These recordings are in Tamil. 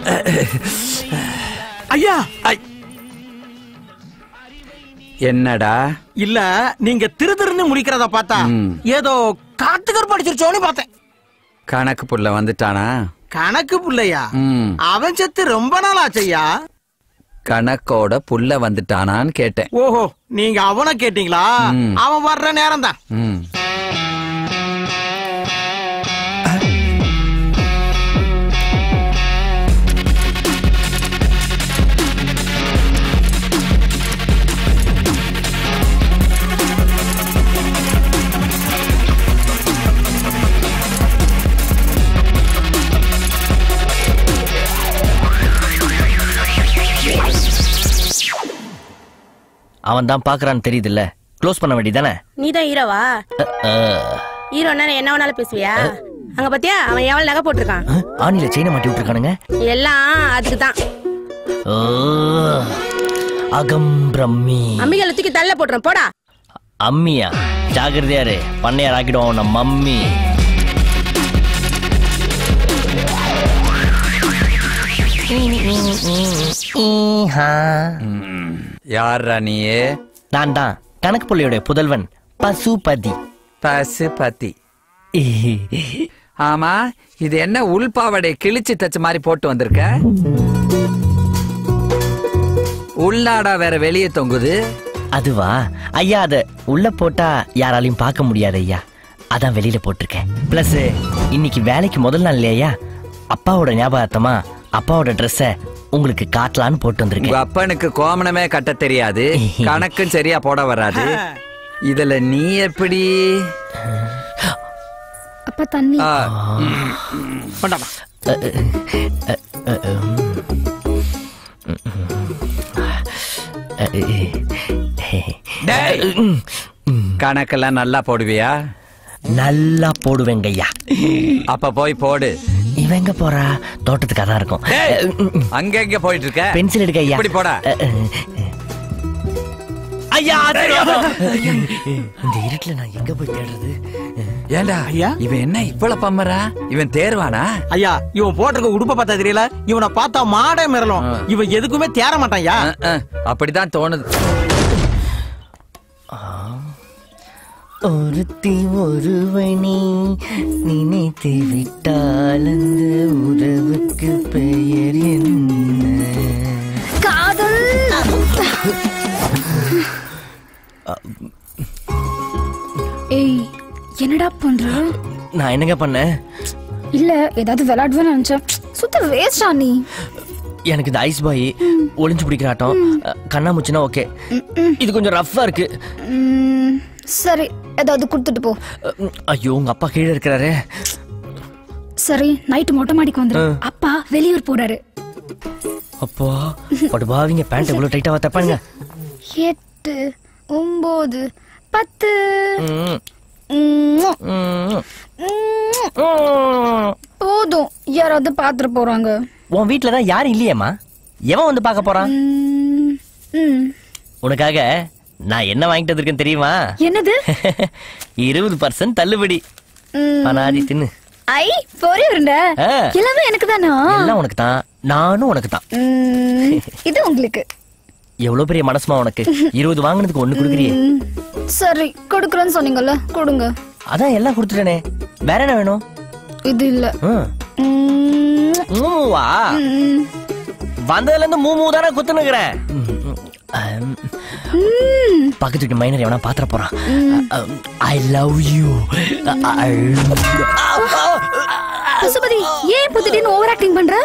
ஐயா என்னடா? இல்ல நீங்க திருன்னு முடிக்கிறத பார்த்தா ஏதோ காத்துக்கர் படிச்சிருச்சோன்னு பார்த்தேன். கணக்கு புள்ள வந்துட்டானா? கணக்கு புள்ளையா? அவன் செத்து ரொம்ப நாள் ஆச்சையா. கணக்கோட புள்ள வந்துட்டானான்னு கேட்டேன். ஓஹோ, நீங்க அவனை கேட்டீங்களா? அவன் வர்ற நேரம் தான். அவன் தான் பாக்குறான்னு தெரியுதுல்ல, க்ளோஸ் பண்ண வேண்டியதானே. நீ தான் ஹீரோவா? ஹீரோன்னா என்ன வேணாலும் பேசுவியா? அங்க பாத்தியா அவன் எவ்வளவு நகை போட்டிருக்கான். ஆணில செயினை மாட்டி விட்டுருக்கானுங்க. எல்லாம் அதுக்கு தான். அகம் பிரம்மி. அம்மிகளை தூக்கி தள்ள போட்டுறேன் போடா. அம்மியா? ஜாகிரதையாரு, பண்ணையார் ஆக்கிடுவோம் நம்ம மம்மி. யாரா நீயே? நான் தான் கணக்கு புள்ளையோட புதல்வன் பசுபதி. பசுபதி. ஆமா, இது என்ன உள்பாவடை கிழிச்சு தச்ச மாதிரி போட்டு வந்திருக்க? உள்நாடா வேற வெளியே தொங்குது. அதுவா ஐயா, அத உள்ள போட்டா யாராலையும் பார்க்க முடியாது ஐயா, அதான் வெளியில போட்டிருக்கேன். பிளஸ் இன்னைக்கு வேலைக்கு முதல் நாள் இல்லையா, அப்பாவோட ஞாபகார்த்தமா அப்பாவோட ட்ரெஸ்ஸ உங்களுக்கு காட்டலான்னு போட்டு வந்திருக்கேன். உங்க அப்பனுக்கு கோமணமே கட்ட தெரியாது, கணக்கும் சரியா போட வராது. இதுல நீ எப்படி? அப்பா தண்ணி. கணக்கெல்லாம் நல்லா போடுவியா? நல்லா போடுவேங்க ஐயா. அப்ப போய் போடு. இவங்க போறா? தோட்டத்துக்கு அதான் இருக்கும். அங்க எங்க போயிட்டு இருக்க? பென்சில் எடுக்க ஐயா. இப்படி போடா. ஐயா இந்த இருட்டுல நான் எங்க போய் தேடுறது? ஏண்டா ஐயா, இவன் என்ன இவ்வளவு பம்மரா? இவன் தேர்வானா? ஐயா, இவன் போட்டிருக்க உடுப்ப பார்த்தா தெரியல, இவனை பார்த்தா மாடே மிரளும். இவன் எதுக்குமே தேர மாட்டான் ஐயா. அப்படிதான் தோணுது. ஒருத்தி ஒருவனி நினைத்து விட்டால் அந்த உறவுக்கு பெயர் என்ன? காதல். ஏய், என்னடா பண்ற? நான் என்னங்க பண்ணேன்? இல்ல ஏதாவது விளையாடுவேன்னு நினைச்சேன். சுத்த வேஸ்டா நீ. எனக்கு இந்த ஐஸ் பாய், ஒளிஞ்சு பிடிக்கிற ஆட்டம், கண்ணாமூச்சினா ஓகே. இது கொஞ்சம் ரஃப்பா இருக்கு. சரி, ஏதாவது கொடுத்துட்டு போ. ஐயோ, உங்க அப்பா கீழே இருக்கிறாரு. சரி, நைட்டு மொட்டை மாடிக்கு வந்துரு. அப்பா வெளியூர் போறாரு. அப்பா படுபாவிங்க, பேண்ட் எவ்வளவு டைட்டாவா தப்பாங்க. 8 9 10. போதும், யாராவது பாத்துட்டு போறாங்க. உன் வீட்டுலதான் யாரும் இல்லையேம்மா, எவன் வந்து பாக்க போறான்? உனக்காக நான் என்ன வாங்கிட்டு வந்திருக்கேன் தெரியுமா? என்னது? 20% தள்ளுபடி. பனாதி தின்னு. ஐ பொரி உருண்டை எல்லாமே எனக்கு தானா? எல்லாம் உனக்கு தான், நானும் உனக்கு தான். இது உங்களுக்கு. எவ்வளவு பெரிய மனசுமா உனக்கு? 20 வாங்கினதுக்கு 1 குடுக்குறியே. சரி, கொடுக்குறேன்னு சொன்னீங்கல்ல, கொடுங்க. அதான் எல்லாம் கொடுத்துட்டேனே, வேற என்ன வேணும்? இது இல்ல. மூவா? வந்ததுல இருந்து மூமூ தானே குத்துனுக்குறேன். பக்கத்து வீட்டு மைனர் எவனா பாத்திர போறான். ஐ லவ் யூ. பசுபதி, ஏன் புத்திட்டின்னு ஓவர் ஆக்டிங் பண்ற?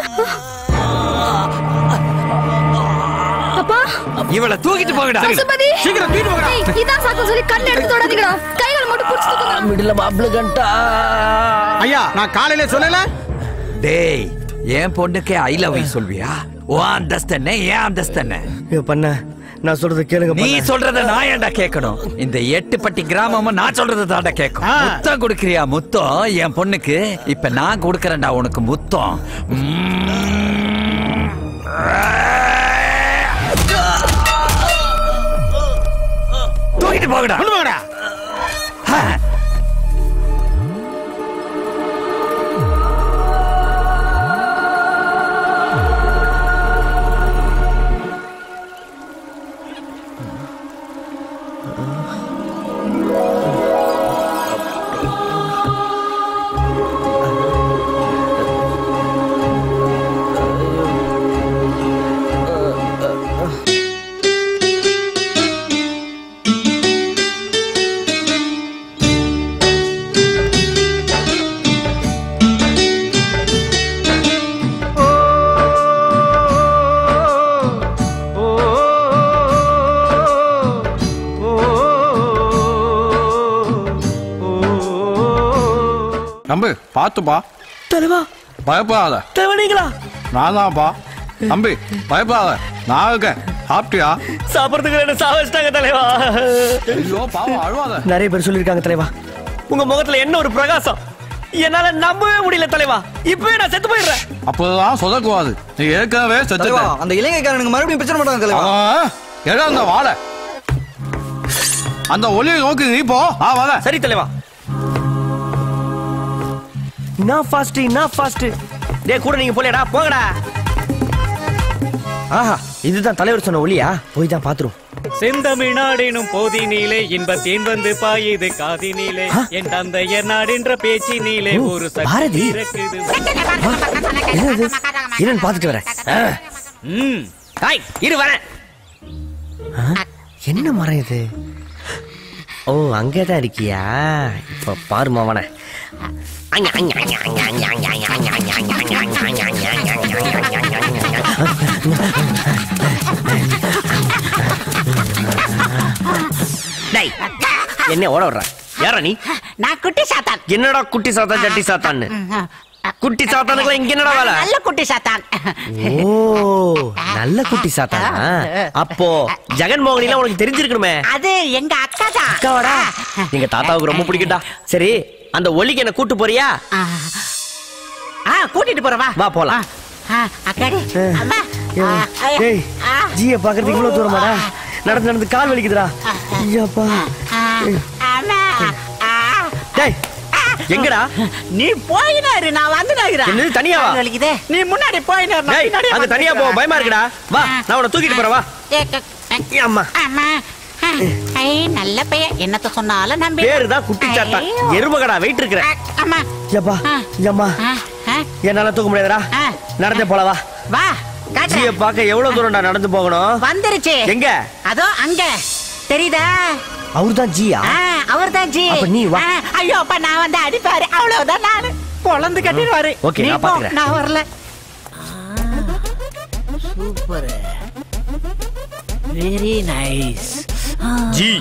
அப்பா, இவள தூக்கிட்டு போங்கடா. பசுபதி, சீக்கிரம் தூக்கிட்டு போங்கடா. இதான் சாக்கு சொல்லி கண்ணு எடுத்து தொடாதீங்கடா. கைகளை மட்டும் புடிச்சு தூக்குங்க. மிடில மாப்ள கண்டா. ஐயா, நான் காலையில சொல்லல? டேய், ஏன் பொண்ணுக்கே ஐ லவ் யூ சொல்வியா? ஓ அந்தஸ்தனே, ஏன் அந்தஸ்தனே? பண்ண நான் சொல்றது கேளுங்க. நீ சொல்றத நான் ஏன்டா கேட்கணும்? இந்த 8 பட்டி கிராமமும் நான் சொல்றத தாண்டா கேட்கும். முத்தம் கொடுக்கறியா? முத்தம் என் பொண்ணுக்கு இப்ப நான் கொடுக்கறேன்டா உனக்கு முத்தம். தூக்கிட்டு போகடா. தம்பி பாத்துப்பா. தலைவா பயப்படாத. தலைவனீங்களா? நான் தான்ப்பா. தம்பி பயப்படாத, நான் இருக்கேன். சாப்பிட்டியா? சாப்பிடுறதுக்கு என்ன சாவச்சிட்டாங்க தலைவா. ஐயோ பாவம், அழுவாத. நிறைய பேர் சொல்லிருக்காங்க தலைவா, உங்க முகத்துல என்ன ஒரு பிரகாசம், என்னால நம்பவே முடியல தலைவா. இப்பவே நான் செத்து போயிடுறேன். அப்பதான் சொல்லக்கூடாது, நீ ஏற்கனவே செத்து. அந்த இலங்கைக்காரனுக்கு மறுபடியும் பிரச்சனை பண்ணாங்க தலைவா. எடா அந்த வாழை, அந்த ஒளியை நோக்கி நீ போ. வர. சரி தலைவா. நான் ஃபாஸ்ட். டேய் கூட நீங்க போலடா, போங்கடா. ஆஹா, இதுதான் தலைவர் சொன்ன ஒளியா? போய் தான் பாத்துரும். செந்தமிழ்நாடெனும் போதினிலே இன்பத்தேன் வந்து பாயுது காதினிலே என் தந்தையர் நாடென்ற பேச்சினிலே ஒரு பாரதி இருக்குது. என்னன்னு பாத்துட்டு வரேன். இரு வரேன். என்ன மரம் இது? ஓ, அங்கதான் இருக்கியா? இப்ப பாருமா அவன. என்ன ஓட விடுற? யாரா நீ? நான் குட்டி சாத்தான். என்னடா குட்டி சாத்தான் சட்டி சாத்தான்னு? குட்டி சாத்தானுக்குலாம் இங்க என்னடா வேலை? நல்ல குட்டி சாத்தான். ஓ, நல்ல குட்டி சாத்தானா? அப்போ ஜெகன்மோகனில உனக்கு தெரிஞ்சிருக்கணுமே. அது எங்க அக்கா தான். அக்காவாடா? எங்க தாத்தாவுக்கு ரொம்ப பிடிக்கும்டா. சரி, அந்த ஒலிக்கு என்ன கூட்டு போறியா? கூட்டிட்டு போறவா? வா போலாம். அக்காடி அம்மா. ஏய், ஜிய பாக்குறதுக்கு இவ்வளவு தூரமாடா? நடந்து நடந்து கால் வலிக்குதுடா. ஐயாப்பா. அம்மா. டேய், எங்கடா? நீ போயினாரு, நான் வந்துடாகிறேன். என்னது தனியாவா? வலிக்குதே. நீ முன்னாடி போயினாரு. டேய், அங்க தனியா போ, பயமா இருக்குடா. வா, நான் உன்னை தூக்கிட்டு போறேன். வா. அம்மா. அம்மா. நல்ல பையன், என்னத்த சொன்னாலும் நம்பி. பேருதான் குட்டி சாத்தான். எருமகடா வெயிட் இருக்கிற. அம்மா. யப்பா, யம்மா. என்னால தூக்க முடியாதுடா. நடந்தே போல. வா. வா. ஜிய பாக்க எவ்வளவு தூரம்டா நடந்து போகணும்? வந்துருச்சு. எங்க? அதோ அங்க தெரியுதா? அவர்தான் ஜியா? அவர்தான் ஜி. அப்ப நீ வா. ஐயோ அப்பா, நான் வந்து அடிப்பாரு, அவ்வளவுதான். நானு பொழந்து கட்டிடுவாரு. ஓகே, நான் பாத்துக்கிறேன். நான் வரல. Super, very nice ji.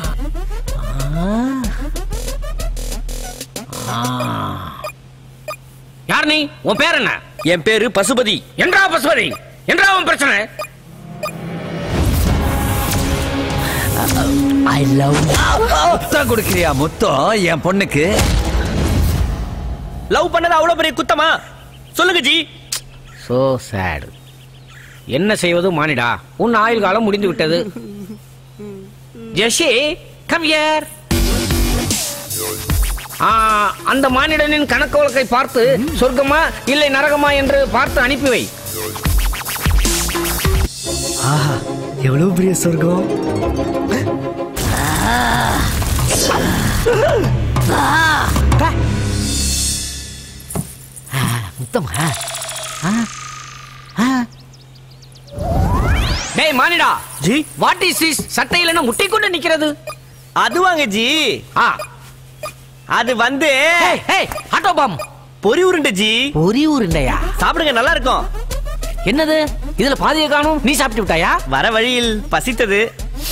யார் நீ? உன் பேர் என்ன? என் பேரு பசுபதி. என்றா பசுபதி? என்றா உன் பிரச்சனை? I love. முத்தம் கொடுக்கிறியா? முத்தம் என் பொண்ணுக்கு? லவ் பண்ணது அவ்வளவு பெரிய குத்தமா? சொல்லுங்க ஜி. So sad. என்ன செய்வது மானிடா, உன் ஆயுள் காலம் முடிந்து விட்டது. ஜெஷி, கம் ஹியர். அந்த மானிடனின் கணக்கு வழக்கை பார்த்து சொர்க்கமா இல்லை நரகமா என்று பார்த்து அனுப்பி வை. ஆஹா, எவ்வளவு பெரிய சொர்க்கம். முத்தமா? டேய் மானிடா ஜி, வாட் இஸ் திஸ்? சட்டையில என்ன முட்டி கொண்டு நிக்கிறது? அது வாங்க ஜி. அது வந்து ஆட்டோ பாம் பொரி உருண்டை ஜி. பொரி உருண்டையா? சாப்பிடுங்க, நல்லா இருக்கும். என்னது இதுல பாதியை காணும்? நீ சாப்பிட்டு விட்டாயா? வர வழியில் பசித்தது.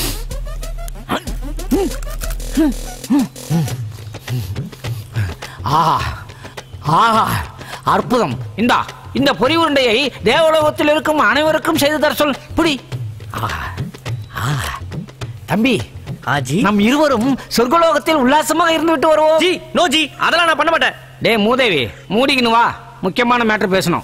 அற்புதம். இந்த பொரி உருண்டையை தேவலோகத்தில் இருக்கும் அனைவருக்கும் செய்து தர சொல். புடி. தம்பி, நம் இருவரும் சொர்க்கலோகத்தில் உல்லாசமாக இருந்து விட்டு வருவோம். ஜி, நோ ஜி, அதெல்லாம் நான் பண்ண மாட்டேன். டே மூதேவி, மூடிக்கணும் வா, முக்கியமான மேட்டர் பேசணும்.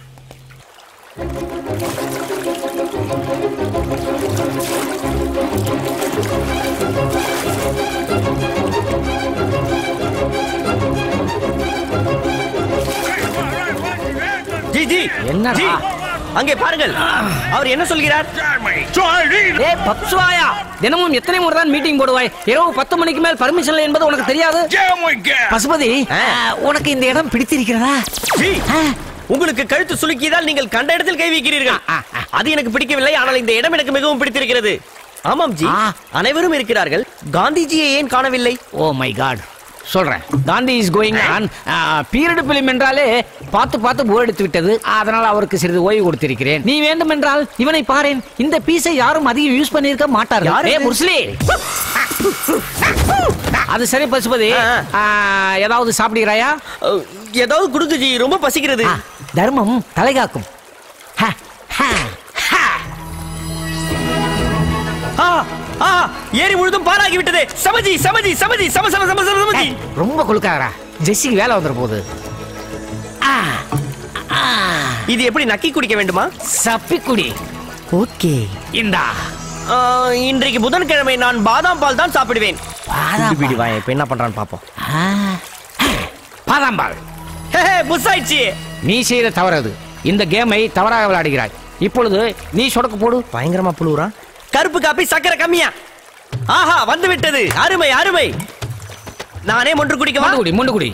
ஜி ஜி, என்னடா? ஜி, அங்கே பாருங்கள், அவர் என்ன சொல்கிறார்? டேய் பப்சுவாயா, தினமும் எத்தனை முறை தான் மீட்டிங் போடுவாய்? இரவு 10 மணிக்கு மேல் பர்மிஷன் இல்லை என்பது உனக்கு தெரியாது? பசுபதி, உனக்கு இந்த இடம் பிடித்திருக்கிறதா? உங்களுக்கு கழுத்து சுலுக்கியதால் நீங்கள் கண்ட இடத்தில் கை வைக்கிறீர்கள். அது எனக்கு பிடிக்கவில்லை. ஆனால் இந்த இடம் எனக்கு மிகவும் பிடித்திருக்கிறது. ஆமாம் ஜி, அனைவரும் இருக்கிறார்கள். காந்திஜியை ஏன் காணவில்லை? ஓ மை காட், சொல்றேன். Gandhi is going on. Period film என்றாலே பார்த்து பார்த்து போர் எடுத்து விட்டது. அதனால் அவருக்கு சிறிது ஓய்வு கொடுத்திருக்கிறேன். நீ வேண்டும் என்றால் இவனை பாரேன். இந்த பீஸை யாரும் அதிகம் யூஸ் பண்ணிருக்க மாட்டார்கள். ஏ முர்ஸ்லி, அது சரி பசுபதி, ஏதாவது சாப்பிடுகிறாயா? ஏதாவது கொடுங்க ஜி, ரொம்ப பசிக்கிறது. தர்மம் தலைகாக்கும். ஏரி முழுதும் பாலாகி விட்டது. சமஜி சமஜி சமஜி சம சம சம சமஜி. ரொம்ப குளுக்காரா, ஜெஸ்ஸிக்கு வேலை வந்துற போகுது. இது எப்படி நக்கி குடிக்க வேண்டுமா? சப்பி குடி. ஓகே, இந்தா. இன்றைக்கு புதன்கிழமை நான் பாதாம் பால் தான் சாப்பிடுவேன். வீடு வா, இப்ப என்ன பண்றான்னு பாப்போம். பாதாம் பால் புஷ் ஆயிடுச்சு. நீ செய்த தவறது. இந்த கேமை தவறாக விளையாடுகிறாய். இப்பொழுது நீ சொடக்கு போடு. பயங்கரமா புழுவுறான். கருப்பு காப்பி சக்கரை கம்மியா? ஆஹா, வந்து விட்டது. அருமை அருமை. நானே மொன்று குடிக்கவா? மொண்டு குடி.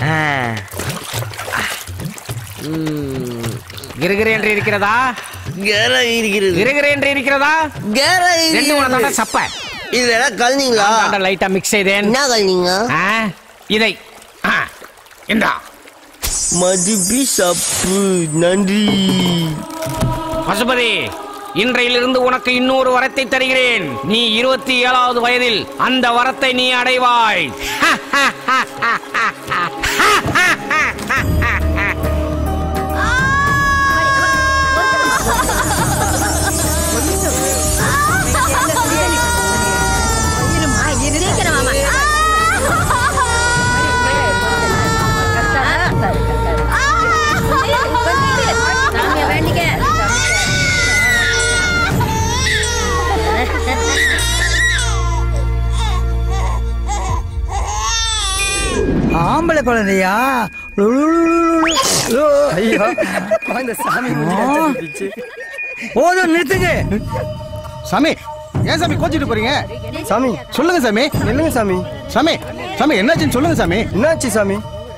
கிருகிரு என்று இருக்கிறதா? கிருகிரு என்று இருக்கிறதா? ரெண்டு உனதான சப்ப. இதெல்லாம் கலந்தீங்களா? லைட்டா மிக்ஸ் செய்தேன். என்ன கலந்தீங்க? இதை இந்தா. மதுபி சப்பு. நன்றி பசுபதி. இன்றையிலிருந்து உனக்கு இன்னொரு வரத்தை தருகிறேன். நீ 27வது வயதில் அந்த வரத்தை நீ அடைவாய். ஆம்பளை குழந்தையா? ஐயோ, குழந்தை சாமி போதும், நிறுத்துங்க. சாமி, ஏன் சாமி கோச்சிட்டு போறீங்க? சாமி சொல்லுங்க சாமி. இல்லைங்க சாமி. சாமி சாமி என்னாச்சுன்னு சொல்லுங்க சாமி. என்னாச்சு சாமி?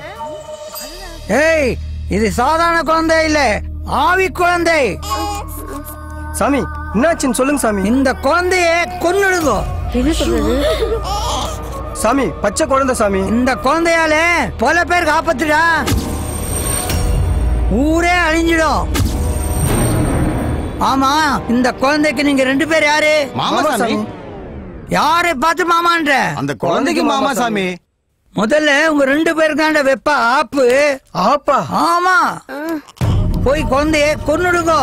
ஏய், இது சாதாரண குழந்தை இல்ல, ஆவி குழந்தை. சாமி என்னாச்சுன்னு சொல்லுங்க சாமி. இந்த குழந்தைய கொன்னுடுங்க. சாமி பச்சை குழந்தை சாமி. இந்த குழந்தையால பல பேர் காப்பாத்துடா. ஊரே அழிஞ்சிடும். ஆமா, இந்த குழந்தைக்கு நீங்க 2 பேர் யாரு? மாமா சாமி. யாரை பார்த்து மாமான்ற? அந்த குழந்தைக்கு மாமா சாமி. முதல்ல உங்க 2 பேருக்காண்ட வெப்ப ஆப்பு. ஆப்பா? ஆமா, போய் குழந்தைய கொன்னுடுங்க.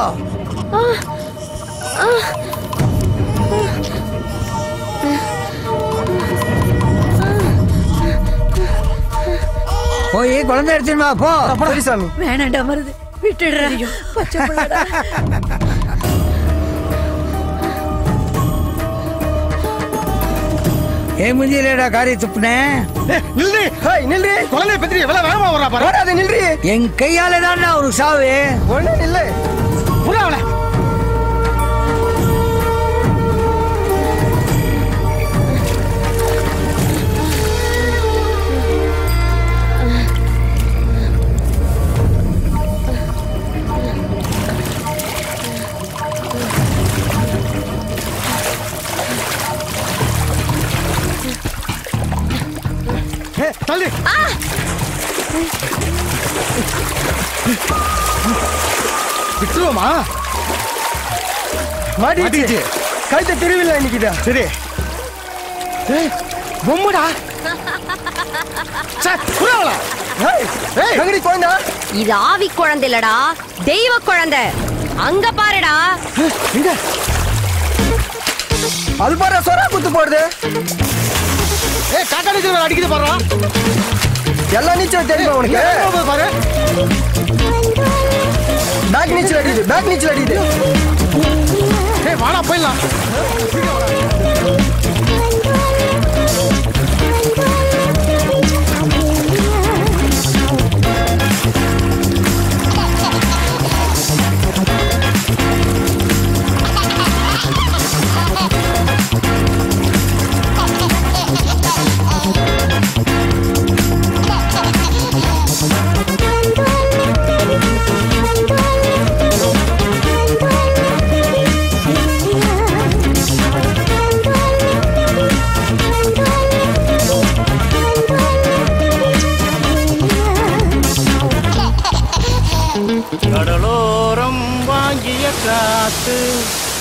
போய் குழந்தை எடுத்துட்டு வா, போ. சரி சாமி. வேணாண்டா மருது, விட்டுடுறா. பச்சை பிள்ளைடா. ஏன் முஞ்சிலேடா காரி துப்புனேன்? நில்றி, நில்றி. குழந்தை பத்திரி எவ்வளவு வேகமா வரா பாரு. அது நில்றி. என் கையால தான்டா ஒரு சாவு. ஒண்ணு இல்ல. புறாவல. தள்ளு. விட்டுருவோமா? மாட்டிச்சு. கழுத்தை தெருவில் நிக்குதா? சரி. பொம்முடா. இது ஆவி குழந்தை இல்லடா, தெய்வ குழந்தை. அங்க பாருடா. அது பாரு, சொரா குத்து போடுது. காக்கா நீச்சல் அடிக்குது பாரு. எல்லா நீச்சல் தெரியுமா உனக்கு? பாரு, பேக் நீச்சல் அடிக்குது. பேக் நீச்சல் அடிக்குது. வாடா போயிடலாம்.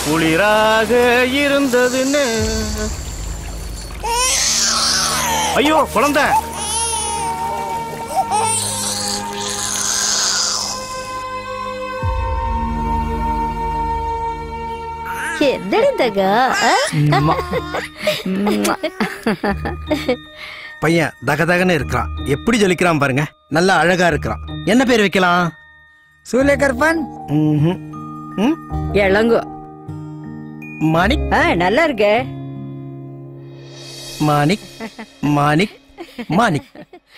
குளிராக இருந்ததுன்னு. ஐயோ குழந்தை. பையன் தகதகன்னு இருக்கிறான். எப்படி ஜொலிக்கிறான் பாருங்க. நல்லா அழகா இருக்கிறான். என்ன பேர் வைக்கலாம்? சூரியகற்பன். இளங்கோ. மாணிக். நல்லா இருக்கு. மாணிக் மாணிக் மாணிக்.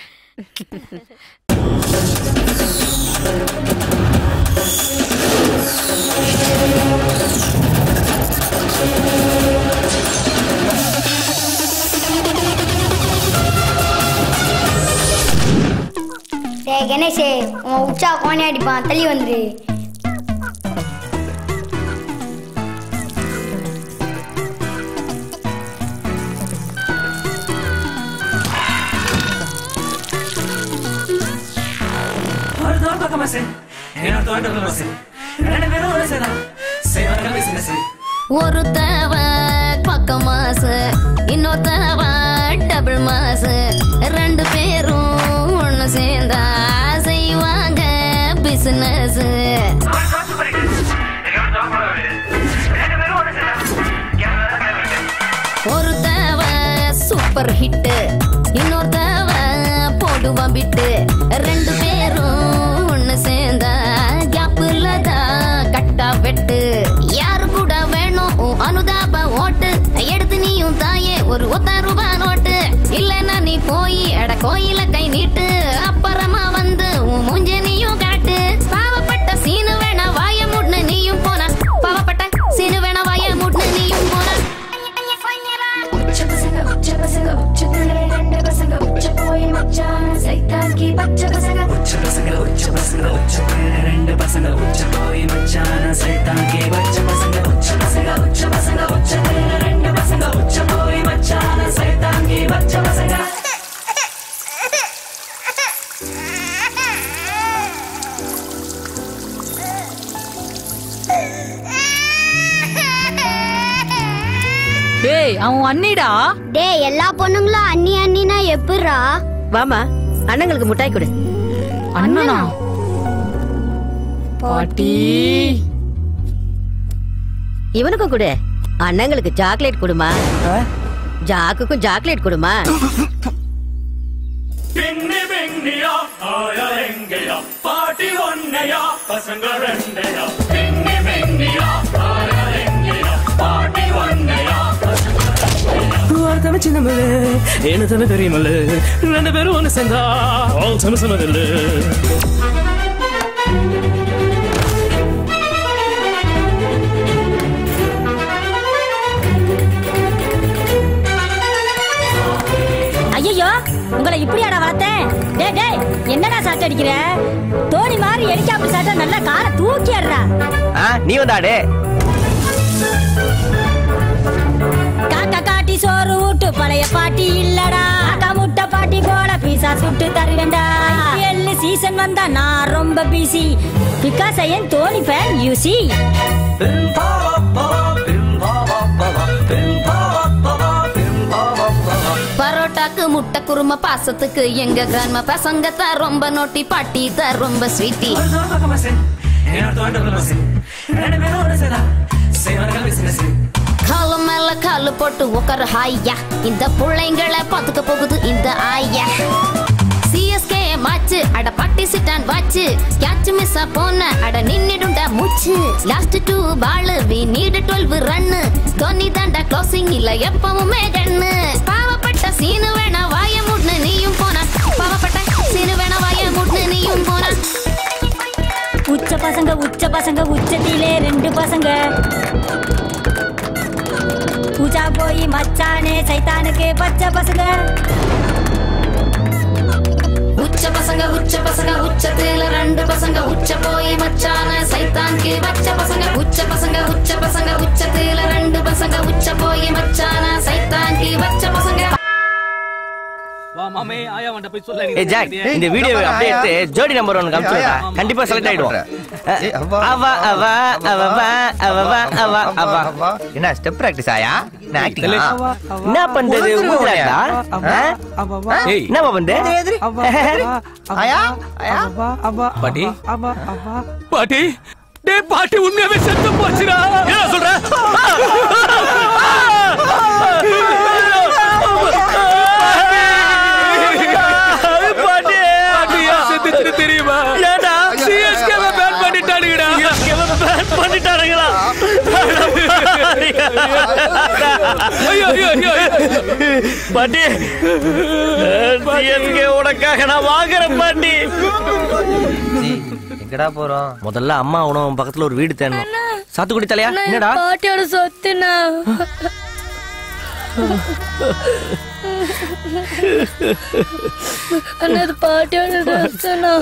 கணேஷே, உன் உச்சா கோணி அடிப்பான், தள்ளி வந்துரு. ஒருத்தவ பக்கம் மாசு, இன்னொருத்தவ டபுள் மாசு, ரெண்டு பேரும் ஒண்ணு சேர்ந்தா செய்வாங்க பிசினஸ். ஒருத்தவ சூப்பர் ஹிட், இன்னொருத்தவ போடுவான் பிட்டு, ரெண்டு பேரும் ஒண்ணு சேர்ந்தா கேப்புல தான் கட்டா வெட்டு. யாரு கூட வேணும் அனுதாப ஓட்டு, எடுத்து நீயும் தாயே ஒரு ₹1 நோட்டு. இல்லன்னா நீ போய் அட கோயில கை நீட்டு, அப்புறமா வந்து உன் மூஞ்ச நீயும் காட்டு. பாவப்பட்ட சீனு வேணா வாய மூட்னு நீயும் போனா, பாவப்பட்ட சீனு வேணா வாய மூட்னு நீயும் போனா. டேய் அவன் அண்ணிடா. டேய் எல்லா பொண்ணுங்களும் அண்ணி அண்ணினா எப்படிரா? வாமா அண்ணங்களுக்கு முட்டாய் கொடு. அண்ணனா? பாட்டி இவனுக்கும் கொடு. அண்ணங்களுக்கு சாக்லேட் கொடுமா. ஜாக்குக்கும் சாக்லேட் கொடுமா. பாட்டி ஒன்னையா பசங்க ரெண்டையா. பாட்டி ஒன்னையா சின்னமல்லு என்ன தவிர தெரியுமல்லு, ரெண்டு பேரும் ஒண்ணு சேர்ந்தா சமசமதில்லு. ஐயோ உங்களை இப்படியாடா வளர்த்தேன். டேய் டேய் என்னடா சாட்டை அடிக்கிற? தோனி மாதிரி ஹெலிகாப்டர் சாட்டை நல்லா காரை தூக்கி ஆடுறா. நீ வந்தாடே. காக்கா காட்டி சோறு ஊட்டு பழைய பாட்டி இல்லடா. காக்கா முட்டை பாட்டி போல பீசா சுட்டு தருவேண்டா. எல்லு சீசன் வந்தா நான் ரொம்ப busy, because I am Dhoni fan you see. பரோட்டாக்கு முட்டை குருமா பாசத்துக்கு எங்க கிராம பசங்க தான் ரொம்ப நோட்டி, பாட்டி தான் ரொம்ப ஸ்வீட்டி. காலு மேல காலு போட்டு உட்கார ஹாயா, இந்த பிள்ளைங்களை பாத்துக்க போகுது இந்த ஆயா. சிஎஸ்கே மாச்சு அட பாட்டி சிட்டான் வாச்சு, கேட்ச் மிஸ்ஸா போன அட நின்னுடுண்டா மூச்சு. Last 2 ball we need 12 run, Dhoni தாண்டா க்ளோசிங் இல்ல எப்பவுமே கண்ணு. பாவப்பட்ட சீனு வேணா வாய மூட்னு நீயும் போனா, பாவப்பட்ட சீனு வேணா வாய மூட்னு நீயும் போனா. உச்ச பசங்க உச்சத்திலே 2 பசங்க. பூஜா போய் மச்சானே சைத்தானுக்கு பச்சை பசங்க. உச்ச பசங்க உச்சத்தில 2 பசங்க. உச்ச போய் மச்சான சைத்தானுக்கு பச்சை பசங்க. உச்ச பசங்க உச்சத்தில 2 பசங்க. உச்ச போய் மச்சான சைத்தானுக்கு பச்சை பசங்க. மாமே ஆயா வண்ட போய் சொல்ல. ஏய் ஜாக், இந்த வீடியோ அப்படியே எடுத்து ஜோடி நம்பர் 1 காமிச்சுடா. கண்டிப்பா செலக்ட் ஆயிடுவோம். என்ன ஸ்டெப் பிராக்டிஸ் ஆயா? நான் ஆக்டிங். என்ன பண்றது ஊதுறாடா? ஏய் என்னமா பண்ற? ஆயா பாட்டி பாட்டி டேய் பாட்டி உண்மையாவே செத்து போச்சுடா. என்ன சொல்ற? தெரியுமா? ஏடா சிஎஸ்கே பேன் பண்ணிட்டானுங்கடா. சிஎஸ்கே பேன் பண்ணிட்டானுங்களா? ஐயோ ஐயோ ஐயோ பாட்டி, சிஎஸ்கே உனக்காக நான் வாங்குறேன் பாட்டி. எங்கடா போறோம்? முதல்ல அம்மா உணவு பக்கத்துல ஒரு வீடு தேடணும். சாத்துக்குடி தலையா? என்னடா? பாட்டியோட சொத்துனா. அண்ணது பாட்டியோட சொத்துனா.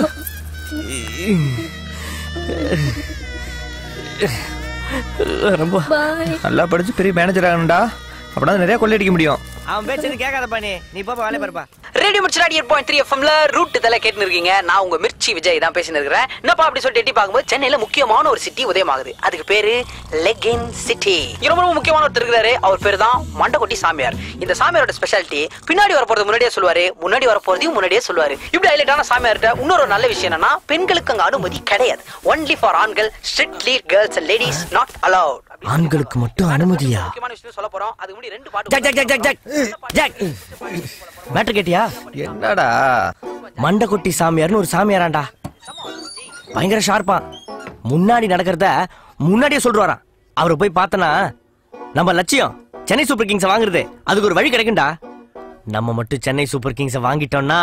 ரொம்ப நல்லா படிச்சு பெரிய மேனேஜர் ஆகணும்டா. அப்பதான் நிறைய கொள்ளையடிக்க முடியும். அவன் பேச்சது கேட்காத பாணி, நீ பாப்பா வேலைய பாருப்பா. ரேடியோ மிர்ச்சி 98.3 FMல ரூட் இதெல்லாம் கேட்டுன்னு இருக்கீங்க. நான் உங்க மிர்ச்சி விஜய் தான் பேசின்னு இருக்கிறேன். என்னப்பா அப்படி சொல்லிட்டு எட்டி பார்க்கும்போது சென்னையில முக்கியமான ஒரு சிட்டி உதயமாகுது. அதுக்கு பேரு லெகின் சிட்டி. ரொம்ப ரொம்ப முக்கியமான ஒருத்தர் இருக்கிறாரு. அவர் பேரு தான் மண்டகொட்டி சாமியார். இந்த சாமியாரோட ஸ்பெஷாலிட்டி பின்னாடி வர போறது முன்னாடியே சொல்லுவாரு, முன்னாடி வர போறதையும் முன்னாடியே சொல்லுவாரு. இப்படி ஹைலைட்டான சாமியார்ட்ட இன்னொரு நல்ல விஷயம் என்னன்னா, பெண்களுக்கு அங்க அனுமதி கிடையாது. ஒன்லி ஃபார் ஆண்கள், strictly girls and ladies not allowed. ஆண்களுக்கு மட்டும் அனுமதியா? முக்கியமான விஷயம் சொல்ல போறோம். அதுக்கு முன்னாடி ரெண்டு பாட்டு. Jack jack jack jack jack matter கேட்டியா? என்னடா மண்டகொட்டி சாமியார்னு ஒரு சாமியாராண்டா. பயங்கர ஷார்ப்பா. முன்னாடி நடக்கிறத முன்னாடியே சொல்றாராம். அவரை போய் பார்த்தனா நம்ம லட்சியம் சென்னை சூப்பர் கிங்ஸ் வாங்குறது. அதுக்கு ஒரு வழி கிடைக்கும்டா. நம்ம மட்டும் சென்னை சூப்பர் கிங்ஸ் வாங்கிட்டோம்னா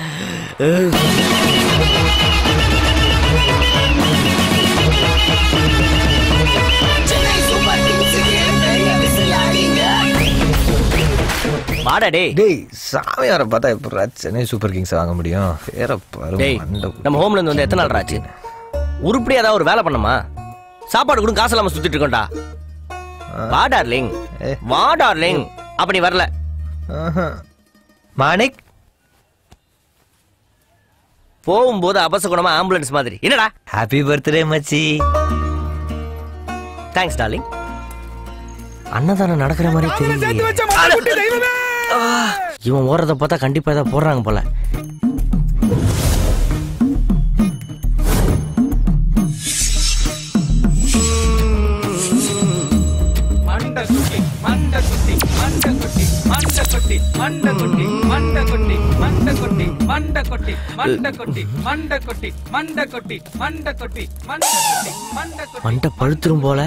வாடா டேய். டேய் சாமியாரை பார்த்தா எப்ப சென்னை சூப்பர் கிங்ஸ் வாங்க முடியும்? வேற டேய், நம்ம ஹோம்ல இருந்து வந்து எத்தனை நாள் ஆச்சு? உருப்படியா ஏதாவது ஒரு வேலை பண்ணமா? சாப்பாடு கூட காசு இல்லாம சுத்திட்டு இருக்கோம்டா. வா டார்லிங், வா டார்லிங். அப்ப நீ வரல மாணிக், போகும்போது அபசகுணமா ஆம்புலன்ஸ் மாதிரி. என்னடா ஹாப்பி பர்த்டே மச்சி. Thanks darling. அன்னதானம் நடக்கிற மாதிரி தெரியுது. இவன் ஓடுறத பார்த்தா கண்டிப்பா ஏதாவது போடுறாங்க போல. மண்டை பழுத்துரும் போல.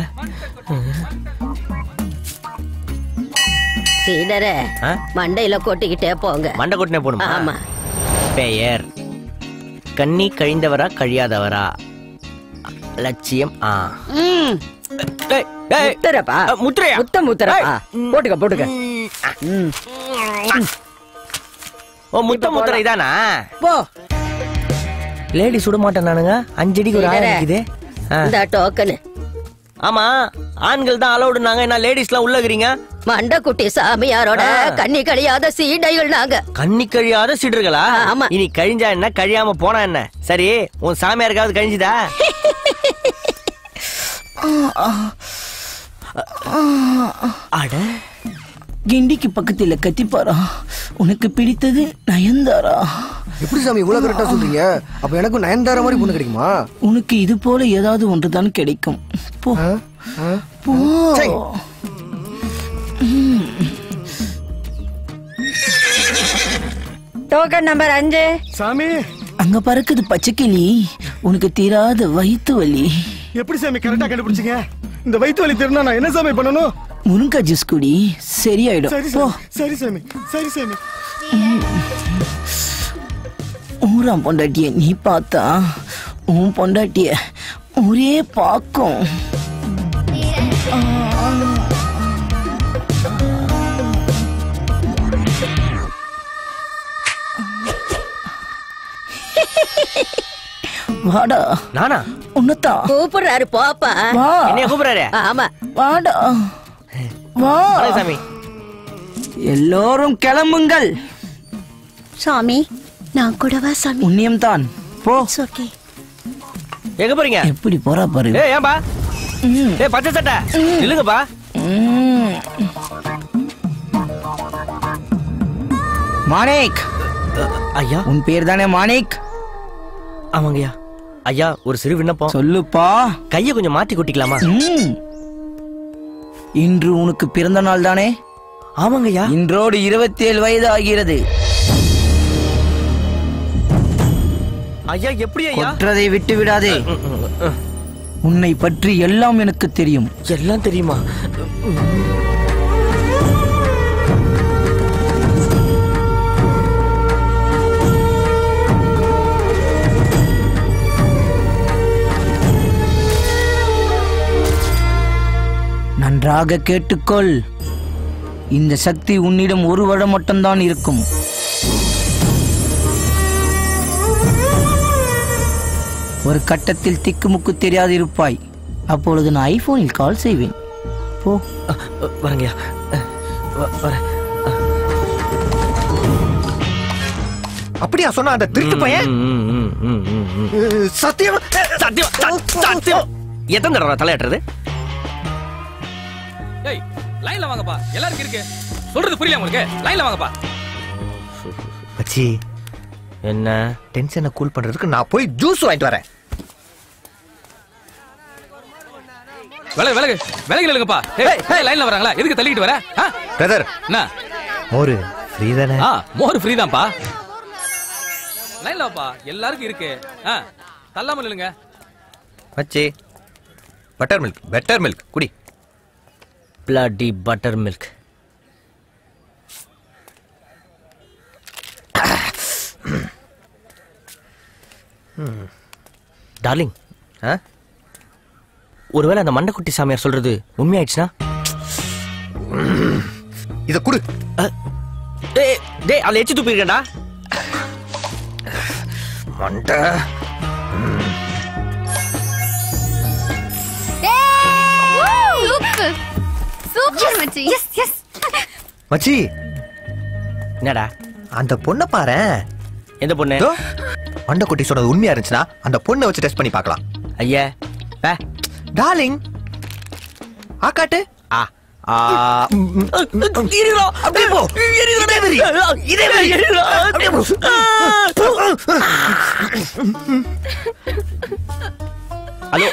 சீடரே, மண்டையில கொட்டிக்கிட்டே போங்க. மண்டை கொட்டினே போடுமா? ஆமா. பெயர் கண்ணி கழிந்தவரா கழியாதவரா? லட்சியம் முத்திரப்பா. முத்திரையா? முத்திரப்பா. போட்டுக்க போட்டுக்க. ஓ முத்த முத்திரை இதானா? போ. லேடி சுட மாட்டேன் நானுங்க. 5 அடிக்கு ஒரு ஆள் இருக்குது. இந்த டோக்கன். ஆமா, ஆண்கள் தான் அலௌடுனாங்க. என்ன லேடிஸ்லாம் உள்ளகிறீங்க? மண்டக்குட்டி சாமியாரோட கண்ணி கழியாத சீடைகள் நாங்க. கண்ணி கழியாத சீடர்களா? ஆமா. இனி கழிஞ்சா என்ன, கழியாம போனா என்ன? சரி, உன் சாமியாருக்காவது கழிஞ்சுதா? அட, கிண்டிக்கு பக்கத்துல கத்திப்பாரா. உனக்கு பிடித்தது நயன்தாரா. எப்படி சாமி இவ்வளவு கரெக்டா சொல்றீங்க? அப்ப எனக்கு நயன்தாரா மாதிரி பொண்ணு கிடைக்குமா? உனக்கு இது போல ஏதாவது ஒன்றுதான் கிடைக்கும். போ போ. Token number 5. சாமி, அங்க பறக்குது பச்சைக்கிளி. உனக்கு தீராத வயிற்று வலி. எப்படி சாமி கரெக்டா கண்டுபிடிச்சீங்க? இந்த வயிற்று வலி தெரிஞ்சா நான் என்ன சாமி பண்ணணும்? முருங்கா ஜூஸ் குடி, சரியாயிடும். போ. சரி சாமி, சரி சாமி. ஊராம் பொண்டாட்டிய நீ பார்த்தா உன் பொண்டாட்டிய ஒரே பாக்கும். வாடா. நானா? உன்னதான் கூப்பிடுறாரு. போப்பா. என்ன கூப்பிடுறாரு? ஆமா, வாடா. வா சாமி. எல்லோரும் கிளம்புங்கள். சாமி நான் கூடவா சாமி? புண்ணியம் தான். போ. ஓகே. எங்க போறீங்க? எப்படி போறா பாரு. ஏய் ஏன்பா? ஏய் பச்சை சட்டை நில்லுங்கப்பா. மாணிக். ஐயா உன் பேர் தானே மாணிக்? ஆமாங்கய்யா. ஐயா ஒரு சிறு விண்ணப்பம். சொல்லுப்பா. கையை கொஞ்சம் மாத்தி கொட்டிக்கலாமா? இன்று உனக்கு பிறந்த நாள் தானே? ஆமாங்கய்யா. இன்றோடு 27 வயது ஆகிறது. ஐயா எப்படி ஐயா? கொற்றதை விட்டு விடாதே. உன்னை பற்றி எல்லாம் எனக்கு தெரியும். எல்லாம் தெரியுமா? நன்றாக கேட்டுக்கொள். இந்த சக்தி உன்னிடம் ஒரு வருடம் மட்டும்தான் இருக்கும். ஒரு கட்டத்தில் திக்குமுக்கு தெரியாது இருப்பாய். அப்பொழுது நான் ஐபோனில் கால் செய்வேன். போ. வரங்கய்யா. அப்படியா சொன்ன அந்த திருட்டு பையன்? சத்தியம் சத்தியம் சத்தியம். எத்தனை தடவை தலையாட்டுறது? ஏய் லைன்ல வாங்கப்பா. எல்லாருக்கும் இருக்கு. சொல்றது புரியல உங்களுக்கு? லைன்ல வாங்கப்பா. மச்சி என்ன டென்ஷனை கூல் பண்றதுக்கு நான் போய் ஜூஸ் வாங்கிட்டு வரேன். விலகு நில்லுங்கப்பா. ஏய் லைன்ல வராங்களா? எதுக்கு தள்ளிட்டு வர? பிரதர் என்ன? மோர் ஃப்ரீ தானே? மோர் ஃப்ரீ தான்ப்பா. லைன்ல வாப்பா. எல்லாருக்கும் இருக்கு. தள்ளாம நில்லுங்க. மச்சி பட்டர் மில்க் குடி. Bloody butter milk. டார்லிங், ஒருவேளை அந்த மண்டக்குட்டி சாமியார் சொல்றது உண்மையாயிடுச்சுன்னா? இத குடு. டேய் அவளை எச்சு துப்பிருக்கேன்டா. மண்டை சூப்பர் மச்சி. எஸ் எஸ் மச்சி. என்னடா அந்த பொண்ணை பாரு. எந்த பொண்ணு? மண்டக்குட்டி சொன்னது உண்மையா இருந்துச்சுன்னா அந்த பொண்ணை வச்சு டெஸ்ட் பண்ணி பார்க்கலாம். ஐயா டார்லிங் ஆகாட்டு. அப்படியே போ. ஹலோ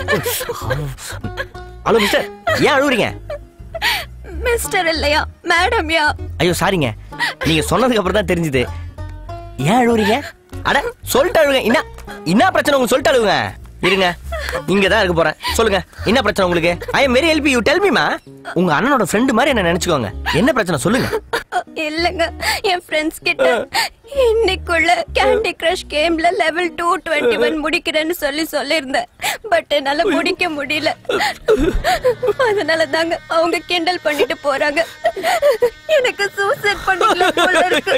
ஹலோ மிஸ்டர், ஏன் அழுவுறீங்க? மிஸ்டர் இல்லையா மேடம்யா? ஐயோ சாரிங்க, நீங்க சொன்னதுக்கு அப்புறம் தான் தெரிஞ்சது. ஏன் அழுவுறீங்க? அட சொல்லிட்டு அழுவுங்க. என்ன பிரச்சனை உங்களுக்கு? சொல்லிட்டு அழுவுங்க. இருங்க, இங்க தான் இருக்க போறேன். சொல்லுங்க, என்ன பிரச்சனை உங்களுக்கு? I am very help you. Tell me மா. உங்க அண்ணனோட ஃப்ரெண்ட் மாதிரி என்ன நினைச்சுக்கோங்க. என்ன பிரச்சனை சொல்லுங்க. இல்லங்க, என் ஃப்ரெண்ட்ஸ் கிட்ட இன்னைக்குள்ள கேண்டி கிரஷ் கேம்ல லெவல் 221 முடிக்கிறேன்னு சொல்லியிருந்தேன். பட் என்னால முடிக்க முடியல. அதனால தாங்க அவங்க கிண்டல் பண்ணிட்டு போறாங்க. எனக்கு சூசைட் பண்ணிக்கலாம் போல இருக்கு.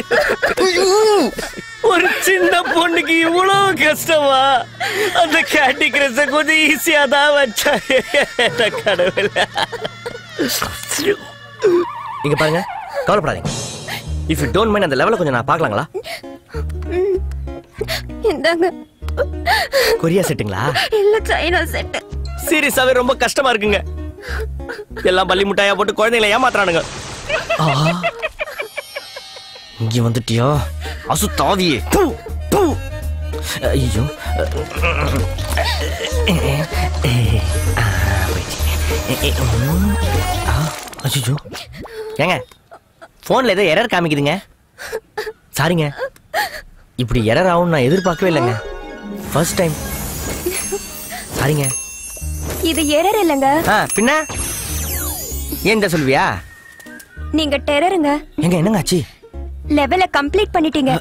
ஒரு சின்ன பொண்ணுக்கு இவ்வளவு கஷ்டமா? அந்த கேண்டி கிரஷ் கொஞ்சம் ஈஸியா தான் வச்சா. கடவுள, இங்க பாருங்க, கவலைப்படாதீங்க. இஃப் யூ டோன்ட் மைண்ட் அந்த லெவல கொஞ்சம் நான் பார்க்கலாங்களா? இந்தாங்க. கொரியா செட்டுங்களா? இல்ல, சைனா செட். சீரியஸாவே ரொம்ப கஷ்டமா இருக்குங்க. எல்லாம் பள்ளி முட்டாயா போட்டு குழந்தைகளை ஏமாத்துறானுங்க. இங்க வந்துட்டியா அசுத்தாவியே? ஐயோ, அச்சோ. ஏங்க, போன்ல ஏதோ எரர் காமிக்குதுங்க. சாரிங்க, இப்படி எரர் ஆகும் நான் எதிர்பார்க்கவே இல்லைங்க. First time. சாரிங்க. இது எரர் இல்லங்க. பின்ன ஏன் சொல்வியா? நீங்க டெரருங்க. எங்க என்னங்க ஆச்சு? லெவல கம்ப்ளீட் பண்ணிட்டீங்க.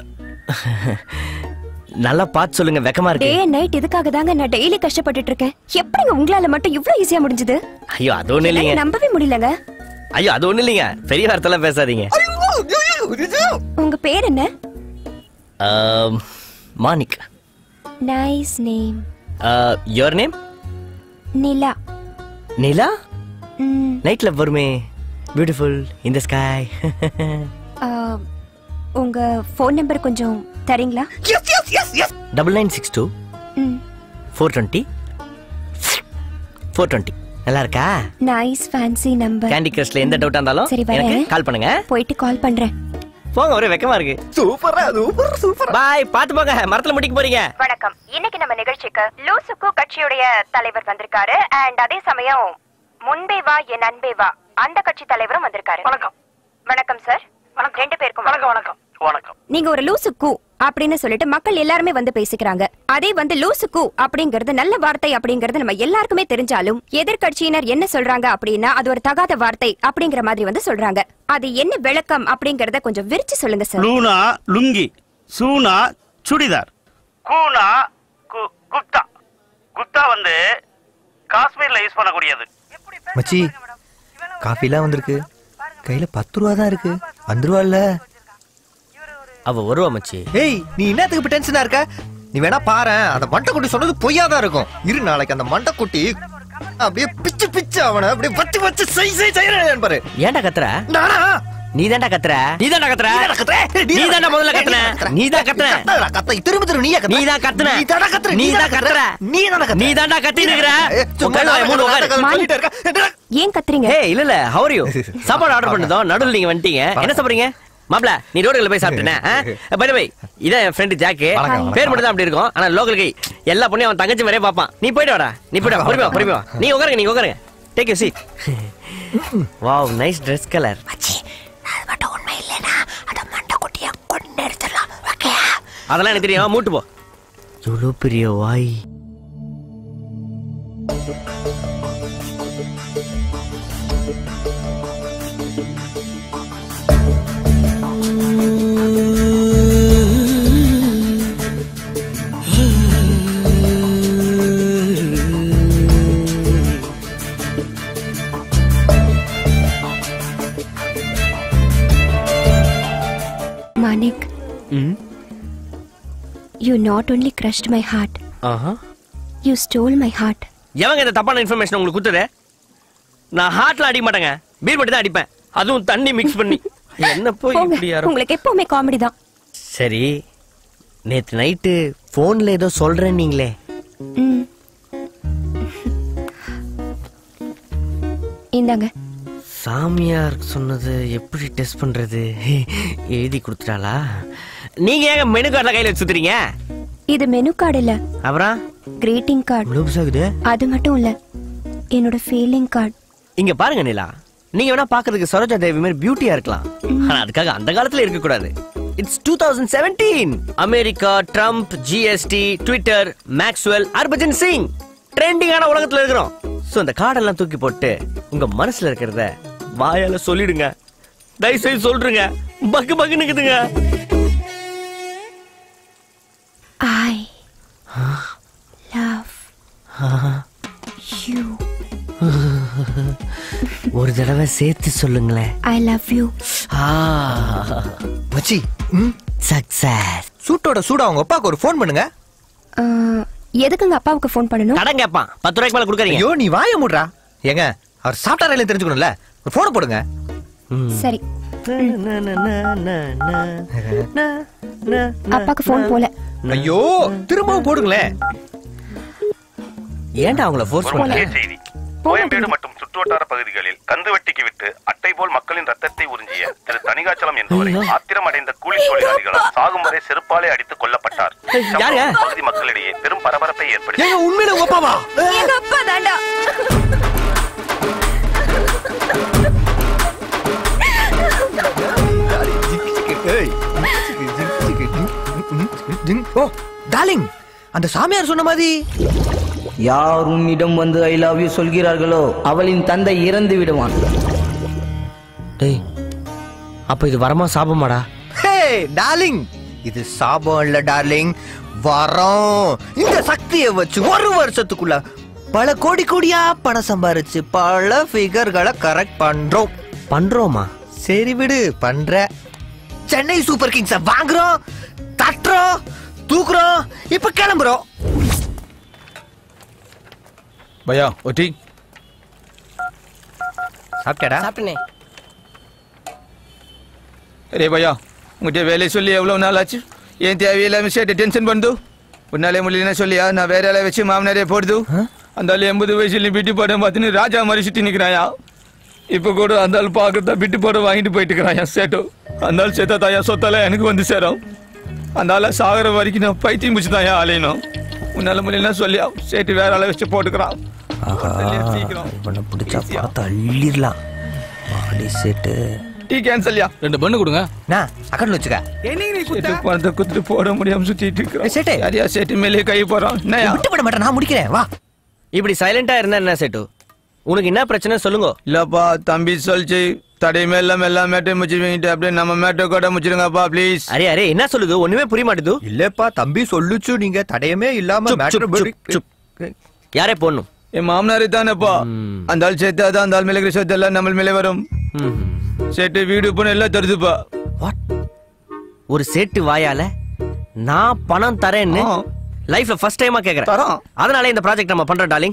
நல்லா பார்த்து சொல்லுங்க, வெக்கமா இருக்கு. டே நைட் இதுக்காக தாங்க நான் டெய்லி கஷ்டப்பட்டுட்டு இருக்கேன். எப்படிங்க உங்களால மட்டும் இவ்வளவு ஈஸியா முடிஞ்சது? ஐயோ அது ஒண்ணு இல்லைங்க. நம்பவே முடியலங்க. ஐயோ அது ஒண்ணு இல்லைங்க, பெரிய வார்த்தைலாம் பேசாதீங்க. உங்க பேர் என்ன? Manik. Nice name. Your name? Nila. Nila? நைட்ல வருமே, பியூட்டிஃபுல் இன் தி ஸ்கை. உங்க போன் நம்பர் கொஞ்சம் தரீங்களா? 9962 420 420. நல்லா இருக்கா? Nice fancy number. கேண்டி கிரஷ்ல எந்த டவுட்டா இருந்தாலும் சரி எனக்கு கால் பண்ணுங்க. போயிட்டு கால் பண்றேன். போங்க, ஒரே வெக்கமா இருக்கு. சூப்பர். பாய், பாத்து போங்க, மரத்துல முடிக்க போறீங்க. வணக்கம். இன்னைக்கு நம்ம நிகழ்ச்சிக்கு லூசுக்கு கட்சியுடைய தலைவர் வந்திருக்காரு. அண்ட் அதே சமயம் முன்பே வா என் அன்பே வா அந்த கட்சி தலைவரும் வந்திருக்காரு. வணக்கம். வணக்கம் சார். வணக்கம். ரெண்டு பேருக்கும் வணக்கம். வணக்கம். வணக்கம். நீங்க ஒரு லூசுக்கு அப்படின்னு சொல்லிட்டு மக்கள் எல்லாருமே வந்து பேசிக்கிறாங்க. அதே வந்து லூசுக்கு அப்படிங்கறது நல்ல வார்த்தை அப்படிங்கறது நம்ம எல்லாருக்குமே தெரிஞ்சாலும் எதிர்கட்சியினர் என்ன சொல்றாங்க அப்படின்னா அது ஒரு தகாத வார்த்தை அப்படிங்கிற மாதிரி வந்து சொல்றாங்க. அது என்ன விளக்கம் அப்படிங்கறத கொஞ்சம் விரிச்சு சொல்லுங்க சார். லூனா லுங்கி, சூனா சுடிதார், கூனா குப்தா. குப்தா வந்து காஷ்மீர்ல யூஸ் பண்ணக்கூடியது. மச்சி, காஃபிலாம் வந்திருக்கு. கையில 10 ரூபா தான் இருக்கு. வந்துருவாள்ல? அவ வருவா மச்சி. ஏய், நீ என்னத்துக்கு இப்ப டென்ஷனா இருக்க? நீ வேணா பாரு, அந்த மண்டைக்குட்டி சொன்னது பொய்யாதான் இருக்கும். இரு, நாளைக்கு அந்த மண்டைக்குட்டி அப்படியே பிச்சு அவனை அப்படியே வச்சு செய்யறேன் பாரு. ஏன்டா கத்துற? நானா? நீதான்டா கத்துற. நீதான்டா முதல்ல கத்துன. நீதான் கத்துன. திரும்ப நீயா கத்துன. நீதான் கத்துன. நீதான்டா கத்திட்டு இருக்க. ஏன் கத்துறீங்க? இல்ல how are you? சாப்பாடு ஆர்டர் பண்ணதோ நடுவுல நீங்க வந்துட்டீங்க. என்ன சாப்பிடுறீங்க? மாப்ள, நீ ரோட்ல போய் சாப்பிட்டேனே. பை பை, இதான் என் ஃப்ரெண்ட் ஜாக். பேர் மட்டும் தான் அப்படி இருக்கும். ஆனா லோக்கல் கை. எல்லா பொண்ணையும் அவன் தங்கச்சி மாதிரியே பாப்பான். நீ போயிட்டு வாடா. பொறுமையா. நீ உட்காருங்க. Take you seat. Wow, nice Dress color. மச்சி, அது மட்டும் உண்மை இல்லனா அத மண்டைக்குட்டிய கொண்டு எடுத்துறலாம். ஓகே? அதெல்லாம் எனக்கு தெரியும். மூட்டு போ. இவ்வளவு பெரிய வாய். Manik, you not only crushed my heart, you stole my heart. எவங்க இந்த தப்பான இன்ஃபர்மேஷன் உங்களுக்கு குடுத்ததே? நான் ஹார்ட்ல அடிக்க மாட்டேங்க. பீர் மட்டும் தான் அடிப்பேன். அதுவும் தண்ணி மிக்ஸ் பண்ணி. என்ன போய் இப்படி யாரோ. உங்களுக்கு எப்பவுமே காமெடி தான். சரி, நேத்து நைட்டு போன்ல ஏதோ சொல்றேன் நீங்களே. இந்தாங்க. சாமியார் சொன்னது எப்படி டெஸ்ட் பண்றது? எழுதி கொடுத்துட்டாளா? நீங்க ஏங்க மெனு கார்டுல கையில வச்சு சுத்துறீங்க? இது மெனு கார்டு இல்ல. அப்புறம் கிரீட்டிங் கார்டு. அது மட்டும் இல்ல, என்னோட ஃபீலிங் கார்டு. இங்க பாருங்க நிலா, நீங்க வேணா பாக்குறதுக்கு சரோஜா தேவி மாதிரி பியூட்டியா இருக்கலாம். ஆனா அதுக்காக அந்த காலத்துல இருக்க கூடாது. It's 2017. America, Trump, GST, Twitter, Maxwell, Harbhajan Singh ட்ரெண்டிங்கான உலகத்துல இருக்கிறோம். சோ இந்த கார்டெல்லாம் தூக்கி போட்டு உங்க மனசுல இருக்கிறத வாயால சொல்லிடுங்க. தயவு செய்து சொல்றீங்க. பக்கு நிக்குதுங்க. I love you. ஒரு தடவை சேர்த்து சொல்லுங்களேன். I love you. மச்சி, சக்சஸ். சூட்டோட சூடா உங்க அப்பாவுக்கு ஒரு ஃபோன் பண்ணுங்க. எதுக்குங்க அப்பாவுக்கு ஃபோன் பண்ணணும்? கடன் கேட்பான். 10 ரூபாய்க்கு மேல கொடுக்கறீங்க. ஐயோ, நீ வாய மூடுறா. ஏங்க, அவர் சாப்பிட்டாரா இல்லைன்னு தெரிஞ்சுக்கணும்ல. ஒரு போன் போடுங்க. சரி. அப்பாக்கு ஃபோன் போல. ஐயோ, திரும்பவும் போடுங்களேன். ஏன்டா அவங்கள ஃபோர்ஸ் பண்ணல? கோயம்பேடு மற்றும் சுற்றுவட்டார பகுதிகளில் கந்துவட்டிக்கு விட்டு அட்டை போல் மக்களின் ரத்தத்தை உறிஞ்சிய திரு தணிகாச்சலம் என்பவரை ஆத்திரம் அடைந்த கூலி தொழிலாளிகளால் சாகும் வரை செருப்பாலே அடித்து கொல்லப்பட்டார். பகுதி மக்களிடையே பெரும் பரபரப்பை ஏற்படுத்தி. உண்மையில ஒப்பாவா? எங்க அப்பா தாண்டா. ஓ டார்லிங், அந்த சாமியார் சொன்ன மாதிரி யார் உன்னிடம் வந்து ஐ லவ் யூ சொல்கிறார்களோ அவளின் தந்தை இறந்து விடுவான். டேய், அப்ப இது வரமா சாபமாடா? ஹே டார்லிங், இது சாபம் இல்ல டார்லிங், வரம். இந்த சக்தியை வச்சு ஒரு வருஷத்துக்குள்ள பல கோடியா பணம் சம்பாரிச்சு பல ஃபிகர்களை கரெக்ட் பண்றோமா? சரி விடு, பண்ற. சென்னை சூப்பர் கிங்ஸ் வாங்குறோம், தட்டுறோம், தூக்குறோம், இப்ப கிளம்புறோம். பையா ஒட்டி சாப்பிட்டடா? சாப்பிட்டனே. ரே பையா, உங்கள்கிட்ட வேலையை சொல்லி எவ்வளோ நாள் ஆச்சு? ஏன் தேவையில்லாம சேட்டை டென்ஷன் பண்ணுது? உன்னாலே முடியலன்னா சொல்லியா நான் வேற ஆளை வச்சு மாமனாரே போடுது. அந்த ஆள் 80 வயசுல பிட்டு படம் பார்த்துன்னு ராஜா மாதிரி சுற்றி நிற்கிறாயா. இப்போ கூட அந்த ஆள் பார்க்கறதா பிட்டு படம் வாங்கிட்டு போயிட்டு இருக்கிறாயா சேட்டோ. அந்த ஆள் சேத்தா தாயா சொத்தால எனக்கு வந்து சேரும். அந்த ஆளை சாகிற வரைக்கும் நான் பைத்தியம் பிடிச்சி தாயா அலையணும். உன்னால முடியலன்னா சொல்லியா சேட்டு வேற ஆளை வச்சு போட்டுக்கிறான். இவனை பிடிச்சா பார்த்து அள்ளிடலாம். மாடி சேட்டு டீ கேன்சல்யா. 2 பண்ணு கொடுங்க. நான் அக்கௌண்ட்ல வச்சுக்க. சேட்டு பணத்தை குத்துட்டு போட முடியாம சுத்திட்டு இருக்கிறான். சேட்டு யாரையா சேட்டு மேலே கை போறான். விட்டு போட மாட்டேன், நான் முடிக்கிறேன். வா. இப்படி சைலண்டா இருந்தா என்ன சேட்டு? உனக்கு என்ன பிரச்சனை சொல்லுங்க. இல்லப்பா தம்பி சொல்ச்சு தடை மெல்ல மெல்ல மேட்டை முடிச்சுட்டு அப்படியே நம்ம மேட்டை கூட முடிச்சிருங்கப்பா ப்ளீஸ். அரே அரே என்ன சொல்லுது? ஒண்ணுமே புரிய மாட்டேது. இல்லப்பா தம்பி சொல்லுச்சு, நீங்க தடையமே இல்லாம யாரே போடணும்? என் மாமனாரே தானேப்பா. அந்த ஆள் சேர்த்தாதான் அந்த ஆள் மேலே இருக்கிற சொத்து எல்லாம் நம்ம மேலே வரும். சேட்டு வீடு போன எல்லாம் தருதுப்பா. ஒரு சேட்டு வாயால நான் பணம் தரேன்னு லைஃப்ல ஃபர்ஸ்ட் டைமா கேக்குறேன். அதனால இந்த ப்ராஜெக்ட் நம்ம பண்றோம் டார்லிங்.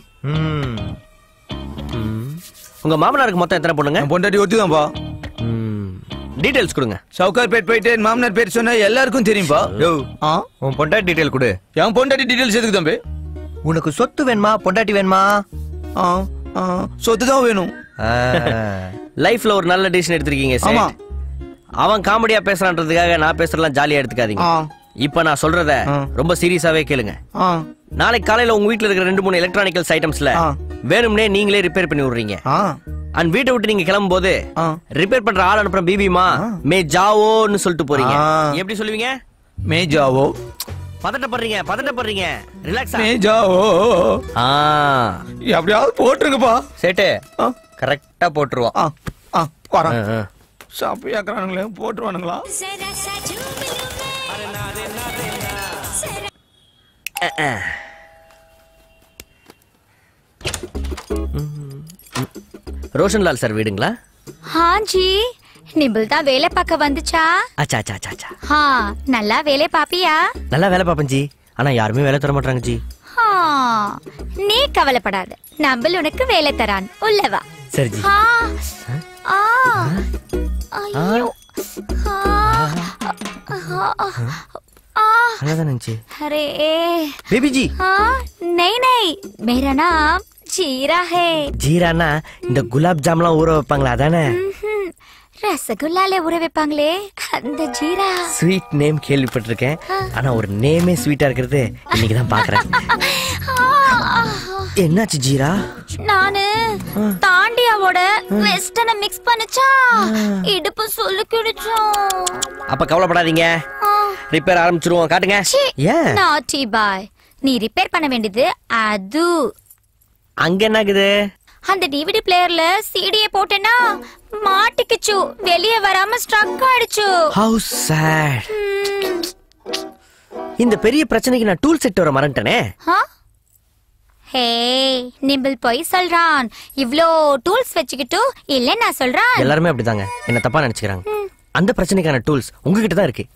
உங்க மாமனாருக்கு மொத்தம் எத்தனை பொண்ணுங்க? பொண்டாட்டி ஒத்துதான்ப்பா. டீடைல்ஸ் கொடுங்க. சவுகார்பேட் போயிட்டு மாமனார் பேர் சொன்னா எல்லாருக்கும் தெரியும்பா. உன் பொண்டாட்டி டீடைல் கொடு. என் பொண்டாட்டி டீடைல்ஸ் எதுக்கு தம்பி? உனக்கு சொத்து வேணுமா பொண்டாட்டி வேணுமா? சொத்து தான் வேணும். லைஃப்ல ஒரு நல்ல டிசிஷன் எடுத்திருக்கீங்க சார். அவன் காமெடியா பேசுறான்றதுக்காக நான் பேசுறதெல்லாம் ஜாலியா எடுத்துக்காதீங்க. இப்ப நான் சொல்றத ரொம்ப சீரியஸாவே கேளுங்க. நாளைக்கு காலையில உங்க வீட்ல இருக்கிற 2-3 எலக்ட்ரானிக்கல்ஸ் ஐட்டம்ஸ்ல வேணும்னே நீங்களே ரிப்பேர் பண்ணி விடுறீங்க. அண்ட் வீட்டை விட்டு நீங்க கிளம்பும் போது ரிப்பேர் பண்ற ஆள் அனுப்புற பிபிமா மே ஜாவோன்னு சொல்லிட்டு போறீங்க. எப்படி சொல்லுவீங்க? மே ஜாவோ. பதட்டப்படுறீங்க. ரிலாக்ஸ். மே ஜாவோ. எப்படியாவது போட்டுருங்கப்பா. சேட்டு கரெக்டா போட்டுருவான். வரேன். சாப்பியாக்குறானுங்களே போட்டுருவானுங்களா? ரோஷன்லால் சார் வீடுங்களா? हाँ जी निबल தான் வேலை பார்க்க வந்துச்சா? அச்சா அச்சா அச்சா. हाँ நல்லா வேலை பாப்பியா? நல்லா வேலை பாப்பேன் ஜி. ஆனா யாருமே வேலை தர மாட்டாங்க ஜி. हाँ நீ கவலைப்படாத, நம்பல் உனக்கு வேலை தரான். உள்ள வா. சரி ஜி. ஐயோ. अरे बेबी जी। हाँ नहीं नहीं मेरा नाम जीरा है. ஜீரானா இந்த குலாப் ஜாம்லாம் ஊற வைப்பாங்களா அதானே? ரசகுல்லால ஊற வைப்பாங்களே அந்த ஜீரா. ஸ்வீட் நேம் கேள்விப்பட்டிருக்கேன். ஆனா ஒரு நேமே ஸ்வீட்டா இருக்கிறது இன்னைக்கு தான் பாக்குறேன். என்னாச்சு ஜீரா? நானு தாண்டியாவோட வெஸ்டர்னை மிக்ஸ் பண்ணிச்சா இடுப்பு சொல்லிக்கிடுச்சோம். அப்ப கவலைப்படாதீங்க, ரிப்பேர் ஆரம்பிச்சிருவோம். காட்டுங்க. ஏன் நாட்டி பாய், நீ ரிப்பேர் பண்ண வேண்டியது அது. அங்க என்னக்குது? அந்த டிவிடி பிளேயர்ல சிடியை போட்டேனா மாட்டிக்கிச்சு, வெளியே வராம ஸ்ட்ரக் ஆயிடுச்சு. How sad. இந்த பெரிய பிரச்சனைக்கு நான் டூல் செட் வர மறந்துட்டேனே. ஹே நிம்பிள் போய் சொல்றான். இவ்ளோ டூல்ஸ் வச்சுக்கிட்டு இல்ல நான் சொல்றான். எல்லாருமே அப்படிதாங்க, என்ன தப்பா நினைச்சுக்கிறாங்க. அந்த பிரச்சனைக்கான டூல்ஸ் உங்ககிட்ட தான் இருக்கு.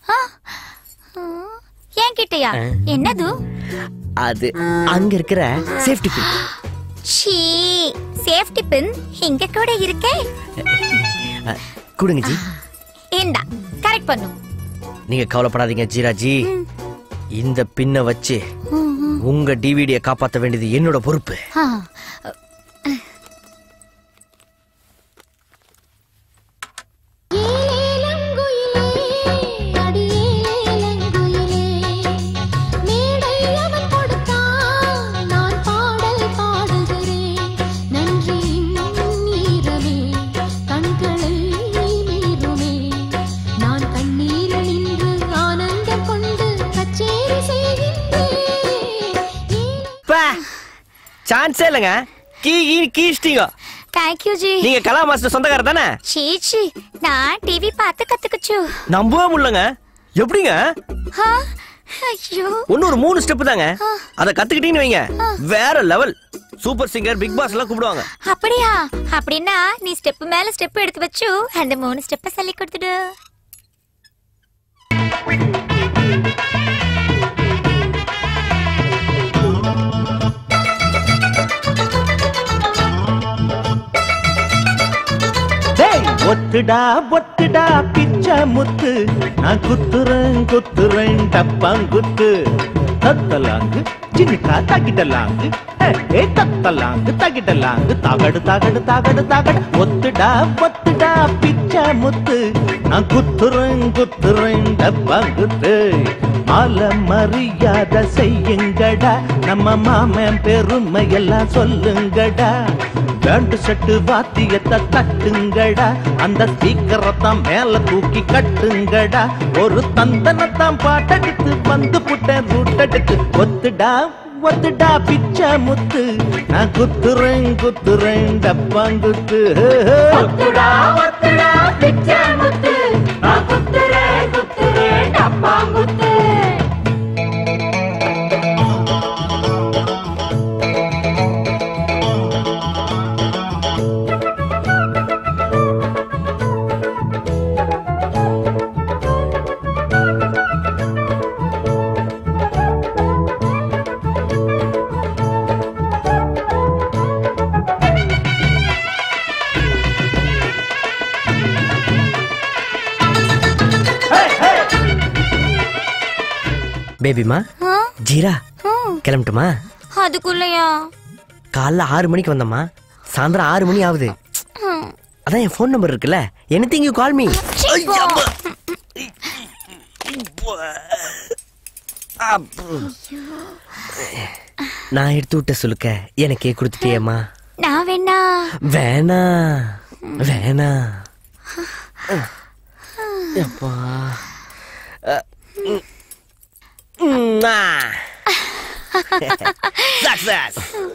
ஏன் கிட்டயா? என்னது அது? அங்க இருக்கிற சேஃப்டி பின். சீ, சேஃப்டி பின் இங்க கூட இருக்கே. கொடுங்க ஜி. இந்தா கரெக்ட் பண்ணு. நீங்க கவலைப்படாதீங்க ஜீராஜி, இந்த பின்னை வச்சு உங்க டிவிடியை காப்பாற்ற வேண்டியது என்னோட பொறுப்பு. சான்ஸே இல்லங்க. கீஷ்டிங்க. Thank you ji. நீங்க கலா மாஸ்டர் சொந்தக்காரர் தானே? சீச்சி, நான் டிவி பார்த்து கத்துக்கிச்சு. நம்பவே முடியலங்க. எப்படிங்க? ஐயோ, இன்னொரு 3 ஸ்டெப் தாங்க. அத கத்துக்கிட்டீங்கன்னு வைங்க, வேற level. Super singer, big boss எல்லாம் கூப்பிடுவாங்க. அப்படியா? அப்படின்னா நீ ஸ்டெப் மேல ஸ்டெப் எடுத்து வச்சு அந்த 3 ஸ்டெப்பை சொல்லி கொடுத்துடு. ஒத்த ஒத்துடா பிச்சை முத்து நான் குத்துறேன் டப்பாங்குத்து தத்தலாங்கு சின்னுக்கா தகிடலாங்கு தத்தலாங்கு தகிடலாங்கு தகடு ஒத்துடா பிச்சை முத்து நான் குத்துறேன் டப்பாங்குத்து மாலை மரியாதை செய்யுங்கடா நம்ம மாமன் பெருமை எல்லாம் சொல்லுங்கடா பேண்டு செட்டு வாத்தியத்தை தட்டுங்கடா அந்த ஸ்பீக்கரைத்தான் மேல தூக்கி கட்டுங்கடா ஒரு தந்தனத்தான் பாட்டடித்து வந்து புட்டேன் ரூட்டெடுத்து ஒத்துடா பிச்சை முத்து நான் குத்துறேன் டப்பாங்குத்து ஒத்துடா பிச்சை முத்து நான் குத்துறேன் டப்பாங்குத்து பேபிமா ஜீரா கிளம்பட்டுமா? அதுக்குள்ளயா? காலைல 6 மணிக்கு வந்தம்மா, சாயந்தரம் 6 மணி ஆகுது. அதான் என் போன் நம்பர் இருக்குல்ல, anything you call me. நான் எடுத்து விட்ட சொல்லுக்க எனக்கே கொடுத்துட்டியம்மா. நான் வேணா அப்பா Success.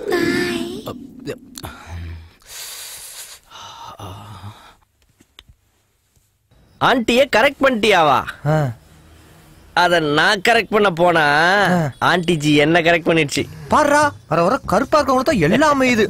ஆண்டிய கரெக்ட் பண்ணிட்டியாவா? அத நான் கரெக்ட் பண்ண போனா ஆண்டிஜி என்ன கரெக்ட் பண்ணிடுச்சு. பாருடா, வர கருப்பா இருக்கவங்க தான் எல்லாமே இது.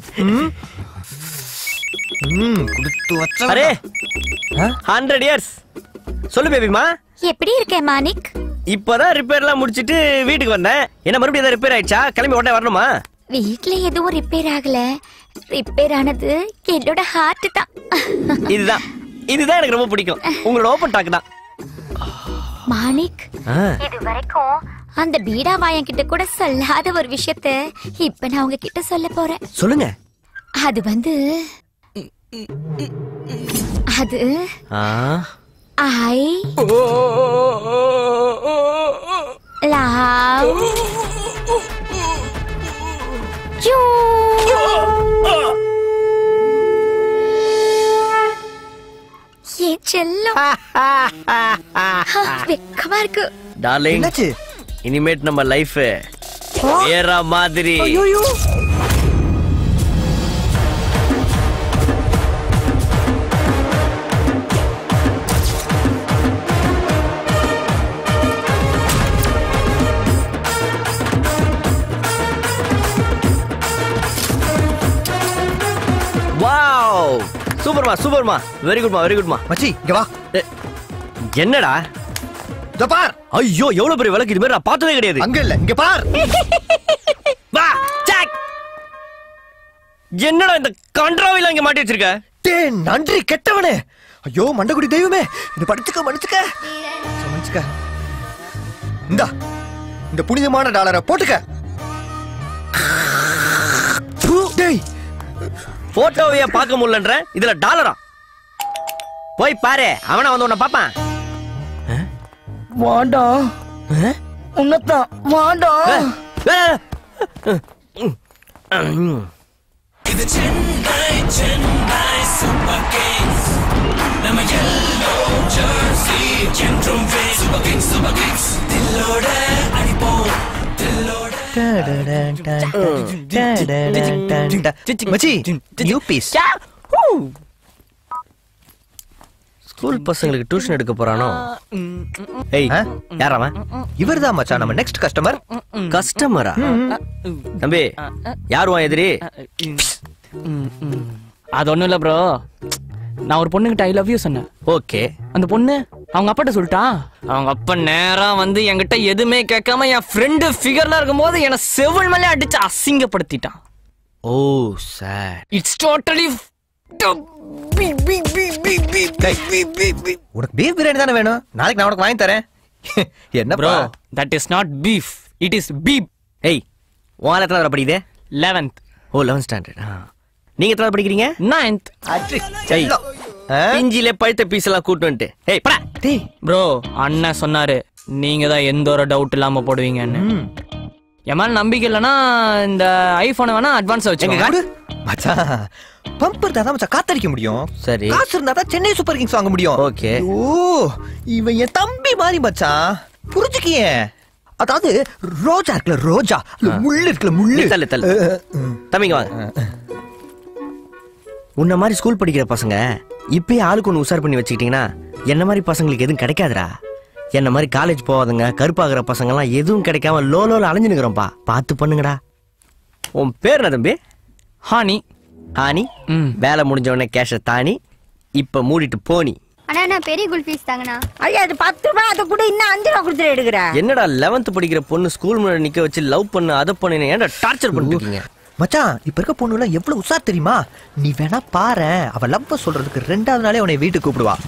அரே 100 years. சொல்லு பேபிமா. எப்படி இருக்கே மாணிக்? இப்பதான் ரிப்பேர்லாம் முடிச்சிட்டு வீட்டுக்கு வந்தேன். என்ன மறுபடியும் ஏதாவது ரிப்பேர் ஆயிடுச்சா? கிளம்பி உடனே வரணுமா? வீட்ல எதுவும் ரிப்பேர் ஆகல. ரிப்பேர் ஆனது என்னோட ஹார்ட் தான். இதுதான் எனக்கு ரொம்ப பிடிக்கும். உங்களோட ஓபன் டாக் தான். மாணிக், இது வரைக்கும் அந்த பீடா வாயன் கிட்ட கூட சொல்லாத ஒரு விஷயத்தை இப்ப நான் உங்க கிட்ட சொல்ல போறேன். சொல்லுங்க. அது I love you. ஏ செல்லம். வெக்கமா இருக்கு. டார்லிங், இனிமேட் நம்ம லைஃப் வேற மாதிரி. வாவ், சூப்பர்மா, வெரி குட்மா. மச்சி இங்க வா. என்னடா? இத பார். ஐயோ, எவ்வளவு பெரிய விளக்கு, இது மாதிரி நான் பார்த்ததே கிடையாது. அங்க இல்ல, இங்க பார். வா, சாக். என்னடா இந்த கண்ட்ராவில இங்க மாட்டி வச்சிருக்க? டேய் நன்றி கெட்டவனே. ஐயோ மண்டகுடி தெய்வமே, இது மன்னிச்சுக்க. இந்த புனிதமான டாலரை போட்டுக்க. டேய், போட்டோவையே பார்க்க முடியலன்ற, இதுல டாலரா? போய் பாரு, அவன வந்து உன்னை பாப்பான். வாடா, உன்னதான் வாடா. இது சென்னை சூப்பர் கிங்ஸ். நம்ம yellow jersey என்றும் சூப்பர் கிங்ஸ். தில்லோட அடிப்போம், தில்லோட. மச்சி, நியூ பீஸ். ஸ்கூல் பசங்களுக்கு டியூஷன் எடுக்க போறானோ? ஏய், யார் அவன்? இவர்தான் மச்சான் நம்ம நெக்ஸ்ட் கஸ்டமர். கஸ்டமரா? தம்பி, யார் உன் எதிரி? அது ஒண்ணும் இல்ல ப்ரோ. நான் ஒரு பொண்ணுகிட்ட ஐ லவ் யூ சொன்னேன். ஓகே. அந்த பொண்ணு அவங்க அப்பாட்ட சொல்லிட்டா. அவங்க அப்பா நேரா வந்து என்கிட்ட எதுவுமே கேட்காம என் ஃப்ரெண்டு ஃபிகர்ல இருக்கும்போது என்ன செவல் மேலே அடிச்சு அசிங்கப்படுத்திட்டான். ஓ சார், இட்ஸ் டோட்டலி உனக்கு பீஃப் பிரியாணி தானே வேணும்? நாளைக்கு நான் உனக்கு வாங்கி தரேன். என்ன bro, that is not beef, it is beep. ஏய், உன் எத்தனை வரை படிக்குது? 11th. ஓ, 11th ஸ்டாண்டர்ட். நீங்க எத்தனை படிக்கிறீங்க? 9th. பிஞ்சிலே பழுத்த பீஸ் எல்லாம் கூட்டு வந்துட்டு. ஏய் படா. டேய் ப்ரோ, அண்ணன் சொன்னாரு நீங்க தான் எந்த ஒரு டவுட் இல்லாம போடுவீங்கன்னு. என் மேல நம்பிக்கை இல்லைன்னா இந்த ஐபோனை வேணா அட்வான்ஸா வச்சுக்கோங்க. மச்சான், பம்பர் தான் மச்சான் காத்தடிக்க முடியும். சரி, காசு இருந்தா தான் சென்னை சூப்பர் கிங்ஸ் வாங்க முடியும். ஓகே. ஓ, இவன் என் தம்பி மாதிரி மச்சான், புரிஞ்சுக்கிய. அதாவது ரோஜா இருக்குல்ல, ரோஜா முள்ளு இருக்குல்ல, முள்ளு. தள்ளு தள்ளு தம்பிங்க வாங்க. உன்ன மாதிரி ஸ்கூல் படிக்கிற பசங்க இப்பயே ஆளுக்கு ஒன்று உஷார் பண்ணி வச்சுக்கிட்டீங்கன்னா என்ன மாதிரி பசங்களுக்கு எதுவும் கிடைக்காதுடா. என்ன மாதிரி காலேஜ் போவாதுங்க கருப்பாகிற பசங்கெல்லாம் எதுவும் கிடைக்காம லோலோல அலைஞ்சு நிக்கிறோம்ப்பா. பார்த்து பண்ணுங்கடா. உன் பேர் என்ன தம்பி? ஹானி. ஹானி, வேலை முடிஞ்ச உடனே கேஷ தானி, இப்ப மூடிட்டு போனி. அண்ணா நான் பெரிய குல்ஃபீஸ் தாங்கண்ணா. ஐயா அது 10 ரூபாய், அதை கூட இன்னும் 5 ரூபா கொடுத்துட்டு எடுக்கிற. என்னடா 11th படிக்கிற பொண்ணு ஸ்கூல் முன்னாடி நிக்க வச்சு லவ் பண்ணு அதை பண்ணு ஏன்டா டார்ச்சர் பண்ணிருக்கீங்க? மச்சான், இப்ப இருக்க பொண்ணுல எவ்வளவு உஷார் தெரியுமா? நீ வேணா பாரு, அவ லவ் சொல்றதுக்கு 2வது நாளே உன்னை வீட்டுக்கு கூப்பிடுவா.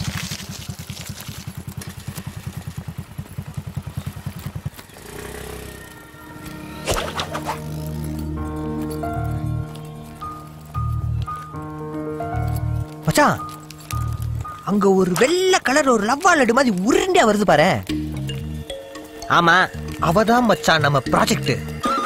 மச்சான், அங்க ஒரு வெள்ளை கலர் ஒரு லவ்வால் அடி மாதிரி உருண்டையா வருது பாரு. ஆமா, அவதான் மச்சான் நம்ம ப்ராஜெக்ட்.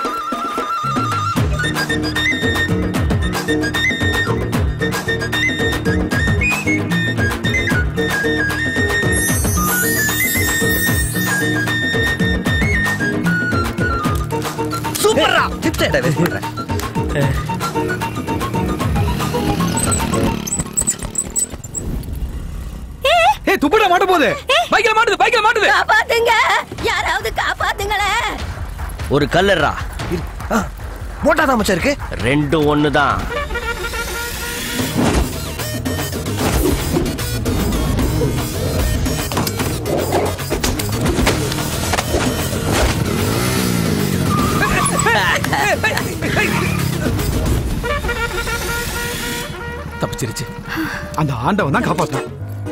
சூப்பரா டிப்ஸ் எட வெயிட் பண்றேன். ஏய் துப்புடா மாட்ட போகுது. பைக்ல மாட்டுது. காப்பாத்துங்க, யாராவது காப்பாத்துங்களே. ஒரு கல்லறா. மோட்டா தான் மச்சான் இருக்கு. ரெண்டும் ஒண்ணுதான். தப்பிச்சிருச்சு. அந்த ஆண்டவன் தான் காப்பாத்தான்.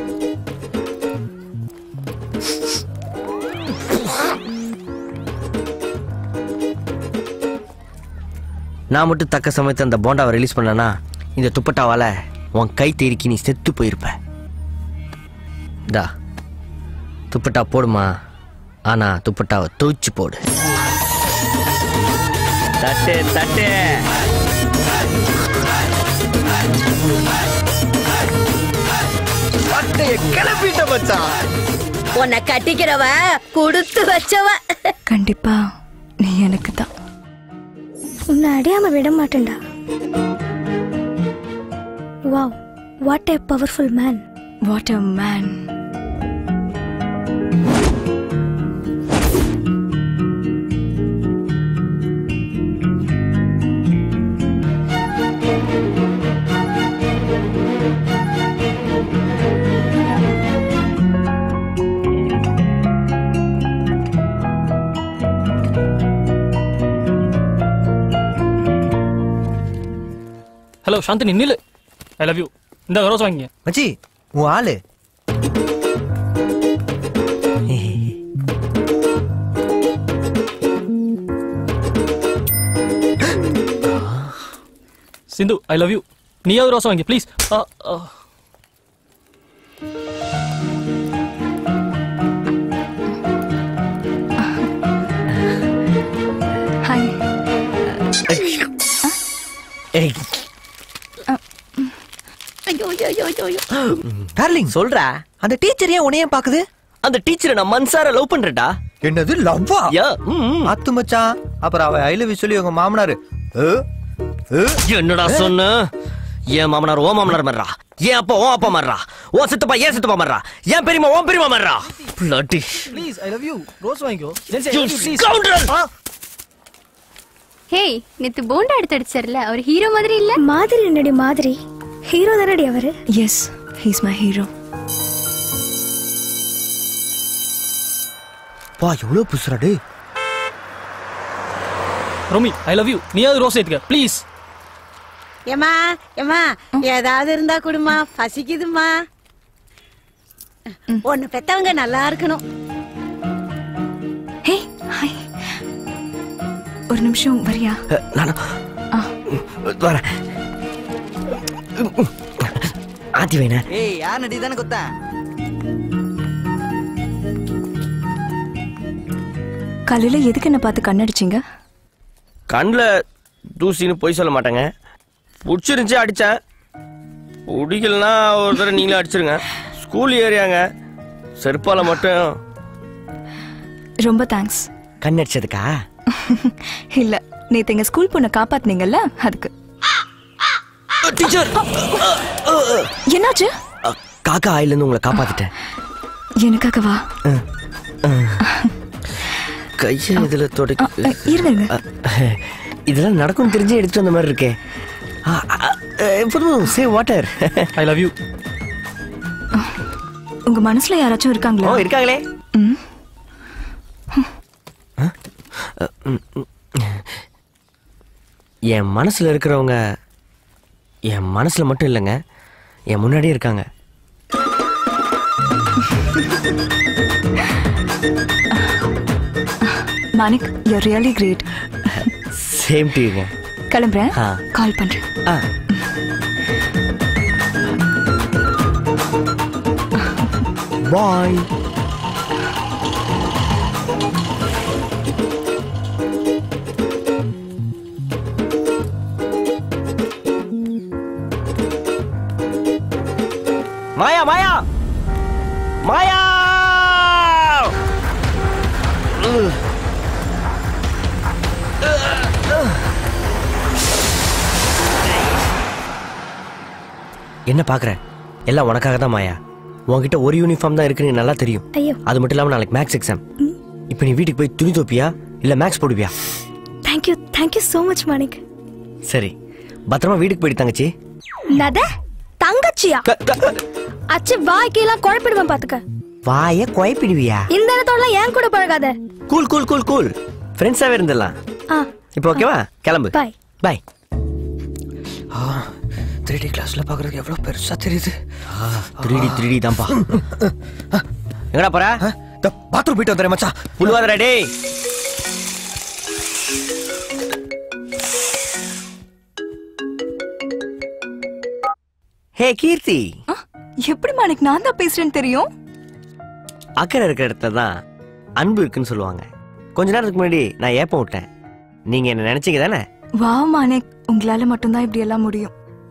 நான் மட்டும் தக்க சமயத்தை அந்த போண்டாவை ரிலீஸ் பண்ணனா இந்த துப்பட்டாவால உன் கை தேரிக்கி நீ செத்து போயிருப்ப. டா துப்பட்டா போடுமா, ஆனா துப்பட்டாவை தூச்சு போடு. தட்டு தட்டு. கிளப்பிட்ட மச்சான். உன்னை கட்டிக்கிறவ கொடுத்து வச்சவ. கண்டிப்பா நீ எனக்கு தான். உன்னை அடையாம விட மாட்டேன்டா. Wow, what a powerful man. What a man. Hello Chandini, நில்லு. I love you. இந்த ரோஸ் வாங்கிங்க. மச்சி, உன் ஆளு. Sindhu, I love you. நீயாவது ரோஸ் வாங்கி ப்ளீஸ். ஹாய். டார்லிங் சொல்றா, அந்த டீச்சர் ஏன் உன்னையே பாக்குது? அந்த டீச்சரை நான் மன்சார லவ் பண்றேன்டா. என்னது லவ்வா? அத்து மச்சான், அப்புறம் அவ ஐ லவ் யூ சொல்லி உங்க மாமனாரு என்னடா சொன்ன? ஏன் மாமனார் ஓ மாமனார் மர்றா, ஏன் அப்பா ஓ அப்பா மர்றா, ஓ சித்தப்பா ஏன் சித்தப்பா மர்றா, ஏன் பெரியம்மா ஓ பெரியம்மா மர்றா. Bloody please I love you. Rose வாங்கிக்கோ. ஹேய், நேத்து போண்டா எடுத்து அடிச்சார்ல, அவர் ஹீரோ மாதிரி இல்ல? மாதிரி என்னடி மாதிரி? ஹீரோ தானடி அவரு. Yes, he is my hero. வா, எவ்வளவு புசுரா டேய். Romi, I love you. நீயாவது ரோஸ் ஏத்துக்க ப்ளீஸ். ஏமா ஏமா ஏதாவது இருந்தா குடுமா, பசிக்குதுமா. ஒன்னு பெத்தவங்க நல்லா இருக்கணும். ஹே ஹாய், ஒரு நிமிஷம் வரியா? வரேன். ஆத்தி வேணா. ஏய் யார் நடி தானே கொத்தா? காலையில எதுக்கு என்ன பார்த்து கண்ணடிச்சிங்க? கண்ணில் தூசின்னு போய் சொல்ல மாட்டேங்க. பிடிச்சிருந்துச்சி அடித்தேன். பிடிக்கலன்னா ஒரு தடவை நீங்களே அடிச்சிருங்க. ஸ்கூல் ஏரியாங்க, செருப்பால மட்டும். ரொம்ப தேங்க்ஸ். கண் அடிச்சதுக்கா? இல்ல, நேத்து எங்க ஸ்கூல் பொண்ணை காப்பாத்துனீங்கல்ல அதுக்கு. டீச்சர் என்னாச்சு? காக்கா ஆயில இருந்து உங்களை காப்பாத்திட்டேன். எனக்காகவா? கைய இதுல தொடக்க இருங்க. இதெல்லாம் நடக்கும் தெரிஞ்சே எடுத்துட்டு வந்த மாதிரி இருக்கே. Save water. I love you. உங்க மனசுல யாராச்சும் இருக்காங்களா? ஓ இருக்காங்களே. என் மனசுல இருக்கிறவங்க என் மனசுல மட்டும் இல்லைங்க, என் முன்னாடியே இருக்காங்க. Manik, you are really great. Same to யூங்க. கிளம்புறேன், கால் பண்றேன். பாய். மாயா மாயா மாயா. என்ன பாக்குற? எல்லாம் உனக்காக தான் மாயா. உன்கிட்ட ஒரு யூனிஃபார்ம் தான் இருக்குன்னு நல்லா தெரியும். அது மட்டும் இல்லாம நாளைக்கு மேக்ஸ் எக்ஸாம். இப்போ நீ வீட்டுக்கு போய் துணி தோப்பியா இல்ல மேக்ஸ் போடுவியா? Thank you so much Manik. சரி, பத்திரமா வீட்டுக்கு போயிட்டு தங்கச்சி. நட தங்கச்சியா? அச்சு வாய்க்கெல்லாம் குழப்பிடுவேன் பாத்துக்க. வாய குழப்பிடுவியா? இந்த இடத்தோட ஏன் கூட பழகாத. கூல் கூல் கூல் கூல், ஃப்ரெண்ட்ஸாவே இருந்துடலாம். இப்போ ஓகேவா? கிளம்பு. பாய் பாய். 3D கிளாஸ்ல பாக்குறதுக்கு எவ்வளவு பெருசா தெரியுது. 3D தான்ப்பா. எங்கடா போற? பாத்ரூம் போயிட்டு வந்துறேன் மச்சான். புல்வாதடா டேய். ஹே கீர்த்தி. எப்படி மாணிக் நான் தான் பேசுறேன்னு தெரியும்? அக்கறை இருக்கிற இடத்துல தான் அன்பு இருக்குன்னு சொல்லுவாங்க. கொஞ்ச நேரத்துக்கு முன்னாடி நான் ஏப்பம் விட்டேன். நீங்க என்ன நினைச்சீங்க தானே? வா மாணிக், உங்களால மட்டும்தான் இப்படி எல்லாம் முடியும்.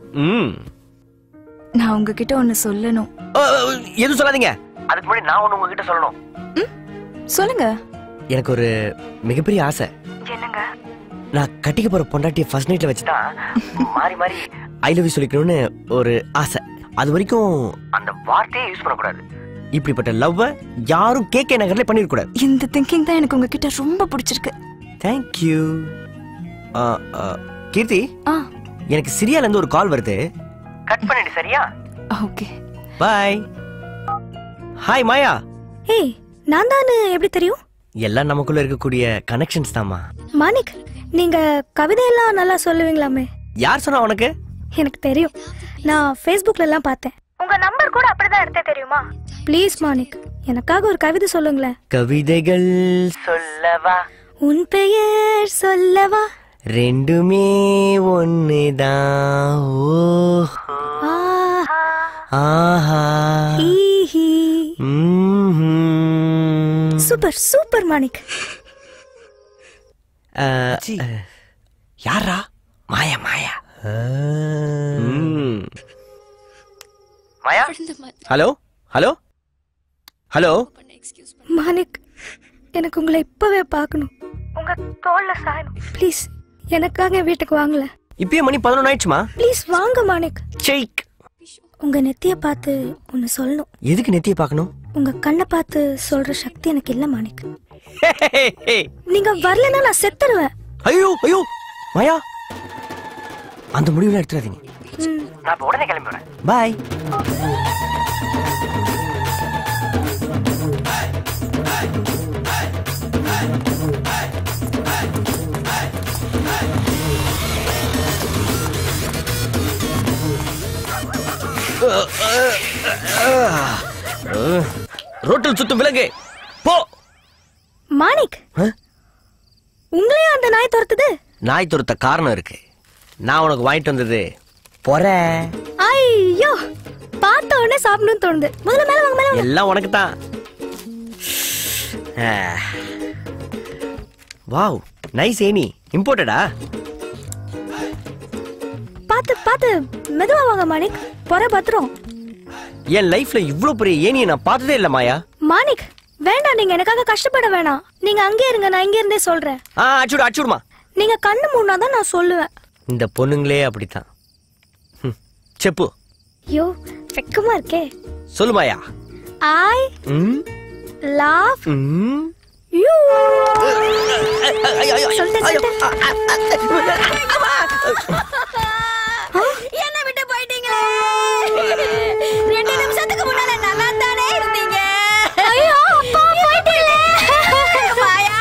நான் உங்ககிட்ட ஒன்னு சொல்லணும். எதுவும் சொல்லாதீங்க. அதுக்கு முன்னாடி நான் ஒண்ணு உங்ககிட்ட சொல்லணும். சொல்லுங்க. எனக்கு ஒரு மிகப்பெரிய ஆசை. என்னங்க? நான் கட்டிக்க போற பொண்டாட்டிய ஃபர்ஸ்ட் நைட்ல வச்சுதான் மாறி மாறி ஐ லவ் யூ சொல்லிக்கணும்னு ஒரு ஆசை. அது வரைக்கும் அந்த வார்த்தையே யூஸ் பண்ணக்கூடாது. இப்படிப்பட்ட லவ் யாரும் கேக்க நகர்ல பண்ணிட கூடாது. இந்த திங்கிங் தான் எனக்கு உங்ககிட்ட ரொம்ப பிடிச்சிருக்கு. Thank you. கீர்த்தி, எனக்கு சிரியால இருந்து ஒரு கால் வருது. கட் பண்ணிடு சரியா? ஓகே. பை. ஹாய் மாயா. ஏய், நான் தான் எப்படி தெரியும்? எல்லாம் நமக்குள்ள இருக்கக்கூடிய கனெக்ஷன்ஸ் தாமா. மாணிக், நீங்க கவிதையெல்லாம் நல்லா சொல்லுவீங்களாமே. யார் சொன்னா உனக்கு? எனக்கு தெரியும். நான் Facebookல எல்லாம் பார்த்தேன். உங்க நம்பர் கூட அப்படிதான் எடுத்தே தெரியுமா? ப்ளீஸ் மாணிக், எனக்காக ஒரு கவிதை சொல்லுங்களேன். கவிதைகள் சொல்லவா? உன் பெயர் சொல்லவா? ரெண்டுமே ஒண்ணுதான். ஆஹா. Super super Manik. யாரா? Maya Maya. Maya. Hello hello hello. Manik, எனக்கு உங்களை இப்பவே பார்க்கணும். உங்க தோள்ல சாயணும். ப்ளீஸ் எனக்காக வீட்டுக்கு வாங்கல. இப்பயே மணி 11 ஆயிடுச்சுமா. ப்ளீஸ் வாங்க மாணிக். செக். உங்க நெத்திய பார்த்து ஒன்னு சொல்லணும். எதுக்கு நெத்திய பார்க்கணும்? உங்க கண்ணை பார்த்து சொல்ற சக்தி எனக்கு இல்ல மாணிக். நீங்க வரலன்னா நான் செத்துருவேன். ஐயோ ஐயோ மாயா, அந்த முடிவுல எடுத்துறாதீங்க. நான் உடனே கிளம்பி வரேன். பை. ரோட்டில் சுத்தும் விலங்கு போ. மாணிக், உங்களையே அந்த நாய் துரத்துது? நாய் துரத்த காரணம் இருக்கு. நான் உனக்கு வாங்கிட்டு வந்தது பொற. ஐயோ, பார்த்த உடனே சாப்பிடணும்னு தோணுது. முதல்ல மேல வாங்க, மேல வாங்க. எல்லாம் உனக்கு தான். வாவ், நைஸ் ஏனி. இம்போர்ட்டடா? பாத்து பாத்து மெதுவா வாங்க மாணிக், பொற பத்திரம். என் லைஃப்ல இவ்ளோ பெரிய ஏனியை நான் பார்த்ததே இல்ல மாயா. மாணிக் வேண்டாம், நீங்க எனக்காக கஷ்டப்பட வேணாம். நீங்க அங்கே இருங்க, நான் இங்க இருந்தே சொல்றேன். அச்சுடு அச்சுடுமா. நீங்க கண்ணு மூடினாதான் நான் சொல்லுவேன். இந்த பொண்ணுங்களே அப்படித்தான். செப்பு. ஐயோ வெக்கமா இருக்கே. சொல்லு மாயா. ஐ லவ் யூ. என்ன விட்டு போயிட்டீங்களே? 2 நிமிஷத்துக்கு முன்னால நல்லா தானே இருந்தீங்க. ஐயோ அப்பா போயிட்டீங்களே. மாயா.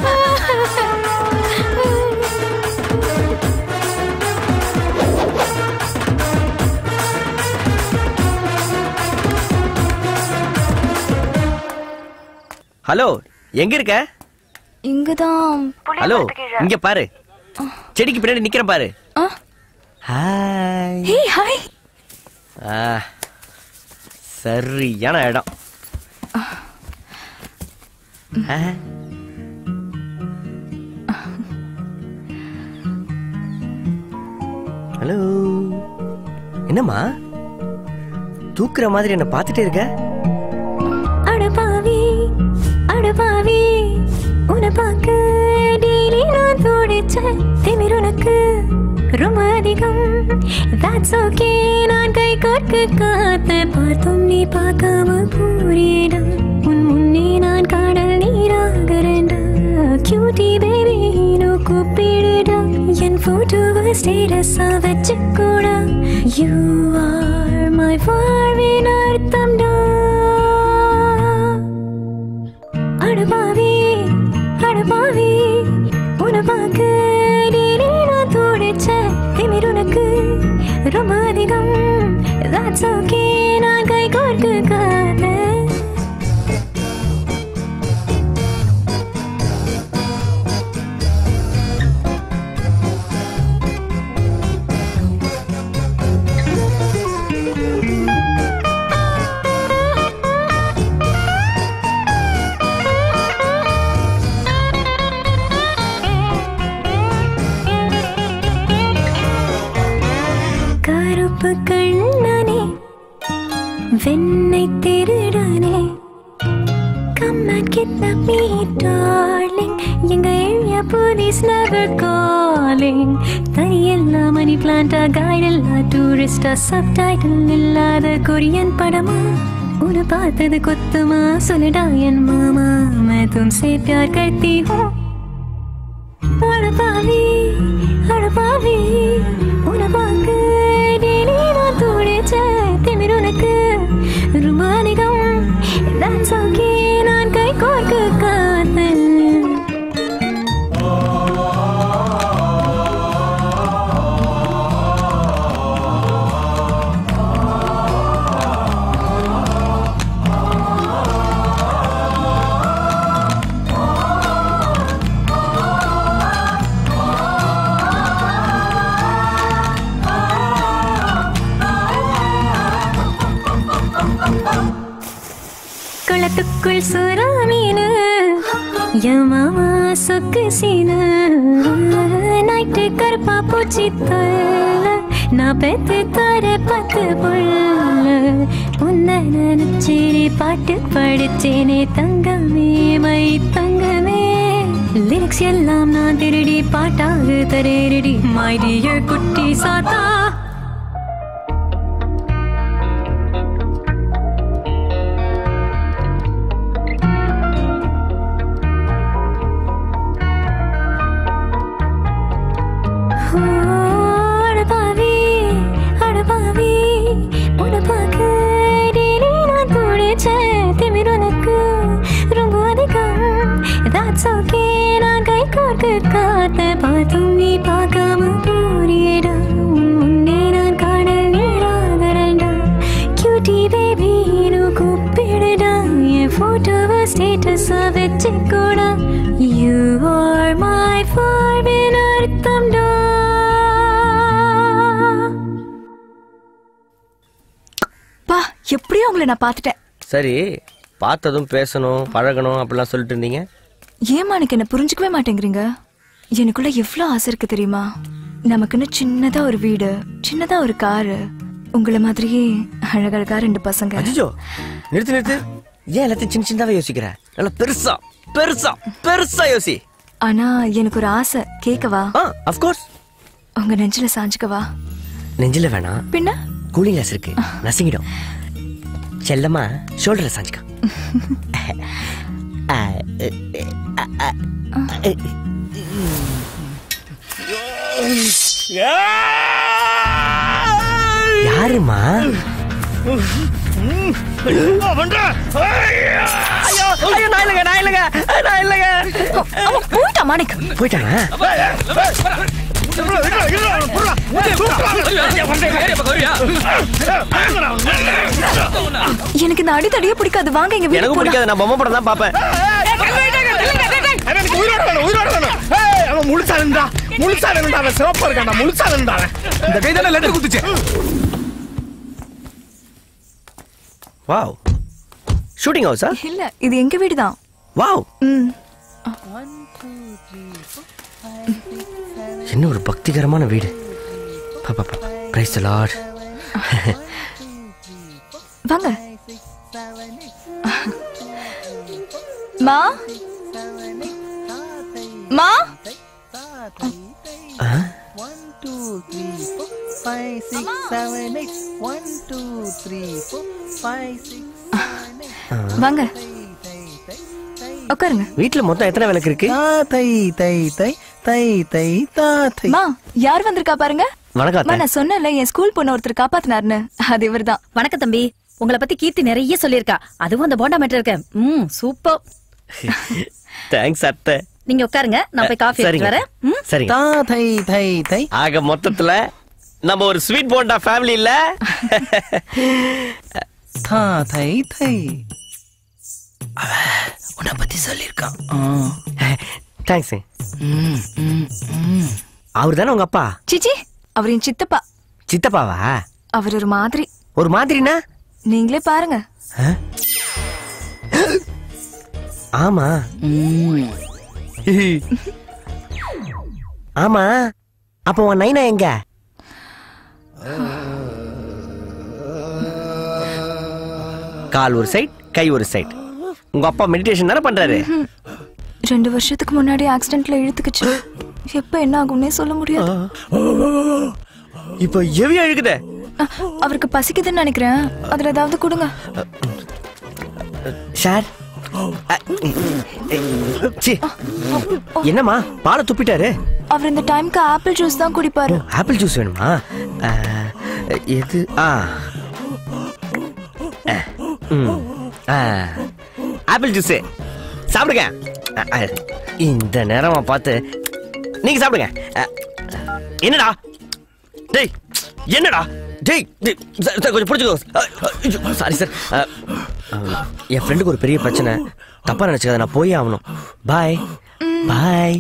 ஹலோ, எங்க இருக்க? இங்கதான். ஹலோ, இங்க பாரு. செடிக்கு பின்னாடி நிக்கிறேன் பாரு. ஹாய். Hey hi. சரியான இடம். ஹலோ, என்னம்மா தூக்குற மாதிரி என்ன பார்த்துட்டே இருக்க? அடபாவி அடபாவி, உன்னை பார்க்க டெய்லி நான் தோடிச்ச திமிர் உனக்கு ரொம்ப அதிகம். That's okay, நான் கை கோர்க்க காத்து பார்த்தும் நீ பார்க்காம போரிடம். உன் முன்னே நான் காடல் நீராகிறேன்டா. Cutie baby நோ கூப்பிடுடா. என் போட்டோவை ஸ்டேட்டஸா வச்சுக்கூடா. You are my வாழ்வின் அர்த்தம்டா. அடபாவி அடபாவி, உன்னை பார்க்க டெய்லி நான் தோடிச்ச திமிர் உனக்கு ரொம்ப அதிகம். That's okay, நான் கை கோர்க்க காத்து. கருப்பு கண்ணனே, வெண்ணை திருடனே, come and kidnap me darling. எங்க ஏரியா police never calling. தனியெல்லா மணி பிளான்டா, கைட் இல்லா டூரிஸ்டா, சப்டைட்டில் இல்லாத கொரியன் படமா? உன்னை பார்த்தது குத்துமா? சொல்லுடா என் மாமா, मैं तुमसे प्यार करती हूँ. அடபாவி அடபாவி, உன்னை பார்க்க டெய்லி நான் தோடிச்ச திமிர் உனக்கு ரொம்ப அதிகம். That's okay, நான் கை கோர்க்க காத்தேன். குளத்துக்குள் சுறா மீனு, என் மாமா சொக்கு சீனு. நைட்டு கருப்பா பூச்சி தொல்ல, நான் பெத்து தர 10 புள்ள. உன்னை நினைச்சேனே, பாட்டு படிச்சேனே, தங்கமே மை தங்கமே. லிரிக்ஸ் எல்லாம் நான் திருடி பாட்டாக தரேடி, மை டியர் குட்டி சாத்தா. அடபாவி அடபாவி, உன்னை பார்க்க டெய்லி நான் தோடிச்ச திமிர் உனக்கு ரொம்ப அதிகம். That's okay, நான் கை கோர்க்க காத்து பார்த்தும் நீ பார்க்காம போறியடா. உன் முன்னே நான் காடல் நீராகிறேன்டா. ஸ்டேட்டஸ் வெச்சு கூட you are my vibe in அர்த்தம்டா. பா எப்படியும் உங்களை நான் பார்த்துட்டேன். சரி, பார்த்ததும் பேசணும் பழகணும் அப்படிலாம் சொல்லிட்டு இருந்தீங்க. ஏமா எனக்கு என்ன புரிஞ்சுக்கவே மாட்டேங்கிறீங்க? எனக்குள்ள எவ்வளவு ஆசை இருக்கு தெரியுமா? நமக்குன்னு சின்னதா ஒரு வீடு, சின்னதா ஒரு காரு, உங்களை மாதிரியே அழகழகா 2 பசங்க. அஜிஜோ நிறுத்து நிறுத்து. ஏன் எல்லாத்தையும் சின்ன சின்னதாவே யோசிக்கிற? நல்லா பெருசா பெருசா பெருசா யோசி. ஆனா எனக்கு ஒரு ஆசை, கேட்கவா? Of course. உங்க நெஞ்சில சாஞ்சுக்கவா? நெஞ்சில வேணாம், பின்ன கூலிங் கிளாஸ் இருக்கு, நசிங்கிடும். செல்லமா ஷோல்டர்ல சாஞ்சுக்க. யாருமா? போயிட்டா மாணிக்? போயிட்டாங்க. எனக்கு இந்த அடித்தடியே பிடிக்காது. வாங்க எங்க வீட்டுக்கு. எனக்கு பிடிக்காது, நான் பொம்மை படம் தான் பாப்பேன். வாவ், ஷூட்டிங் ஹவுஸா? இல்ல, இது எங்க வீடு தான். வாவ், என்ன ஒரு பக்திகரமான வீடு. Praise the lord. வாங்க. மா மா வாங்க உட்காருங்க. வீட்டுல மொத்தம் எத்தனை விளக்கு இருக்கு? மா யார் வந்திருக்கா பாருங்க. வணக்கம். நான் சொன்னேன்ல என் ஸ்கூல் பொண்ணு ஒருத்தர் காப்பாத்தினாருன்னு, அது இவர்தான். வணக்கம் தம்பி. உங்களை பத்தி கீர்த்தி நிறைய சொல்லிருக்கா. அதுவும் அந்த போண்டா மேட்டர் இருக்க. சூப்பர். தேங்க்ஸ் அத்தை. நீங்க உட்காருங்க, நான் போய் காஃபி எடுத்து வரேன். சரி. ஆக மொத்தத்துல நம்ம ஒரு ஸ்வீட் போண்டா ஃபேமிலி இல்ல? உன்னை பத்தி சொல்லிருக்கான். தேங்க்ஸ். அவர் தானே உங்க அப்பா? சிச்சி, அவர் என் சித்தப்பா. சித்தப்பாவா? அவர் ஒரு மாதிரி. ஒரு மாதிரினா? நீங்களே பாருங்க. ஆமா ஆமா. அப்ப உன் நைனா எங்க? கால் ஒரு சைட், கை ஒரு சைட். உங்க அப்பா மெடிடேஷன் தானே பண்றாரு? 2 வருஷத்துக்கு முன்னாடி ஆக்சிடென்ட்ல இழுத்துக்குச்சு. எப்ப என்ன ஆகும்னே சொல்ல முடியாது. இப்ப எவி அழுகுதே. அவருக்கு பசிக்குதுன்னு நினைக்கிறேன். அதுல ஏதாவது கொடுங்க. சார், என்னம்மா பாலை துப்பிட்டாரு? அவர் இந்த டைம்க்கு ஆப்பிள் ஜூஸ் தான் குடிப்பாரு. ஆப்பிள் ஜூஸ் வேணுமா? எது? ஆப்பிள் ஜூஸ் சாப்பிடுங்க. இந்த நேரமா பார்த்து நீங்க சாப்பிடுங்க. என்னடா டேய், என்னடா டேய், கொஞ்சம் பிடிச்சிக்கோ. சாரி சார், என் ஃப்ரெண்டுக்கு ஒரு பெரிய பிரச்சனை. தப்பா நினைச்சுக்காத, நான் போய் ஆகணும். பாய் பாய்.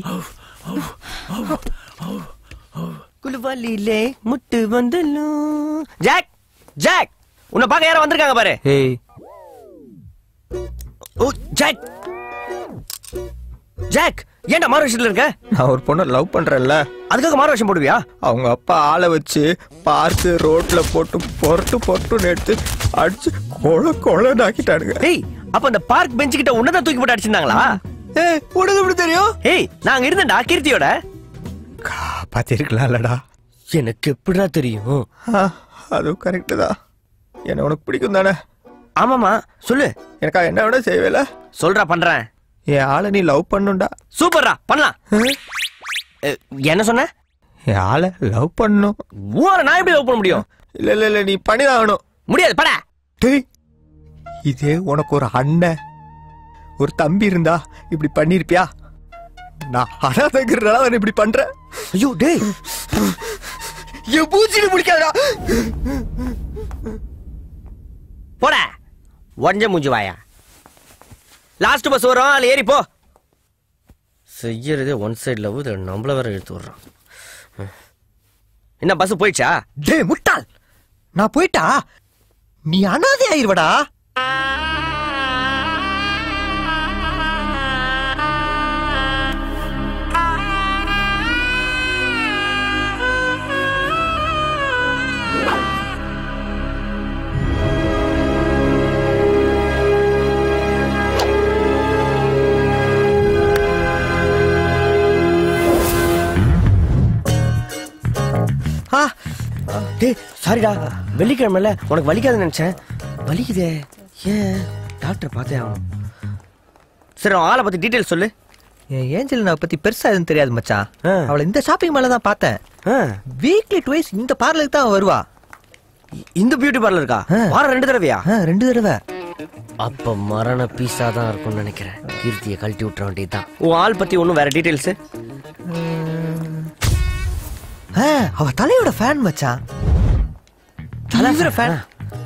குலுவாலிலே முட்டு வந்தலும். ஜாக் ஜாக், உன்னை பார்க்க யாரும் வந்திருக்காங்க பாரு. ஓ ஜாக் ஜாக், ஏன்டா மாறு விஷயத்துல இருக்க? நான் ஒரு பொண்ணை லவ் பண்றேன்ல, அதுக்காக மாறு விஷயம் போடுவியா? அவங்க அப்பா ஆளை வச்சு பார்த்து ரோட்ல போட்டு பொருட்டு எடுத்து அடிச்சு கொலை ஆக்கிட்டானுங்க. ஏய், அப்ப அந்த பார்க் பெஞ்ச் கிட்ட உன்னதான் தூக்கி போட்டு அடிச்சிருந்தாங்களா? ஏய், உனக்கு எப்படி தெரியும்? ஏய், நாங்க இருந்தேன்டா கீர்த்தியோட. பாத்திருக்கலாம்லடா. எனக்கு எப்படிடா தெரியும்? அதுவும் கரெக்ட் தான். என்ன உனக்கு பிடிக்கும் தானே? ஆமாமா, சொல்லு. எனக்கா என்ன விட செய்வேல? சொல்றா, பண்றேன். என் ஆளை நீ லவ் பண்ணுண்டா. சூப்பர்ரா, பண்ணலாம். என்ன சொன்ன? என் ஆளை லவ் பண்ணும். நான் எப்படி லவ் பண்ண முடியும்? இல்ல நீ பண்ணிதான் ஆகணும். முடியாது, பட. இதே உனக்கு ஒரு அண்ணன் ஒரு தம்பி இருந்தா இப்படி பண்ணிருப்பியா? நான் அனாதைங்கிறனால இப்படி பண்றேன். ஐயோ டேய், என் பூச்சிட்டு பிடிக்காதா? போட ஒஞ்ச மூஞ்சி வாயா. லாஸ்ட் பஸ் வரும், அதுல ஏறி போ. செய்யறதே ஒன் சைடு லவ், நம்மள வேற எடுத்து விடுறான். என்ன பஸ் போயிடுச்சா? டே முட்டாள், நான் போயிட்டா நீ அனாதை ஆயிருவடா. டேய் சாரிடா, வெள்ளிக்கிழமைல உனக்கு வலிக்காதுன்னு நினைச்சேன். வலிக்குதே, ஏன்? டாக்டர் பார்த்தே ஆகணும். சரி, ஆளை பத்தி டீடைல்ஸ் சொல்லு. என் ஏஞ்சல் நான் பத்தி பெருசா எதுவும் தெரியாது மச்சான். அவளை இந்த ஷாப்பிங் மால்ல தான் பார்த்தேன். வீக்லி ட்வைஸ் இந்த பார்லருக்கு தான் வருவா. இந்த பியூட்டி பார்லருக்கா? வாரம் 2 தடவையா? 2 தடவை. அப்ப மரண பீஸா தான் இருக்கும்னு நினைக்கிறேன். கீர்த்தியை கழட்டி விட்டுற வேண்டியதுதான். உன் ஆள் பத்தி ஒன்னும் வேற டீடைல்ஸ்? அவ தலையோட ஃபேன் மச்சான். தலைவர ஃபேன்.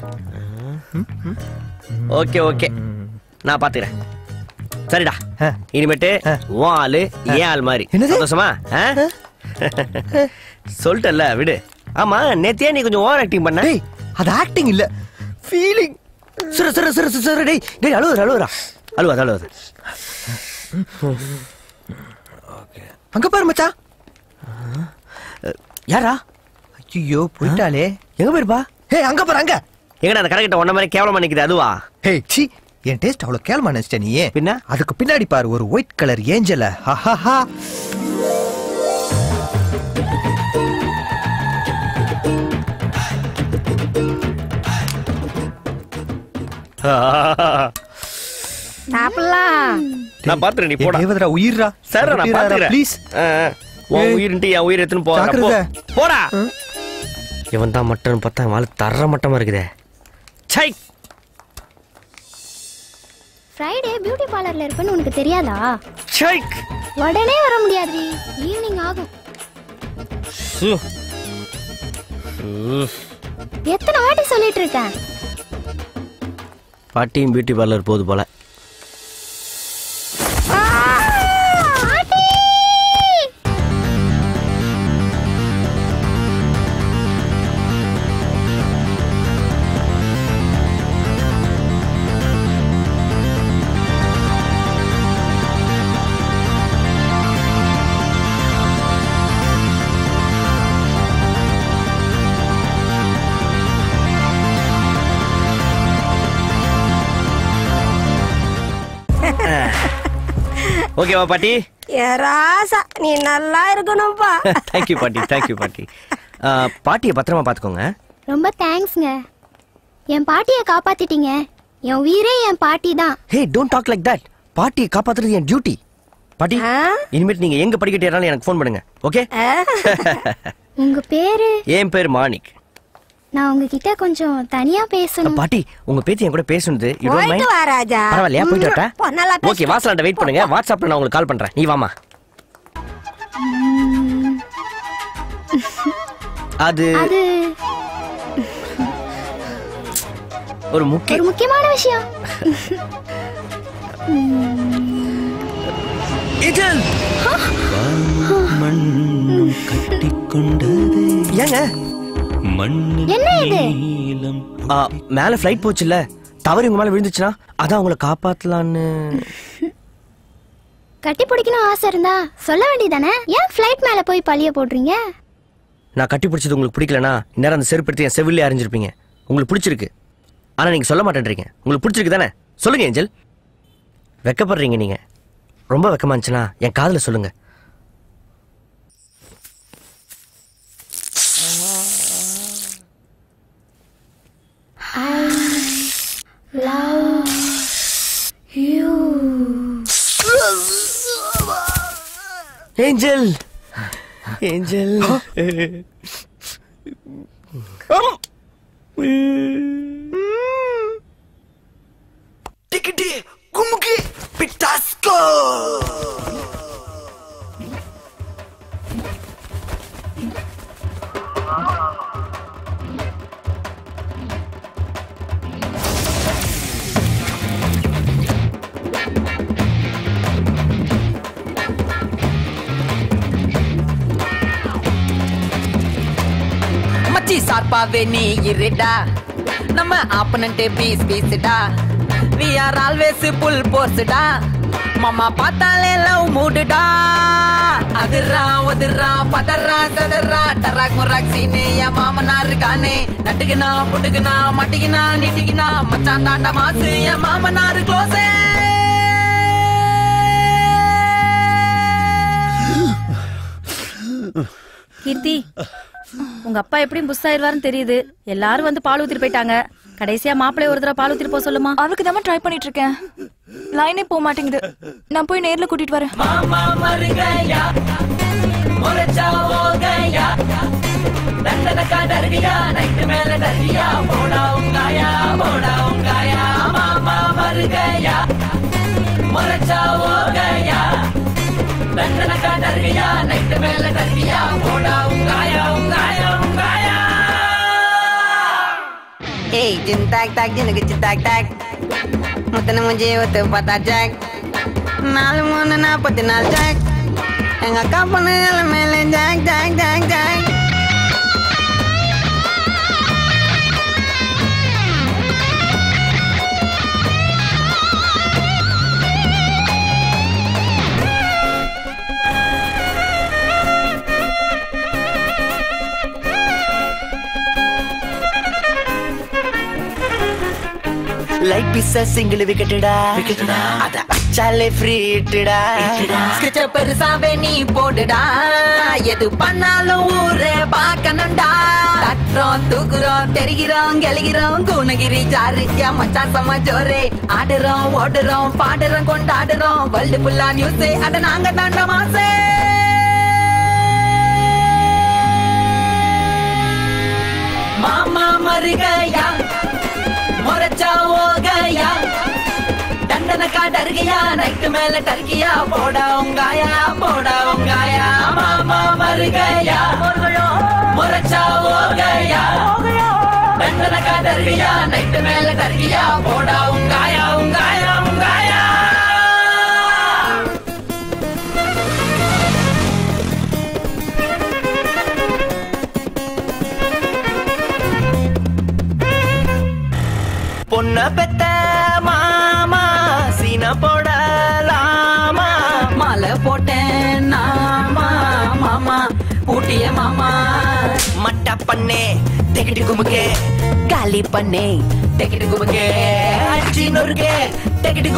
ஓகே ஓகே, நான் பாத்துக்கிறேன். சரிடா, இனிமேட்டு உன் ஆளு ஏன் ஆள் மாதிரி. சந்தோஷமா? சொல்லிட்டல, விடு. ஆமா, நேத்தியா நீ கொஞ்சம் ஓவர் ஆக்டிங் பண்ண. அது ஆக்டிங் இல்ல, ஃபீலிங். சரி சரி சரி சரி, டேய் டேய், அழுவுறா. அங்க பாரு மச்சான். யாரா? ஐயோ, போயிட்டாலே. எங்க போயிருப்பா? அங்க பாரு, அங்க. எங்கடா அந்த கரெக்டா ஒன்ன மாதிரி கேவலமா நிக்குது, அதுவா? சி, என் டேஸ்ட் அவ்வளவு கேவலமா நினைச்சிட்ட நீ. பின்ன அதுக்கு பின்னாடி பாரு, ஒரு ஒயிட் கலர் ஏஞ்சல. சாப்பிடலாம். நான் பாத்துறேன், நீ போடா. தேவதரா உயிரா. சார், நான் பாத்துறேன் ப்ளீஸ். உன் உயிர்ன்ட்டு என் உயிர் எடுத்துன்னு போடா. இவன் தான் மட்டன் பார்த்தா வாழ தர மட்டமா இருக்குதே. சை, ஃப்ரைடே பியூட்டி பார்லர்ல இருப்பேன்னு உனக்கு தெரியாதா? சை, உடனே வர முடியாது, ஈவினிங் ஆகும். எத்தனை வாட்டி சொல்லிட்டு இருக்கேன். பாட்டியும் பியூட்டி பார்லர் போகுது போல. ஓகேவா பாட்டி? ராசா, நீ நல்லா இருக்கணும்பா. தேங்க்யூ பாட்டி, தேங்க்யூ பாட்டி. பாட்டியை பத்திரமா பாத்துக்கோங்க. ரொம்ப தேங்க்ஸ்ங்க. என் பாட்டியை காப்பாத்திட்டீங்க. என் உயிரே என் பாட்டி தான். Hey, don't talk like that. பாட்டியை காப்பாத்துறது என் டியூட்டி. பாட்டி, இனிமேட் நீங்க எங்க படிக்கட்டு ஏறாலும் எனக்கு ஃபோன் பண்ணுங்க, ஓகே? உங்க பேரு? என் பேர் மாணிக். நான் உங்ககிட்ட கொஞ்சம் தனியா பேசணும். பாட்டி, உங்க பேத்தி என் கூட பேசுனது போயிட்டு வா ராஜா. பரவாயில்லையா? போயிட்டு வரட்டா? நல்லா பேசு. ஓகே, வாசலாண்ட வெயிட் பண்ணுங்க. வாட்ஸ்அப்ல நான் உங்களுக்கு கால் பண்றேன். நீ வாமா. அது ஒரு முக்கியமான விஷயம். ஏங்க என்ன இது? மேல ஃளைட் போச்சுல்ல, தவறு உங்க மேல விழுந்துச்சுன்னா அதான் உங்களை காப்பாத்தலான்னு. கட்டி பிடிக்கணும் ஆசை இருந்தா சொல்ல வேண்டியதானே? ஏன் ஃளைட் மேல போய் பழிய போடுறீங்க? நான் கட்டி பிடிச்சது உங்களுக்கு பிடிக்கலனா இந்நேரம் அந்த செருப்படுத்தி என் செவிலே அறிஞ்சிருப்பீங்க. உங்களுக்கு பிடிச்சிருக்கு, ஆனா நீங்க சொல்ல மாட்டேன்றீங்க. உங்களுக்கு பிடிச்சிருக்கு தானே? சொல்லுங்க ஏஞ்சல். வெக்கப்படுறீங்க நீங்க. ரொம்ப வெக்கமா இருந்துச்சுன்னா என் காதுல சொல்லுங்க. Love you. Angel, angel. Ticket குமுகி பிட்டாஸ்கோ. ஷார்ப்பாவே நீ இருடா நம்ம ஆப்பனன்ட் பீஸ்டா we are always full force-டா மாமா பார்த்தாலே லவ் மூடுடா அதிரா ஒதிரா பதரா சதரா டராக் முராக் சீனே என் மாமனார் இருக்கானே நட்டுக்குனா புட்டுக்குனா மட்டிக்குனா நீட்டிக்குனா மச்சான் தாண்டா மாசு என் மாமனார் க்ளோஸே கீர்த்தி உங்க அப்பா எப்படியும் புஷ் ஆயிருவாருன்னு தெரியுது. எல்லாரும் வந்து பால் ஊத்திட்டு போயிட்டாங்க. கடைசியா மாப்பிள்ளை ஒரு தடவை பால் ஊத்திட்டு போக சொல்லுமா. அவருக்கு தான் ட்ரை பண்ணிட்டு இருக்கேன். லைனே போக மாட்டேங்குது. நான் போய் நேர்ல கூட்டிட்டு வரேன். மாமா மர் கயா மொரச்சா ஹோ கயா தண்டன கா டர் கயா நைட் மேல டர் கயா போடா உங்காயா மாமா மர் கயா மொரச்சா ஹோ கயா தண்டன கா டர் கயா நைட் மேல டர் கயா போடா உங்காயா ஏய் जिन तक तक जिनके चिताक तक मुतने मुझे होते पता जैक नाल मोन ना पति नाल जैक एंगा कापने मेले jack jack jack jack light பீஸா சிங்கிள் விக்கெட்டடா அத அச்சாலே ஃப்ரீ ஹிட்டடா ஸ்கெட்ச பெருசாவே நீ போடுடா எது பண்ணாலும் ஊரே பார்க்கணும்டா தட்டுறோம் தூக்குறோம் தெரிகிறோம் கெளிகிறோம் குணகிரி ஜாரிக்கா மச்சான் சம ஜோரே ஆடுறோம் ஓடுறோம் பாடுறோம் கொண்டாடுறோம் வேர்ல்டு ஃபுல்லா நியூஸே அத நாங்க தாண்ட மாசே மாமா மர் கயா மொரச்சா ஹோ கயா தண்டன கா டர் கயா நைட் மேல டர் கயா போடா உங்காயா மாமா மர் கயா மொரச்சா ஹோ கயா தண்டன கா டர் கயா நைட் மேல டர் கயா போடா உங்காயா பொண்ண பெத்த மாமா சீன போடலாமா மாலை போட்டேன் நாமா மாமா ஊட்டிய மாமா மட்ட பண்ணே தெக்கிட்டு குமுக்கே காலி பண்ணே டெக்கிட்டு குமுக்கே அச்சி நொறுக்கே டெக்கிட்டு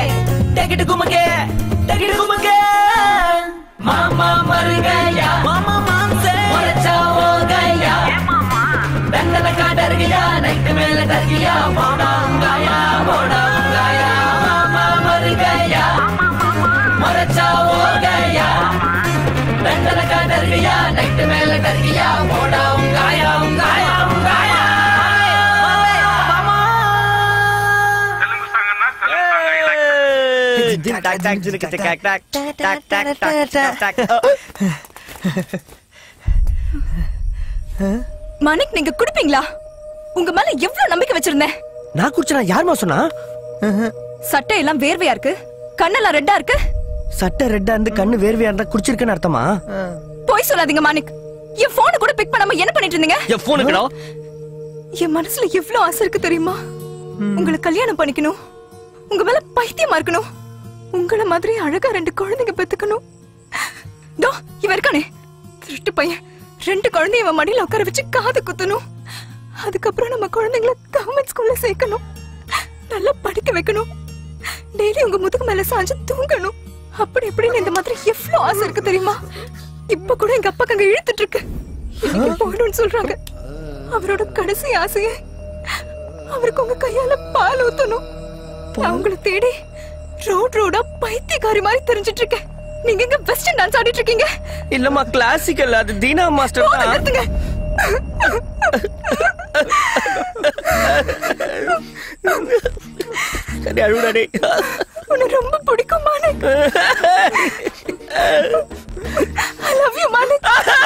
குமுக்கே மாமா மர் கயா மாமா மாம்சே மொரச்சா ஹோ கயா தண்டன கா டர் கயா நைட் மேல டர் கயா போடா உங்காயா மாமா மர் கயா மொரச்சா ஹோ கயா தண்டன கா டர் கயா நைட் மேல டர் கயா போடா உங்காயா மாணிக் நீங்க குடிப்பீங்களா? உங்க மேல எவ்வளவு நம்பிக்கை வச்சிருந்தேன். நான் குடிச்சா யாருமா சொன்னா? சட்டை எல்லாம் வேர்வையா இருக்கு, கண்ணெல்லாம் ரெட்டா இருக்கு. சட்டை ரெட்டா இருந்து கண்ணு வேர்வையா இருந்தா குடிச்சிருக்கேன்னு அர்த்தமா? போய் சொல்லாதீங்க மாணிக். என் போனை கூட பிக் பண்ணாம என்ன பண்ணிட்டு இருந்தீங்க? என் போனுக்குடா. என் மனசுல எவ்வளவு ஆசை இருக்கு தெரியுமா? உங்களை கல்யாணம் பண்ணிக்கணும், உங்க மேல பைத்தியமா இருக்கணும், உங்கள மாதிரி அழகா 2 குழந்தைங்க பெத்துக்கணும். தோ இவன் இருக்கானே திருட்டு பையன், 2 குழந்தைய இவன் மடியில உட்கார வச்சு காது குத்தணும். அதுக்கப்புறம் நம்ம குழந்தைங்களை கவர்மெண்ட் ஸ்கூல்ல சேர்க்கணும், நல்லா படிக்க வைக்கணும், டெய்லி உங்க முதுகு மேல சாஞ்சு தூங்கணும். அப்படி இப்படின்னு இந்த மாதிரி எவ்வளவு ஆசை இருக்கு தெரியுமா? இப்ப கூட எங்க அப்பா அங்க இழுத்துட்டு இருக்கு. இன்னைக்கு போகணும்னு சொல்றாங்க. அவரோட கடைசி ஆசையே அவருக்கு உங்க கையால பால் ஊத்தணும். நான் உங்களை தேடி ரோடா பைத்தியக்காரி மாதிரி தெரிஞ்சிட்டு இருக்கேன். நீங்க எங்க வெஸ்டர்ன் டான்ஸ் ஆடிட்டு இருக்கீங்க? இல்லம்மா கிளாசிக்கல், அது தீனா மாஸ்டர் தான். நிறுத்துங்க. சரி அழுடாடே. உன்னை ரொம்ப பிடிக்கும் Manik. I love you Manik.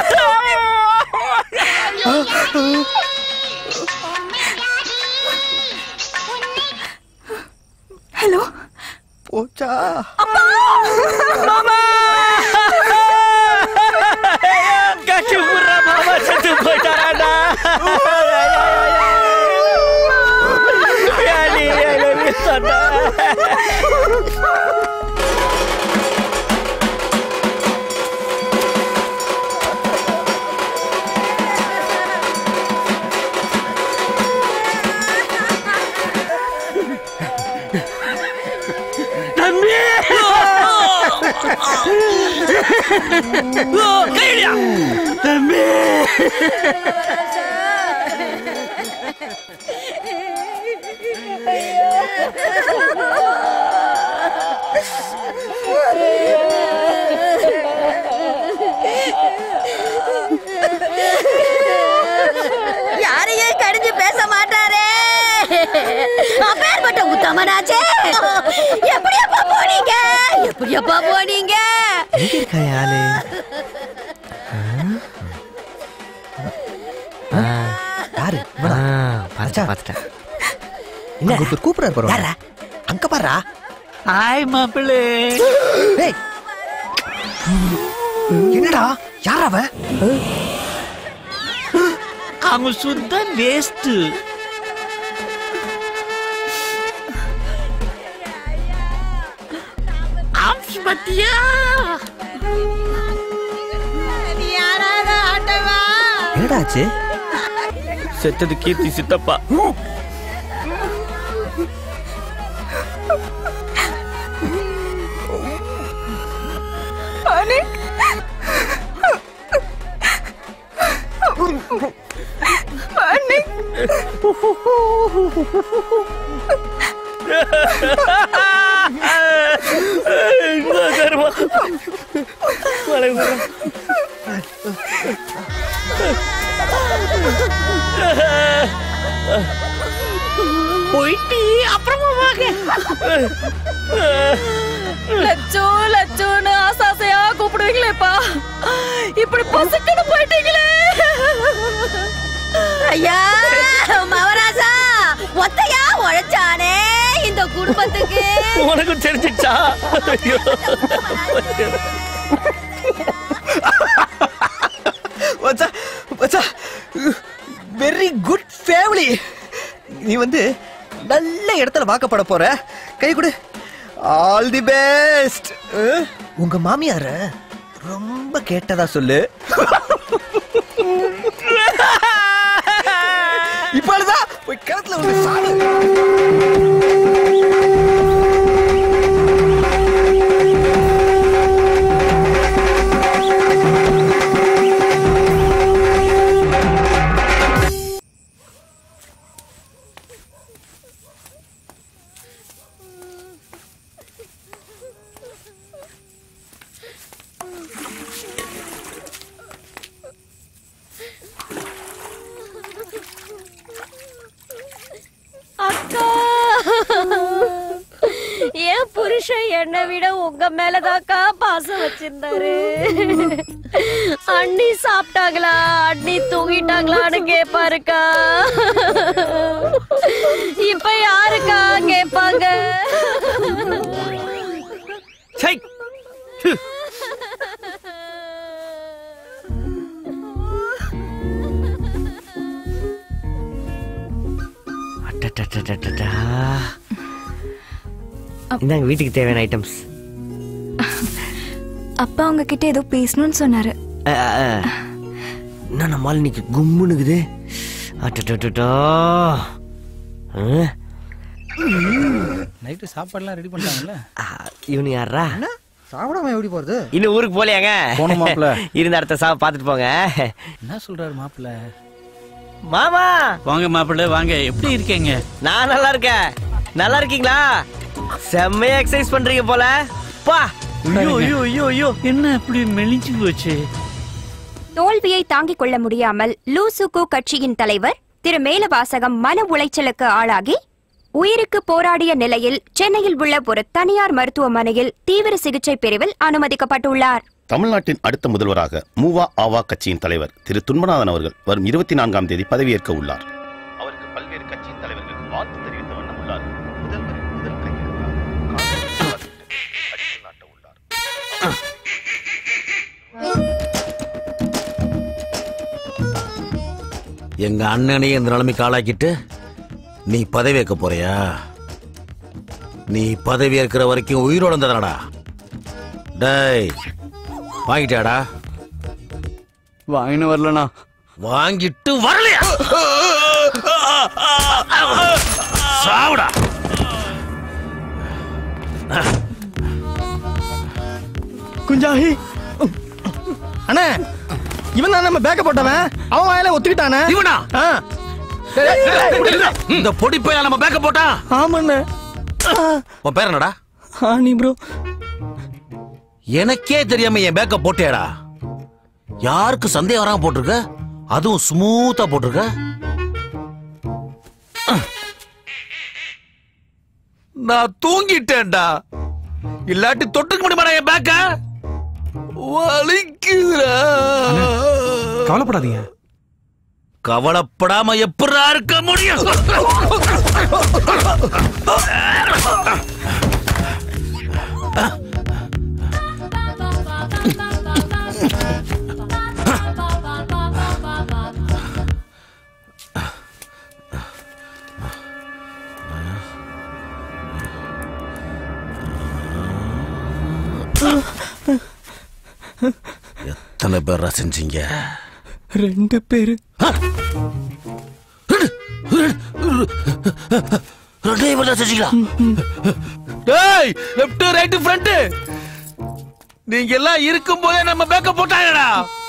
Hello போச்சா? அப்பா மாமா கட்டி புறா மாமா செத்து போயிட்டாரா? கையடியா தம்பி. யாரையே கடிஞ்சு பேச மாட்டாரே. அப்பேற்பட்ட உத்தமனாச்சே. எப்படியப்பா போனீங்க? எப்படியப்பா போனீங்க? எங்க இருக்கா ஆளு? யாரு? பார்த்துட்டேன். என்ன கூப்பிடுறாரு பாரு. யாரா? அங்க பாரா. ஹாய் மாப்பிள்ளை. என்னடா? யார் அவ? அவங்க சுத்த வேஸ்ட். பத்தியா என்னடாச்சு? செத்தது கீர்த்தி சித்தப்பா. போயிட்டு அப்புறமா வாங்க. லட்சோ லட்சோன்னு ஆசாசையா கூப்பிடுவீங்களேப்பா, இப்படி பசுக்குன்னு போயிட்டீங்களே. ஐயா மவராசா, ஒத்தையா உழைச்சானே இந்த குடும்பத்துக்கு. உனக்கு தெரிஞ்சிச்சா? Very good family. நீ வந்து நல்ல இடத்துல வாக்கப்பட போற. கை கொடு. All the best. உங்க மாமியார ரொம்ப கேட்டதா சொல்லு. இப்பதான் போய் கிணத்துல வந்து சாடு. அக்கா, என் புருஷன் என்னை விட உங்க மேலதாக்கா பாசம் வச்சிருந்தாரு. அண்ணி சாப்பிட்டாங்களா, அண்ணி தூங்கிட்டாங்களான்னு கேப்பாருக்கா. இப்ப யாருக்கா கேப்பாங்க? இந்தாங்க வீட்டுக்கு தேவையான ஐட்டம்ஸ். அப்பா உங்ககிட்ட ஏதோ பேசணும்னு சொன்னாரு. என்ன நம்மால் இன்னைக்கு கும்முனுக்குது. நைட்டு சாப்பாடுலாம் ரெடி பண்ணிட்டாங்கல்ல? இவனு யாரா? சாப்பிடாம எப்படி போறது? இன்னும் ஊருக்கு போலையாங்க? போன மாப்பிள்ள இருந்த அடுத்த சாப்பிட்டு பாத்துட்டு போங்க. என்ன சொல்றாரு மாப்பிள்ள? மாமா வாங்க மாப்பிள்ள வாங்க. எப்படி இருக்கீங்க? நான் நல்லா இருக்கேன். நல்லா இருக்கீங்களா? செம்மையா எக்ஸசைஸ் பண்றீங்க போல. பா என்ன இப்படி மெலிஞ்சு போச்சு? தோல்வியை தாங்கிக் கொள்ள முடியாமல் லூசுக்கு கட்சியின் தலைவர் திரு மேலவாசகம் மன உளைச்சலுக்கு ஆளாகி உயிருக்கு போராடிய நிலையில் சென்னையில் உள்ள ஒரு தனியார் மருத்துவமனையில் தீவிர சிகிச்சை பிரிவில் அனுமதிக்கப்பட்டுள்ளார். தமிழ்நாட்டின் அடுத்த முதல்வராக மூவா ஆவா கட்சியின் தலைவர் திரு துன்பநாதன் அவர்கள் வரும் 24ஆம் தேதி பதவியேற்க உள்ளார். அவருக்கு பல்வேறு கட்சியின் தலைவர்கள் வாழ்த்து தெரிவித்த வண்ணம் உள்ளார். முதல்வரின் முதல் கையெழுத்தாக அடிக்கல் நாட்ட உள்ளார். எங்க அண்ணனையும் இந்த நிலைமைக்கு ஆளாக்கிட்டு நீ பதவி ஏற்க போறியா? நீ பதவி ஏற்கிற வரைக்கும் உயிரோட இருந்ததாடா. டேய் வாங்கிட்டாடா? வாங்கின்னு வரலண்ணா. வாங்கிட்டு வரலையா? சாவுடா. குஞ்சாஹி அண்ணே இவன் தான் நம்ம பேக்க போட்டவன். அவன் வாயில ஒத்துக்கிட்டானே. இவனா? இந்த பொடி பைய நம்ம பேக்க போட்டா? ஆமாண்ணே. உன் பேர் என்னடா? ஆனி ப்ரோ. எனக்கே தெரியாம என் பேக்க போட்டேடா. யாருக்கு சந்தேகம் வராம போட்டிருக்க? அதுவும் ஸ்மூத்தா போட்டிருக்க. நான் தூங்கிட்டேன்டா. இல்லாட்டி தொட்டுக்க முடியுமாடா என் பேக்க? வலிக்குதுடா. கவலைப்படாதீங்க. கவலைப்படாம எப்படா இருக்க முடியும்? எத்தனை பேரா செஞ்சீங்க? 2 பேரு. 2 பேரா செஞ்சீங்களா? டேய், லெஃப்ட் ரைட் ஃப்ரண்ட். நீங்க எல்லாம் இருக்கும் போதே நம்ம பேக்க போட்டாங்கடா.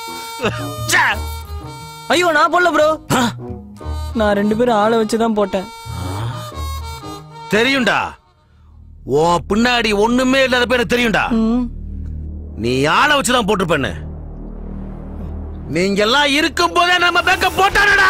ஐயோ நான் போடல ப்ரோ. நான் 2 பேரும் ஆளை வச்சுதான் போட்டேன். தெரியும்டா. உன் பின்னாடி ஒண்ணுமே இல்லாத பேரு தெரியும்டா. நீ ஆளை வச்சுதான் போட்டிருப்பேன்னு. நீங்க எல்லாம் இருக்கும் போதே நம்ம பேக்க போட்டானடா.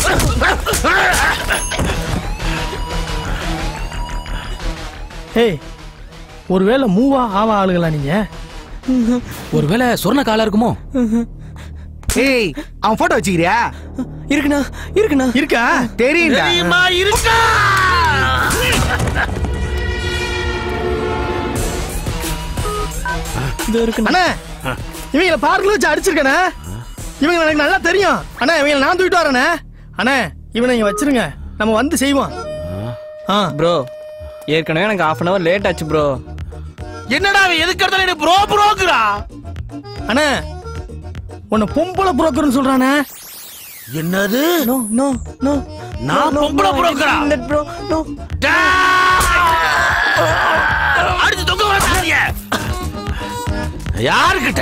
ஏய், ஒருவேளை மூவா ஆவா ஆளுகளா நீங்க? ஒருவேளை சொர்ண காலா இருக்குமோ? ஏய், அவன் போட்டோ வச்சுக்கிறியா? இருக்குண்ணா, இருக்குண்ணா. இருக்கா? தெரியுமா? இருக்கா? அண்ணா, இவங்கள பார்க்கல வச்சு அடிச்சிருக்கண்ணே. இவங்க எனக்கு நல்லா தெரியும். அண்ணா, இவங்க நான் தூக்கிட்டு வரேண்ணே. அண்ணா, இவனை இங்க வச்சிருங்க, நம்ம வந்து செய்வோம். ப்ரோ, ஏற்கனவே எனக்கு 1/2 hour லேட் ஆச்சு ப்ரோ. என்னடா எதுக்கு எடுத்தாலும் ப்ரோ ப்ரோக்கரா? அண்ணா, உன்னை பொம்பளை புரோக்கர்னு சொல்றானே. என்னது? No no no. நான் பொம்பளை புரோக்கரா? Bro no. அடுத்து தொங்க வராதீங்க. யாருக்கிட்ட?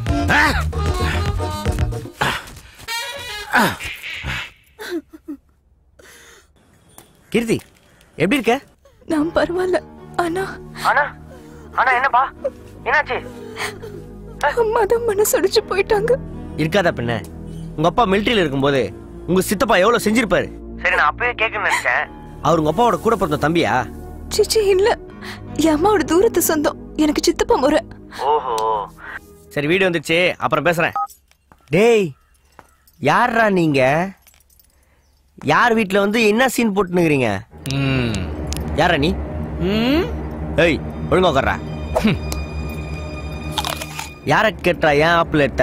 கீர்த்தி, எப்படி இருக்க? நான் பரவாயில்ல. ஆனா என்னப்பா என்னாச்சு? அம்மா தான் மனசடிச்சு போயிட்டாங்க. இருக்காதா பின்ன? உங்க அப்பா மிலிட்டரியில இருக்கும்போது உங்க சித்தப்பா எவ்வளவு செஞ்சிருப்பாரு. சரி, நான் அப்பவே கேட்கணும்னு நினைச்சேன். அவர் உங்க அப்பாவோட கூட பிறந்த தம்பியா? சிச்சி இல்ல, என் அம்மாவோட தூரத்து சொந்தம். எனக்கு சித்தப்பா முறை. ஓஹோ, சரி, வீடியோ வந்துச்சு, அப்புறம் பேசுறேன். டேய், யாரா நீங்க? யார் வீட்டுல வந்து என்ன சீன் போட்டுனுக்கிறீங்க? யாரா நீ? ஏய், ஒழுங்கா உட்கார்றா. யார கேட்டா ஏன் ஆப்லெட்ட?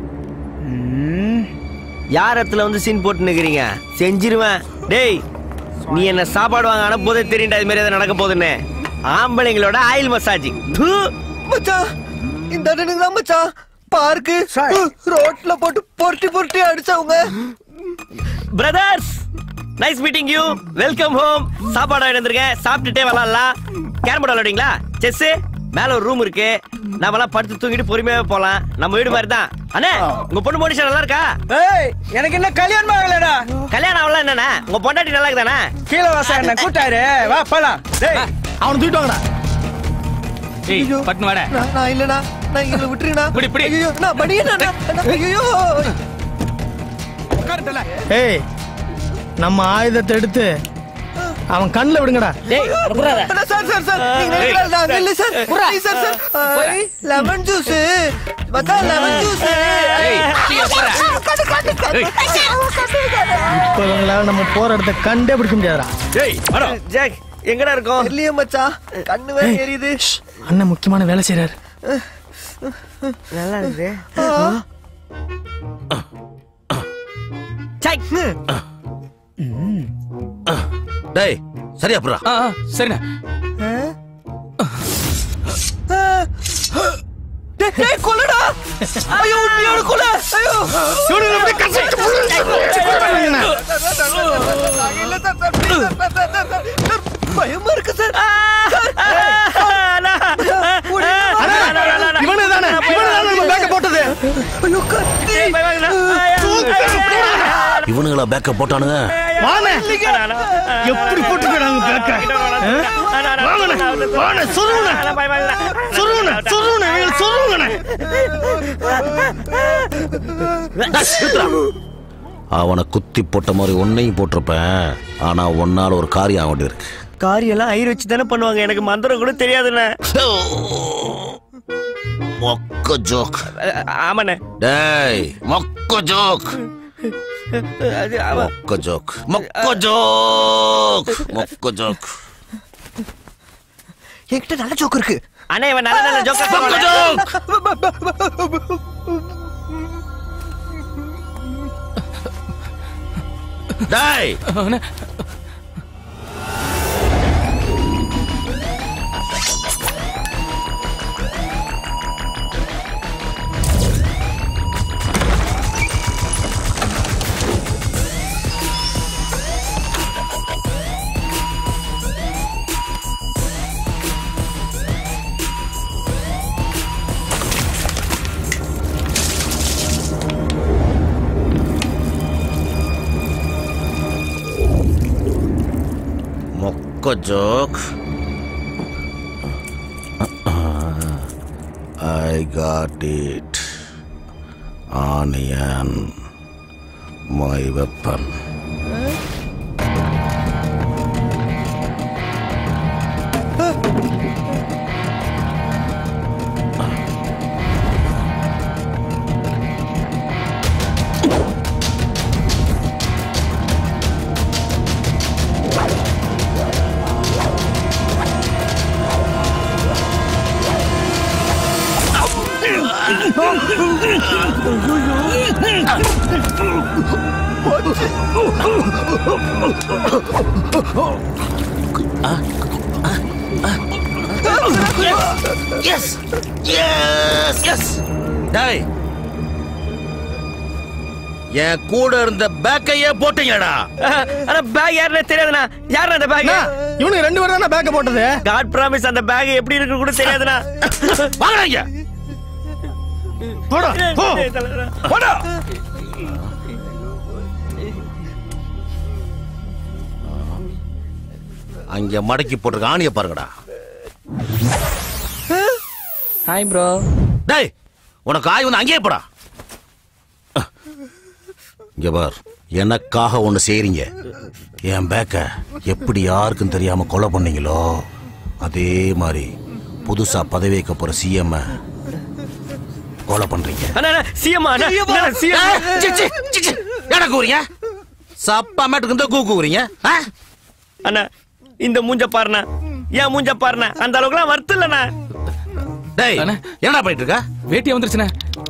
யார் இடத்துல வந்து சீன் போட்டுனுக்கிறீங்க? செஞ்சிருவேன். டேய், நீ என்ன சாப்பாடு வாங்க அனுப்போதே தெரியுண்டா இது மாதிரி எதாவது நடக்க போகுதுன்னு. ஆம்பளைங்களோட ஆயில் மசாஜிங். மச்சான், இந்த அண்ணனுக்கு தான் மச்சான் பார்க்கு ரோட்ல போட்டு பொருட்டி அடிச்சவங்க. Brothers, nice meeting you. Welcome home. சாப்பாடு வாங்கிட்டு வந்திருக்கேன், சாப்பிட்டுட்டே விளாடலாம். Carrom board விளையாடுவீங்களா? செஸ் மேல ஒரு ரூம் இருக்கு, நாம எல்லாம் படுத்து தூங்கிட்டு பொறுமையாவே போலாம். நம்ம வீடு மாதிரி தான். அண்ணே, உங்க பொண்ணு மோனிஷா நல்லா இருக்கா? ஏய், எனக்கு என்ன கல்யாணம் ஆகலடா. கல்யாணம் ஆகல என்னண்ணா? உங்க பொண்டாட்டி நல்லா இருக்குதானே? கீழே வாசா என்ன கூட்டாரு. வா போலாம். டேய், அவனை தூக்கிட்டு வாங்கடா. ஏய், பட்னு வாடா. நான் இல்லடா, நான் இங்க விட்டுறேனா? இப்படி ஐயோ, நான் படியேனா? ஐயோ, உட்கார்ந்தல. ஏய், நம்ம ஆயுதத்தை எடுத்து அவன் கண்ணுல விடுங்கடா. டேய், குறாத. சார் நீங்க நில்லுடா, நில்லு sir. Please sir. Lemon juice மச்சான், லெமன் ஜூஸ். ஏய், நீ போடா. இப்போ இவங்களால நம்ம போற இடத்த கண்டே பிடிக்க முடியாதுடா. ஏய், வாடா. ஜாக், எங்கடா இருக்கோம்? இல்லையே மச்சான், கண்ணு வேற எரியுது. அண்ணன் முக்கியமான வேலை செய்யறாரு. நல்லா இருக்கு. டேய், சரியா புறா? சரிண்ணா. டேய், கொல்லுடா. ஐயோ, உண்மையோட கொல்ல. ஐயோ, இவனுங்களை அப்படியே கசக்கிட்டு இல்ல சார், பயமா இருக்கு சார். இவனு தானே நம்ம பேக்க போட்டது. ஐயோ, இவனுங்களா பேக்க போட்டானுங்க. வாணே எப்படி போட்டுக்கறாங்க பேக்க? வாணே சொல்லுங்க அவனை குத்தி போட்ட மாதிரி ஒன்னையும் போட்டிருப்பேன். ஆனா ஒன்னால ஒரு காரியம் ஆக வேண்டியிருக்கு. காரியெல்லாம் ஐயர் வச்சு தானே பண்ணுவாங்க. எனக்கு மந்திரம் கூட தெரியாதுண்ணே. மொக்க ஜோக். ஆமாண்ணே. டேய் மொக்க ஜோக். மொக்க ஜோக். மொக்க ஜோக். மொக்க ஜோக். என்கிட்ட நல்ல ஜோக் இருக்கு. அண்ணே இவன் நல்ல நல்ல ஜோக். மொக்க ஜோக். டேய் mocka joke. I got it. Onion, my weapon. Yes! Yes! Yes! டேய் என் கூட இருந்த பேக்கையே போட்டீங்கடா. ஆனா பேக் யாருன்னு தெரியாதுண்ணா. யாரு அந்த பேக்? இவனுக்கு 2 பேர் தானே பேக்க போட்டது. காட் பிராமிஸ் அந்த பேக் எப்படி இருக்கு கூட தெரியாதுண்ணா. வாங்கடா போடா போ போடா. அங்க மடக்கி போட்டிருக்க ஆணிய பாருங்கடா. Hi bro. டேய் உனக்கு ஆய் வந்து அங்கேயே போடா. இங்க பார், எனக்காக ஒண்ணு செய்றீங்க. என் பேக்க எப்படி யாருக்கும் தெரியாம கொலை பண்ணீங்களோ அதே மாதிரி புதுசா பதவி வைக்க போற சிஎம் கொலை பண்றீங்க. எனக்கு கூறீங்க சப்பா மேட்டுக்கு இந்த கூக்குறீங்க. அண்ணா இந்த மூஞ்ச பாருண்ணா, ஏன் மூஞ்ச பாருண்ணா, அந்த அளவுக்குலாம் வருத்து இல்லண்ணா. டேய் என்னடா பண்ணிட்டு இருக்க? வேட்டியா வந்துருச்சுண்ணே.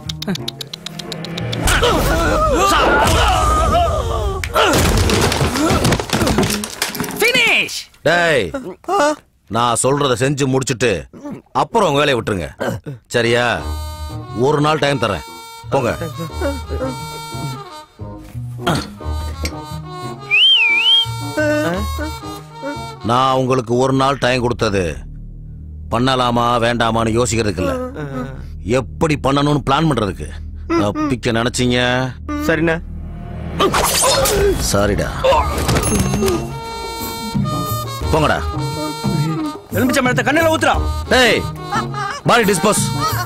Finish. டேய் நான் சொல்றத செஞ்சு முடிச்சிட்டு அப்புறம் உங்க வேலையை விட்டுருங்க. சரியா? ஒரு நாள் டைம் தரேன், போங்க. நான் உங்களுக்கு ஒரு நாள் டைம் கொடுத்தது பண்ணலாமா வேண்டாமான்னு யோசிக்கிறதுக்கு இல்ல, எப்படி பண்ணணும்னு பிளான் பண்றதுக்கு. தப்பிக்க நினைச்சீங்க. சரிண்ணா. சாரிடா. போங்கடா. எலுமிச்சை மரத்தை கண்ணில ஊத்துறா. டேய் பாடி டிஸ்போஸ்.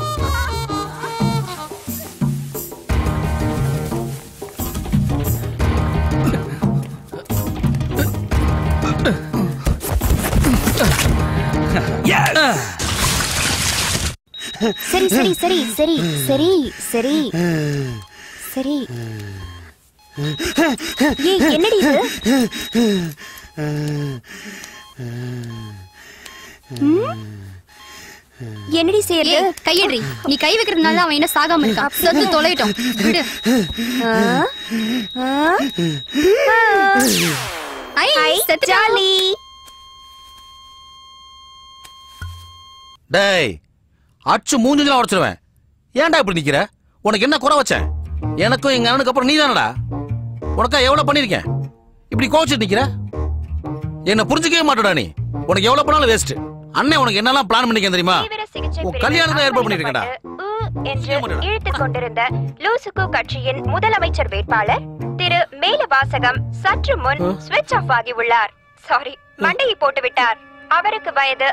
சரி சரி சரி சரி சரி சரி சரி. ஏய் என்னடி இது? என்னடி செய்யறது? கையடி. நீ கை வைக்கிறதுனால அவன் என்ன சாகாம இருக்கா? சொத்து தொலைட்டோம் விடு. ஐ சத்ராலி. டேய் அச்சு மூஞ்சில உடைச்சிருவேன். ஏன்டா இப்படி நிக்கிற? உனக்கு என்ன குறை வச்சேன்? எனக்கும் எங்க அண்ணனுக்கு அப்புறம் நீ தானடா. உனக்கா எவ்வளவு பண்ணிருக்கேன்? இப்படி கோச்சிட்டு நிக்கிற? என்ன புரிஞ்சுக்கவே மாட்டடா நீ. உனக்கு எவ்வளவு பண்ணாலும் வேஸ்ட். அண்ணே உனக்கு என்னெல்லாம் பிளான் பண்ணிருக்கேன் தெரியுமா? உன் கல்யாணத்தை ஏற்பாடு பண்ணிருக்கேன்டா. என்று இழுத்துக் கொண்டிருந்த லூசுக்கு கட்சியின் முதலமைச்சர் வேட்பாளர் திரு திரு மேலவாசகம் சற்று முன் ஸ்விட்ச் ஆஃப் ஆகி உள்ளார். சாரி, மண்டையை போட்டு விட்டார். அவருக்கு வயது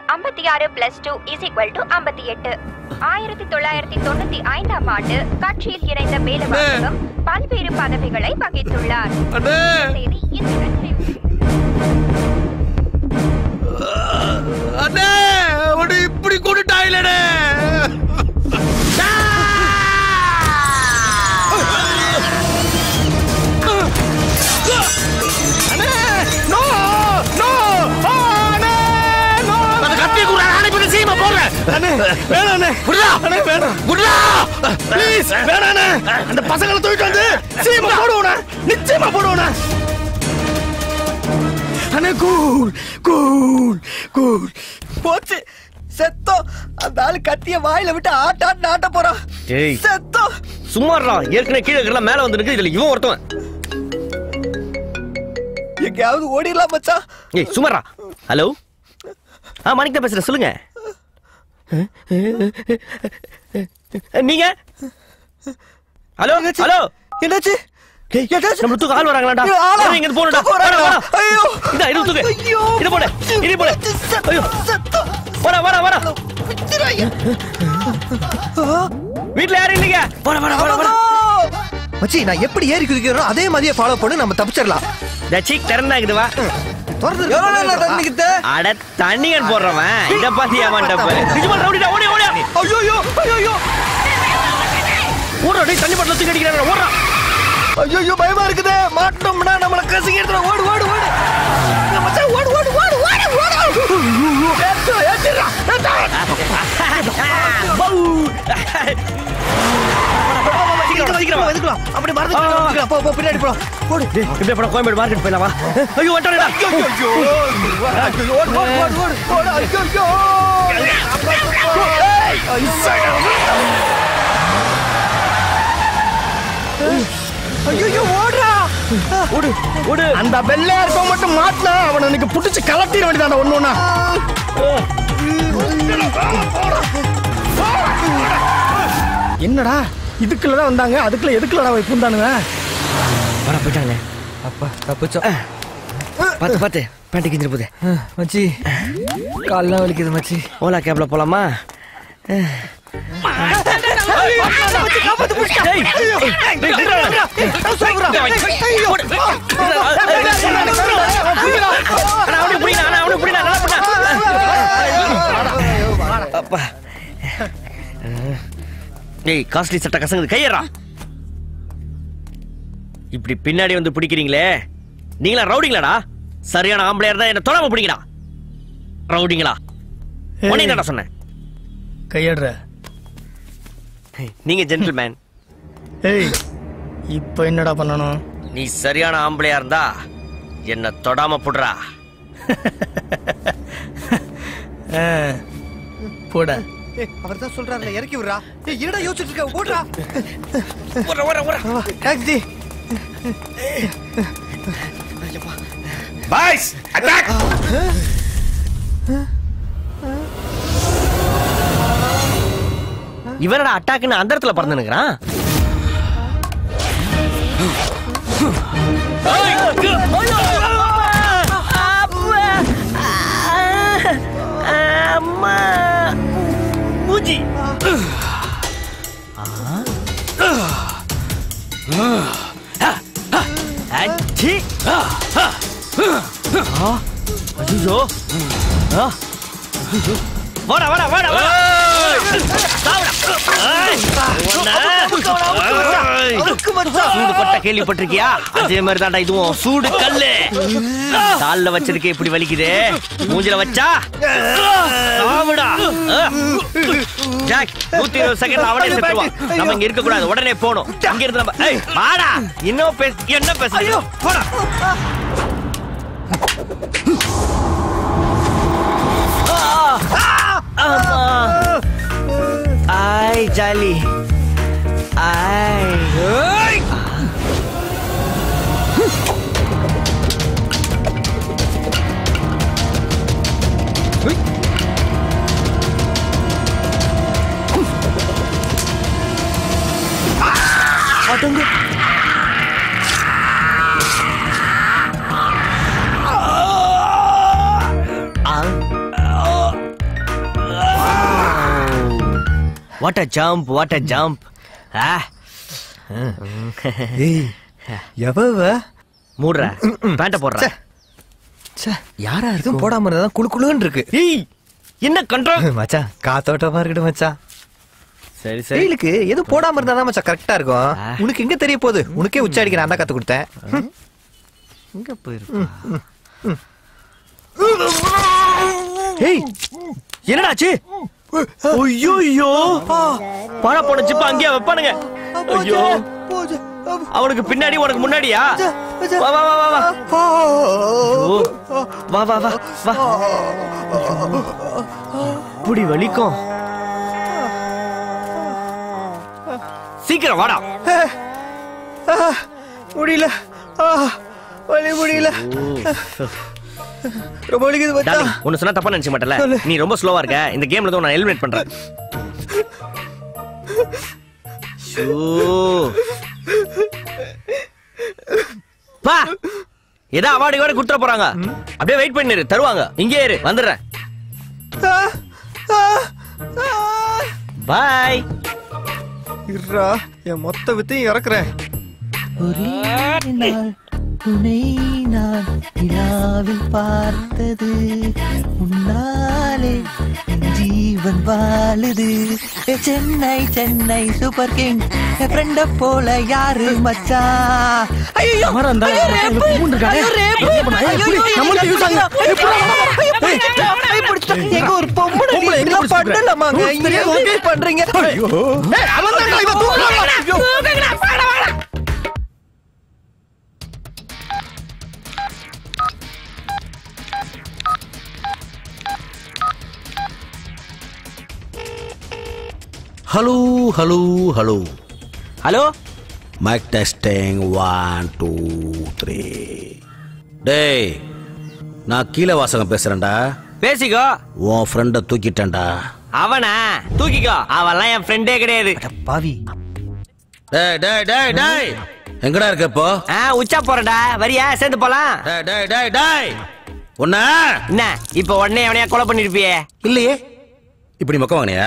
56+2=58. 1995ஆம் ஆண்டு கட்சியில் இணைந்த மேலவாசகம் பல்வேறு பதவிகளை வகித்துள்ளார். இப்படி கூட்டாயிலடே. அந்த பசங்களை தூக்கிட்டு வந்து சீமா போடுவோம், நிச்சயமா போடுவோம். அண்ணே கூல் கூல் கூல். போச்சு, செத்தோ. அந்த ஆளு கத்திய வாயில விட்டு ஆட்ட போறான். செத்தோ. சும்மாறா, ஏற்கனவே கீழே இருக்கலாம் மேல வந்து நிக்கு. இதுல இவன் ஒருத்தவன். எங்கயாவது ஓடிடலாம் மச்சான். ஏய் சும்மாறா. ஹலோ, மாணிக் தான் பேசுறேன், சொல்லுங்க. நீங்க ஹலோ ஹலோ, என்னாச்சு? நம்ம தூக்க ஆள் வராங்களாடா. இங்க போடுடா. ஐயோ இந்த இது தூக்கு. இது போடு, இது போடு. ஐயோ வர வர வர. வீட்ல யாரும் இல்லைங்க. வர வர வர வர. மச்சி, நான் எப்படி ஏறி குதிக்கிறோம் அதே மாதிரியே ஃபாலோ பண்ணு, நம்ம தப்பிச்சிடலாம். தச்சி திறந்தாக்குது வா. அட தண்ணியன் போடுறவன் இத பாத்தியா மண்டப்ப. நிஜமா ரவுடிடா, ஓடி ஓடி. ஐயோ ஐயோ ஐயோ. ஓடுடா, தண்ணி பாட்டில தூக்கி அடிக்கறானே, ஓடுடா. ஐயோ பயமா இருக்குது. மாட்டோம்னா நம்மள கசிங்க எடுத்துறோம். ஓடு ஓடு ஓடு. மச்சான் ஓடு ஓடு ஓடு ஓடு ஓடு. ஏத்து ஏத்துடா. சீக்கிரம் அப்படி மறந்து போ போ பின்னாடி போ. ஓடு. இப்படி போடா, கோயம்பேடு மார்க்கெட் போயிடலாம் வா. ஐயோ ஓட்டறடா. ஐயோ ஓடு ஓடு ஓடு ஓடு. ஐயோ ஐயோ ஓடுறா. ஓடு ஓடு. அந்த வெள்ளையா இருக்க மட்டும் மாட்டல அவனை எனக்கு புடிச்சு கலட்டிட வேண்டியதாடா ஒண்ணு. என்னடா இதுக்குள்ளதான் வந்தாங்க, அதுக்குள்ள எதுக்குள்ளடா போய் பூந்தானுங்க? வர போயிட்டாங்க. அப்பா தப்பிச்சோம். பாத்து பாத்து பேண்ட் கிஞ்சிரு போதே. மச்சி கால்லாம் வலிக்குது மச்சி. ஓலா கேப்ல போலாமா? அப்பா ஏய், காஸ்ட்லி சட்டை கசங்குது, கையறா. இப்படி பின்னாடி வந்து பிடிக்கிறீங்களே, நீங்களா ரவுடிங்களாடா? சரியான ஆம்பளையா இருந்தா என்ன தொடாம பிடிங்கடா. ரவுடிங்களா? உன்னை என்னடா சொன்னேன்? கையடுற. நீங்க ஜென்டில்மேன். ஏய், இப்போ என்னடா பண்ணணும்? நீ சரியான ஆம்பளையா இருந்தா என்ன தொடாம புடுறா. போட. அவர்தான் சொல்றாருல, இறக்கி விடுறா. என்னடா யோசிச்சுட்டு இருக்க? ஓடுறா. ஓட ஓட ஓட. டாக்ஸி. Boys attack. இவனடா அட்டாக்னு அந்த இடத்துல பறந்து நிக்கிறான். அம்மா மூஞ்சி. அச்சி. ஐயோ. வாடா வாடா வாடா வாடா. சூடு கொட்ட கேள்விப்பட்டிருக்கியா? அதே மாதிரி தான்டா இதுவும். சூடு கல்லு கால்ல வச்சிருக்கே, இப்படி வலிக்குது. மூஞ்சில வச்சா சாவுடா. ஜாக் 120 செகண்ட்ல அவனே செத்துருவான். நம்ம இங்க இருக்க கூடாது, உடனே போணும். இங்க இருந்து நம்ம வாடா. இன்னும் என்ன பேசுறீங்க? போடா. Ay, Jali. Ay. Tunggu. What a jump what a jump. எவ மூடுற பேண்ட போடுற. யாரா இதுவும் போடாம இருந்தா குளு குளுன்னு இருக்கு. என்ன கண்ட்ரோல் மச்சான், காத்தோட்டமா இருக்கட்டும் மச்சான். சரி சரி. வெயிலுக்கு எதுவும் போடாம இருந்தா மச்சான் கரெக்டா இருக்கும். உனக்கு எங்க தெரிய போகுது? உனக்கே உச்ச அடிக்க நான் தான் கத்து கொடுத்தேன். எங்க போயிருப்பா? ஏய் என்னடாச்சு? ஐயோ பண போன சிப்ப அங்கேயே வைப்பானுங்க. ஐயோ அவனுக்கு பின்னாடி உனக்கு முன்னாடியா? வா வா வா வா வா வா வா வா. புடி வலிக்கும். சீக்கிரம் வாடா. முடியல, வலி முடியல. ரொம்ப வலிக்குது மச்சான். டார்லிங், உன்னை சொன்னா தப்பா நினைச்ச மாட்டல. நீ ரொம்ப ஸ்லோவா இருக்க. இந்த கேம்ல தான் நான் எலிமினேட் பண்றேன். பா ஏதோ அவார்டு கூட கொடுத்துட போறாங்க. அப்படியே வெயிட் பண்ணிரு, தருவாங்க. இங்கே இரு, வந்துடுறேன். பாய். இருடா, என் மொத்த வித்தையும் இறக்குறேன். ஒரே நாள் உன்னை நான் நிலாவில் பார்த்தது, உன்னாலே என் ஜீவன் வாழுது. சென்னை சென்னை சூப்பர் கிங், என் ஃப்ரெண்ட போல யாரு மச்சான்? ஐயோ எங்க ஒரு பொம்பளை பண்ணலாமாங்க? பண்றீங்க? Hello hello hello hello. Mike testing 1 2 3. டேய், நான் கீழே வாசகம் பேசுறேன்டா. பேசிக்கோ. உன் ஃப்ரெண்ட தூக்கிட்டேன்டா. அவனா தூக்கிக்கோ, அவன்லாம் என் ஃப்ரெண்டே கிடையாது. பாவி. டேய் டேய் டேய் டேய், எங்கடா இருக்க இப்போ? உச்சா போறடா, வரியா? சேர்ந்து போலாம். டேய் டேய் டேய் டேய், உன்ன என்ன இப்ப உடனே அவனையா கொலை பண்ணிருப்பியே? இல்லையே. இப்படி மொக்க வாங்கினியா?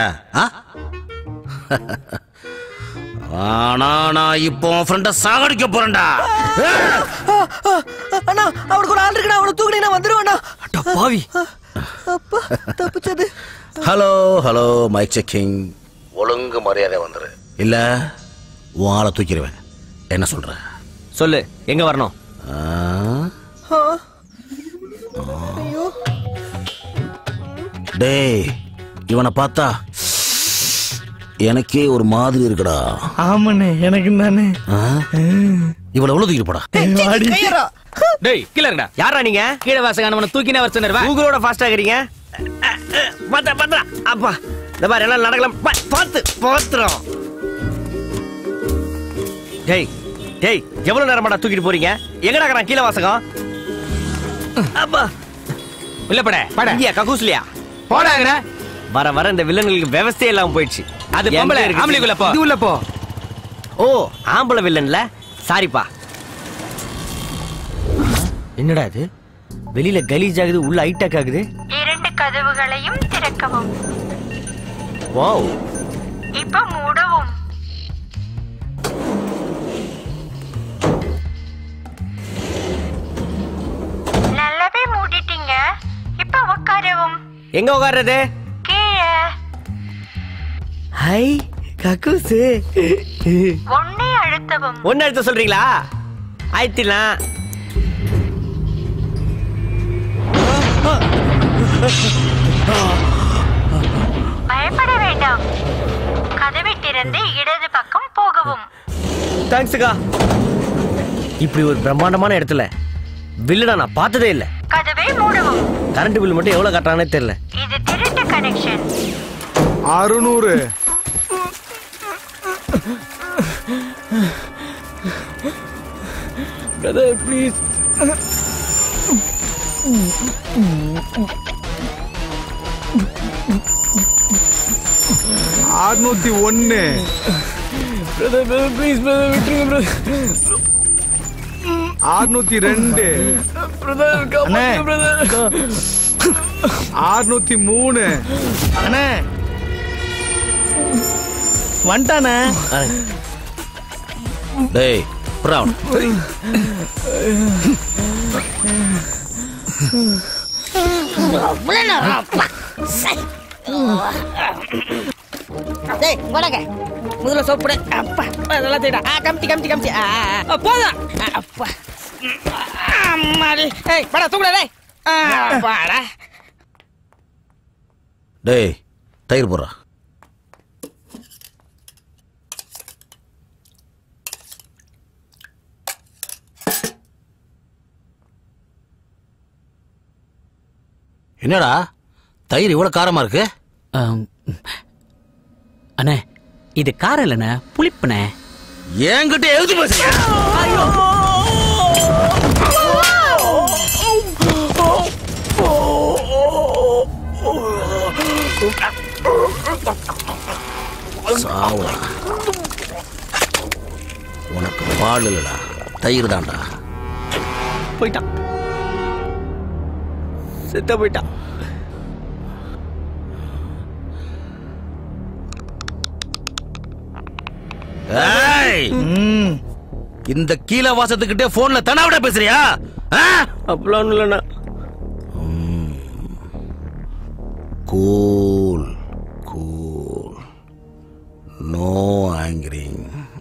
ஆனா நான் இப்போ ஃப்ரெண்ட சாகடிக்க போறேன்டா. அண்ணா, அவனுக்கு ஒரு ஆள் இருக்குடா. அவனை தூக்கி நான் வந்துருவேண்ணா. அட பாவி. அப்பா தப்பிச்சது. Hello hello, mike checking. ஒழுங்கு மரியாதை வந்துரு, இல்ல உன் ஆளை தூக்கிடுவேன். என்ன சொல்ற? சொல்லு, எங்க வரணும்? ஐயோ டேய், இவனை பார்த்தா எனக்கே ஒரு மாதிரி இருக்குடா. ஆமாண்ணே, எனக்கு தானே. இவளை எவ்வளவு தூக்கிட்டு போடா. டேய் கீழ இருடா. யாரா நீங்க? கீழ வாசகானவன தூக்கினே வர சொன்னேன். கூகுளோட ஃபாஸ்டா இருக்கீங்க. பத்தா அப்பா, இந்த மாதிரி எல்லாம் நடக்கலாம். பார்த்து பாத்துறோம். டேய் டேய், எவ்வளவு நேரமாடா தூக்கிட்டு போறீங்க? எங்கடா இருக்கறான் கீழ வாசகம்? அப்பா உள்ள பட பட. இங்க கக்கூஸ்லியா போடாங்கடா. வர வர இந்த வில்லன்களுக்கு விவசாயம் இல்லாம போயிடுச்சு. அது பொம்பளை, ஆம்பளைக்குள்ள போ. இது உள்ள போ. ஓ, ஆம்பளை வில்லன்ல. சாரிப்பா. என்னடா இது? வெளியில கலீஜ் ஆகுது, உள்ள ஹைடெக் ஆகுது. 2 கதவுகளையும் திறக்கவும். வாவ். இப்ப மூடவும். நல்லாவே மூடிட்டீங்க. இப்ப உட்காரவும். எங்க உட்கார்றது? கீழே. ஹை கக்கூசு. ஒண்ணே அழுத்தவும். ஒன்னு அழுத்த சொல்றீங்களா? ஆயிடுலாம். பயப்பட வேண்டாம். கதவை திறந்து இடது பக்கம் போகவும். தேங்க்ஸ்க்கா. இப்படி ஒரு பிரம்மாண்டமான இடத்துல பில்லுடா நான் பார்த்ததே இல்ல. கதவை மூடவும். கரண்ட் பில் மட்டும் எவ்வளவு கட்டறானே தெரியல. இது திருட்டு connection. 600. Brother please. 601. Brother please brother, விட்டுருங்க பிரதர். 602. பிரதர் காப்பாத்துங்க பிரதர். 603. அண்ணே வந்துட்டானே. டேய் பிரவுன் டேய் வடங்க முதல்ல சோப்புடு. அப்பா அதெல்லாம் தேடா. கம்டி கம்டி கம்டி. போதும். அப்பா அம்மாடி. ஏய் படா தூக்குடா டேய். பாடா. டேய் தயிர் போடுறா. என்னடா தயிர் இவ்வளவு காரமா இருக்கு? அண்ணே இது காரம் இல்லண்ணே, புளிப்புண்ணே. என்கிட்ட எழுதி பேசுங்க. சாவா உனக்கு பால் இல்லடா, தயிர் தான்டா. போயிட்டான், செத்த போயிட்டான். இந்த கீழ வாசத்துக்கிட்டே போன்ல தனாவிட பேசுறியா? அப்பலாம் இல்லண்ணா. Cool cool, no angering.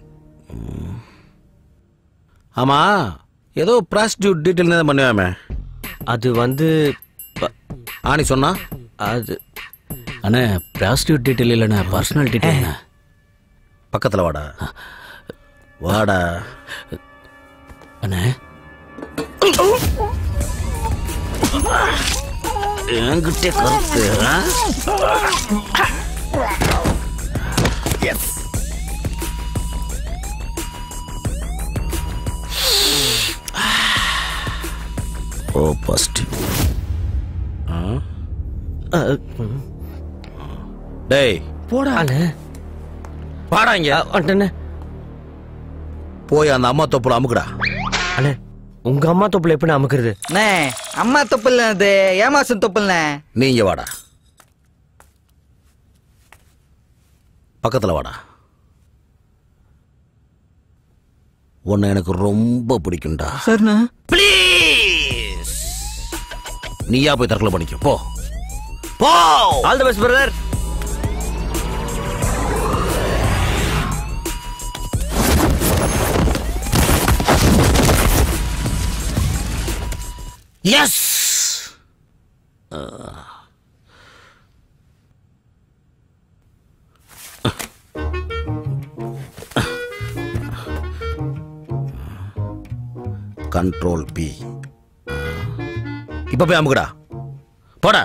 ஆமா ஏதோ ப்ராஸ்டியூட் டீட்டெயில் தான் பண்ணுவாமே, அது வந்து ஆனி சொன்னா அது அண்ணே ப்ராஸ்டியூட் டீட்டெயில் இல்லைண்ணே, பர்சனல் டீட்டெயில். பக்கத்துல வாடா வாடா. அண்ணே என்கிட்ட கருத்து. O positive. டேய் போடா அண்ணே. பாடா இங்க. அண்ணே போய் அந்த அம்மா தொப்புல அமுக்குடா. அண்ணே உங்க அம்மா தொப்புல எப்படி அமுக்குறது? அண்ணே அம்மா தொப்புல அது ஏமாசம் தொப்புல்ண்ணே. நீங்க வாடா, பக்கத்துல வாடா. உன்னை எனக்கு ரொம்ப பிடிக்கும்டா. சரிண்ணா. ப்ளீஸ் நீயா போய் தற்கொலை பண்ணிக்க போ. போ. All the best brother. Yes. Control P. இப்ப போய் அமுக்குடா, போடா.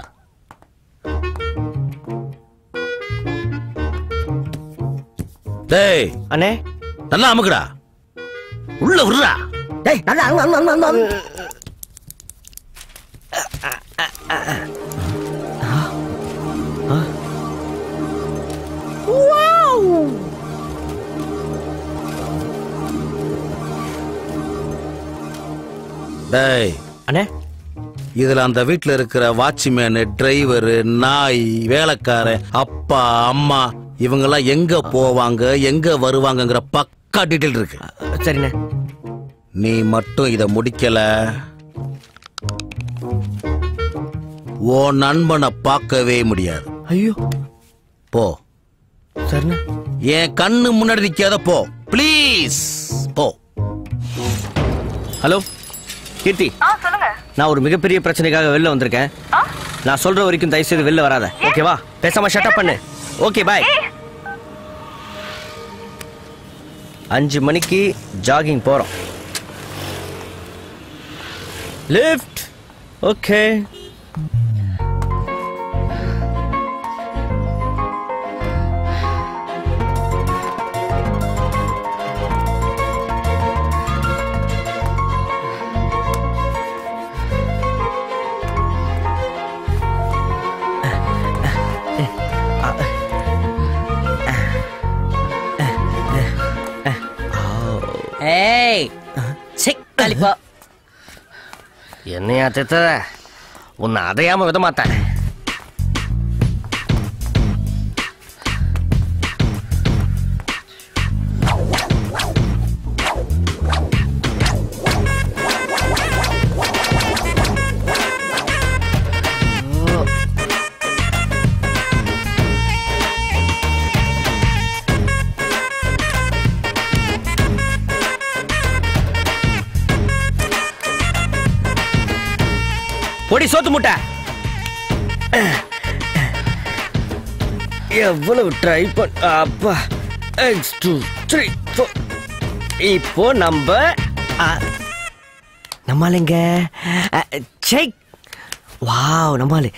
டேய் அண்ணே நல்லா அமுக்குடா, உள்ள விடுறா. டேய் நல்லா டேய் அண்ணே இதுல அந்த வீட்டுல இருக்கிற வாட்ச்மேனு, டிரைவரு, நாய், வேலைக்காரன், அப்பா, அம்மா இவங்கெல்லாம் எங்க போவாங்க எங்க வருவாங்கங்கிற பக்கா டீட்டெயில் இருக்கு. சரிண்ணே. நீ மட்டும் இத முடிக்கல, ஓ நண்பனை பார்க்கவே முடியாது. ஐயோ போ. சரிண்ணே. என் கண்ணு முன்னாடி நிக்காத போ ப்ளீஸ். போ. ஹலோ கீர்த்தி. சொல்லுங்க. நான் ஒரு மிகப்பெரிய பிரச்சனைக்காக வெளில வந்திருக்கேன். நான் சொல்ற வரைக்கும் தயவு செய்து வெளில வராத, ஓகேவா? பேசாம ஷட் அப் பண்ணு. Okay bye. 5 மணிக்கு ஜாகிங் போறோம். லிஃப்ட். ஓகே. ஏய் சிக்கலிப்பா என்னையா திட்ட? உன்னை அதையாம விட மாட்டேன். பொடி சோத்து முட்டை. எவ்வளவு ட்ரை பண்ண அப்பா. X 2 3 4. இப்போ நம்மாலுங்க செக். वाओ नमाले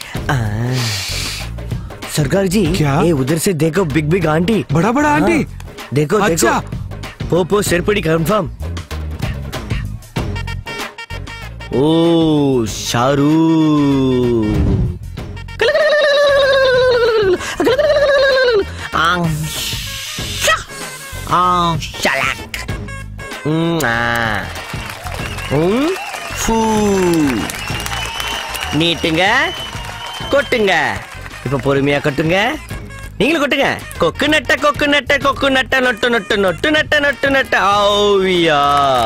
सरकार जी क्या? ये उधर से देखो बिग बिग आंटी. बड़ा बड़ा आंटी. देखो अच्छा. देखो पो सिरपड़ी कंफर्म. ओ शारू शलाक फू நீட்டுங்க கொட்டுங்க. இப்ப பொறுமையா கொட்டுங்க. நீங்களும் கொட்டுங்க. கொக்கு நட்ட கொக்கு நட்ட கொக்கு நட்ட நொட்டு நொட்டு நொட்டு நட்ட நொட்டு நட்ட. Oviya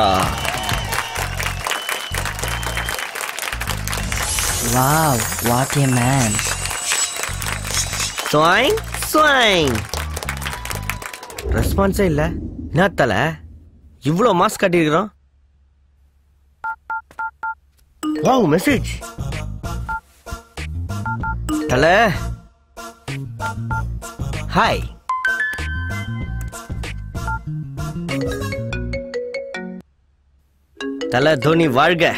wow what a man. Swing swing. ரெஸ்பான்ஸே இல்ல. என்ன தல இவ்ளோ மாஸ்க் காட்டி இருக்கிறோம். Wow message. தல ஹாய். தல தோனி வாழ்க.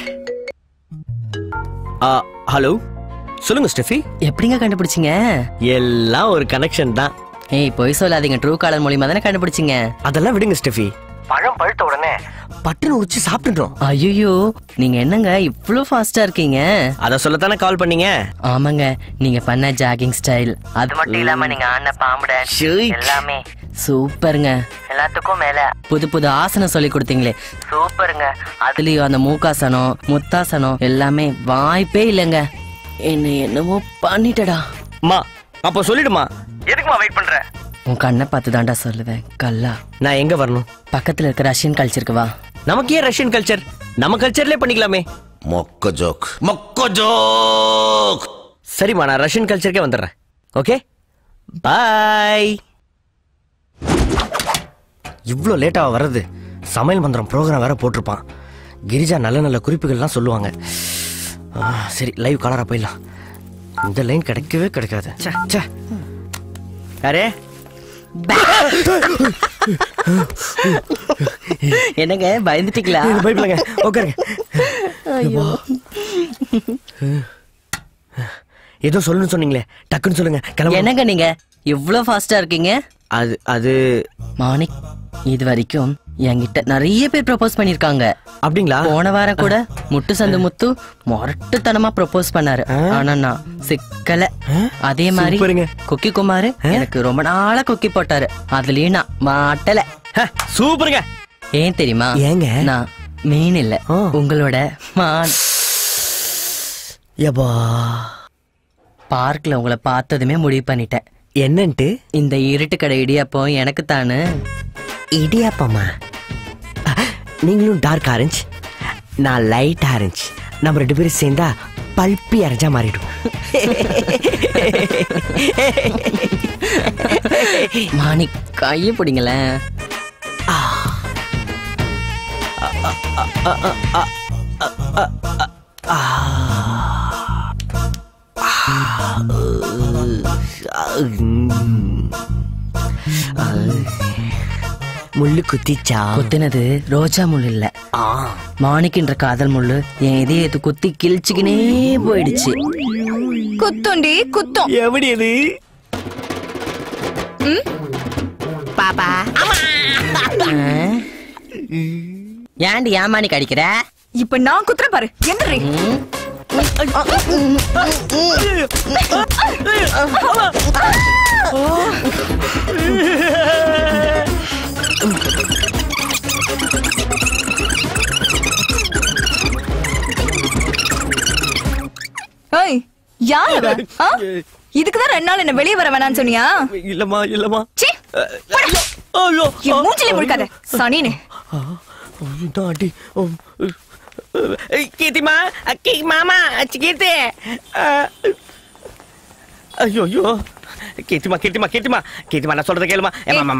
ஹலோ சொல்லுங்க ஸ்டெஃபி. எப்படிங்க கண்டுபிடிச்சீங்க? எல்லாம் ஒரு கனெக்ஷன் தான். ஏய் போய் சொல்லாதீங்க. ட்ரூ காலர் மூலியமா தானே கண்டுபிடிச்சீங்க. அதெல்லாம் விடுங்க ஸ்டெஃபி. பழம் பழுத்த உடனே பட்டுன்னு உரிச்சு சாப்பிட்டுட்டோம். ஐயோ நீங்க என்னங்க இவ்ளோ ஃபாஸ்டா இருக்கீங்க? அத சொல்லத்தானே கால் பண்ணீங்க. ஆமாங்க நீங்க பண்ண ஜாகிங் ஸ்டைல் அது மட்டும் இல்லாம நீங்க ஆன பாம்பு டான்ஸ் எல்லாமே சூப்பருங்க. எல்லாத்துக்கும் மேல புது புது ஆசனம் சொல்லி கொடுத்தீங்களே சூப்பருங்க. அதுலயும் அந்த மூக்காசனம் முத்தாசனம் எல்லாமே வாய்ப்பே இல்லைங்க. என்னமோ பண்ணிட்டடா. மா அப்போ சொல்லிடுமா. எதுக்குமா வெயிட் பண்ற? உன் கண்ணை பார்த்து தாண்டா சொல்லுவேன் கல்லா. நான் எங்க வரணும்? பக்கத்துல இருக்க ரஷ்யன் கல்ச்சருக்கு வா. நமக்கு ஏன் ரஷ்யன் கல்ச்சர்? நம்ம கல்ச்சர்லயே பண்ணிக்கலாமே. மொக்க ஜோக் மொக்க ஜோக். சரிம்மா நான் ரஷ்யன் கல்ச்சருக்கே வந்துடுறேன். Okay bye. இவ்வளோ லேட்டாக வர்றது. சமையல் மந்திரம் ப்ரோக்ராம் வேற போட்டிருப்பான். கிரிஜா நல்ல நல்ல குறிப்புகள்லாம் சொல்லுவாங்க. சரி லைவ் காலரா போயிடலாம். இந்த லைன் கிடைக்கவே கிடைக்காது. யாரே என்னங்க பயந்துட்டீங்களா? பயப்படலங்க உட்காருங்க. ஏதோ சொல்லணும்னு சொன்னீங்களே டக்குன்னு சொல்லுங்க. என்னங்க நீங்க இவ்ளோ ஃபாஸ்டா இருக்கீங்க? அது மாணிக் இது வரைக்கும் என்கிட்ட நிறைய பேர் ப்ரப்போஸ் பண்ணிருக்காங்க. அப்படிங்களா? போன வாரம் கூட முட்டு சந்து முத்து மொரட்டுத்தனமா ப்ரப்போஸ் பண்ணாரு. ஆனா நான் சிக்கல. அதே மாதிரி குக்கி குமார் எனக்கு ரொம்ப நாளா குக்கி போட்டாரு. அதுலயும் நான் மாட்டல. சூப்பருங்க. ஏன் தெரியுமா? ஏங்க நான் மீன் இல்ல உங்களோட மான். பார்க்ல உங்களை பார்த்ததுமே முடிவு பண்ணிட்டேன். என்னன்ட்டு? இந்த இருட்டு கடை இடியாப்பம் எனக்கு தானு. இடியாப்பமா? நீங்களும் டார்க் ஆரஞ்சு நான் லைட் ஆரஞ்சு. நம்ம 2 பேரும் சேர்ந்தா பல்பி அரைஞ்சா மாறிடும். மாணி கையை பிடிங்களேன். முள்ளு குத்திச்சா? குத்தினது ரோஜா முள்ளு இல்ல, மாணிக்கின்ற காதல் முள்ளு. என் இதயத்தை குத்தி கிழிச்சுக்கினே போயிடுச்சு. குத்துண்டி குத்தும். எப்படி அது? பாப்பா ஏண்டி ஏமாணிக்கு அடிக்கிற? இப்ப நான் குத்துறேன் பாரு. என்ன யார் இதுக்குதான் 2 நாள் என்ன வெளியே வர வேணான்னு சொன்னியா? இல்லம்மா இல்லம்மா. மூஞ்சிலே முழுக்காத சனினே. கீர்த்திமா மாமா கீர்த்தி. ஐயோ கீர்த்திமா கீர்த்திமா கீர்த்திமா கீர்த்திமா நான் சொல்றத கேளுமா.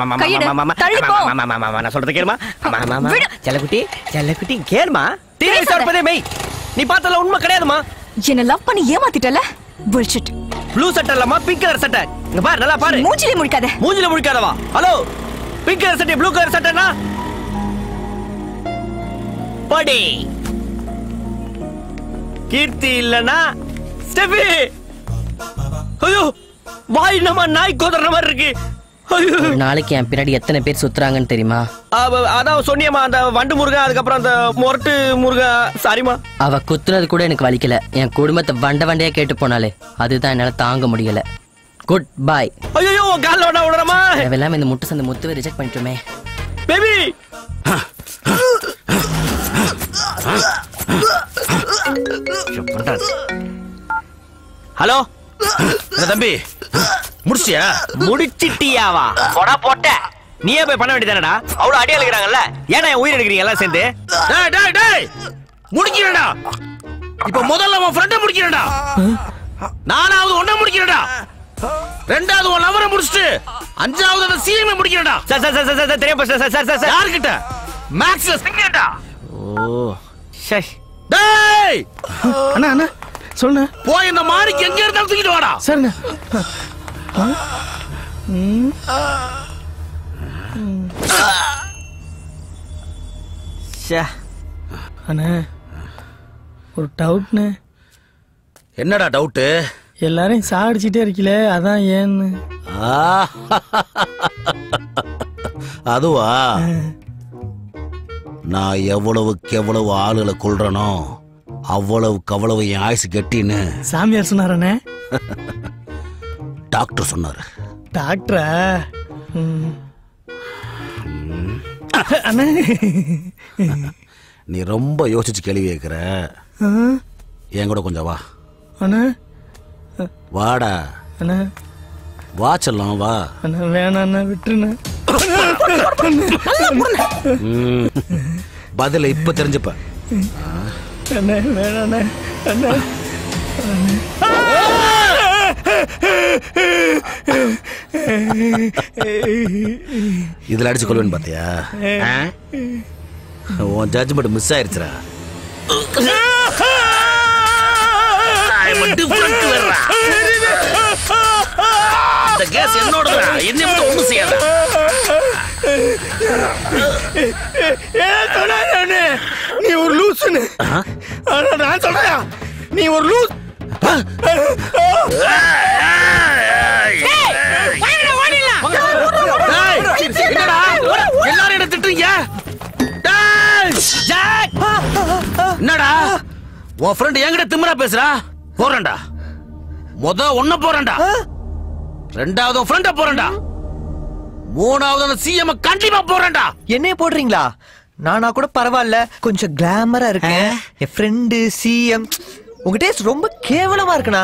நான் சொல்றத கேளுமா. செல்லக்குட்டி செல்லக்குட்டி கேளுமா. டிவி சொல்றதே மெய். நீ பார்த்தல உண்மை கிடையாதுமா. என்ன லவ் பண்ணி ஏமாத்திட்டல புல்ஷிட். ப்ளூ சட்டை இல்லம்மா, பிங்க் கலர் சட்டை. இங்க பாரு, நல்லா பாரு. மூஞ்சிலே முழிக்காத. மூஞ்சில முழிக்காதவா? ஹலோ, பிங்க் கலர் சட்டை ப்ளூ கலர் சட்டைனா படி. கீர்த்தி இல்லனா ஸ்டெஃபி. ஐயோ, வாய் நம்ம நாய் கோதற மாதிரி இருக்கு. ஒரு நாளைக்கு என் பின்னாடி எத்தனை பேர் சுத்துறாங்கன்னு தெரியுமா? அதான் சொன்னியம்மா, அந்த வண்டு முருகன், அதுக்கப்புறம் அந்த மொரட்டு முருகன். சாரிமா. அவ குத்துனது கூட எனக்கு வலிக்கல. என் குடும்பத்தை வண்டையா கேட்டு போனாலே அதுதான் என்னால தாங்க முடியல. Good bye. ஐயோ, கால்ல வண்டா விடுறமா. தேவையில்லாம இந்த முட்டை சந்த முத்துவை ரிஜெக்ட் பண்ணிட்டோமே. பேபி. ஹலோ தம்பி, முடிச்சியா? முடிச்சிட்டியாவா? போடா போட்ட. நீயே போய் பண்ண வேண்டியதானடா. அவ்வளவு அடி அழுகிறாங்கல்ல, ஏன்னா உயிர் எடுக்கிறீங்க எல்லாம் சேர்ந்து? முடிக்கிறேன்டா. இப்ப முதல்ல உன் ஃப்ரெண்ட முடிக்கிறேன்டா. நாலாவது ஒண்ண முடிக்கிறேன்டா. ரெண்டாவது உன் லவரை முடிச்சிட்டு அஞ்சாவது அந்த சிஎம் முடிக்கிறேன்டா. சார் சார் சார் சார் தெரியும் சார் சார் சார் சார் யார்கிட்ட? மேக்ஸ்ல சிங்கடா. ஓ ஷய். டேய் அண்ணா அண்ணா சொல்லுங்க. போய் இந்த மாணிக்கு எங்க இருந்தாலும் தூக்கிட்டு வாடா. சரிண்ணா. அண்ணா ஒரு டவுட்ண்ணே. என்னடா டவுட்? எல்லாரையும் சாடிச்சிட்டே இருக்கல, அதான் ஏன்னு. அதுவா? நான் எவ்வளவுக்கு எவ்வளவு ஆளுகளை கொள்றனோ அவ்வளவுக்கு அவ்வளவு என் ஆயுசு கெட்டின்னு சாமியார் சொன்னாரண்ணே. டாக்டர் சொன்னாரு. டாக்டரா? அண்ணா நீ ரொம்ப யோசிச்சு கேள்வி கேட்கிற. என் கூட கொஞ்சம் வா. அண்ணா வாடா. அண்ணா வா செல்லம் வா. அண்ணா வேணாண்ணா, விட்டுருண்ணா. பதில இப்ப தெரிஞ்சுப்ப. அண்ணா வேணாண்ணா. அண்ணா இதுல அடிச்சு கொள்வேன்னு பாத்தியா? உன் ஜட்ஜ்மெண்ட் மிஸ் ஆயிருச்சுடா. இந்த கேஸ் என்னோடதா, என்ன மட்டும் ஒண்ணும் செய்யாத. நீ ஒரு லூசுன்னு. நான் சொல்றேன், நீ ஒரு லூஸ். எல்லாரும் என்ன திட்டுறீங்க? என்னடா உன் ஃப்ரெண்ட் என்கிட்ட திமிரா பேசுறா? போறேன்டா. ஒன்ன போறேன்டா. ரெண்டாவது ஃப்ரெண்ட போறேன்டா. மூணாவது அந்த சிஎம் கண்டிப்பா போறேன்டா. என்னைய போடுறீங்களா? நானா கூட பரவாயில்ல, கொஞ்சம் கிளாமரா இருக்கேன். என் ஃப்ரெண்டு சிஎம் உங்க டேஸ்ட் ரொம்ப கேவலமா இருக்குண்ணா.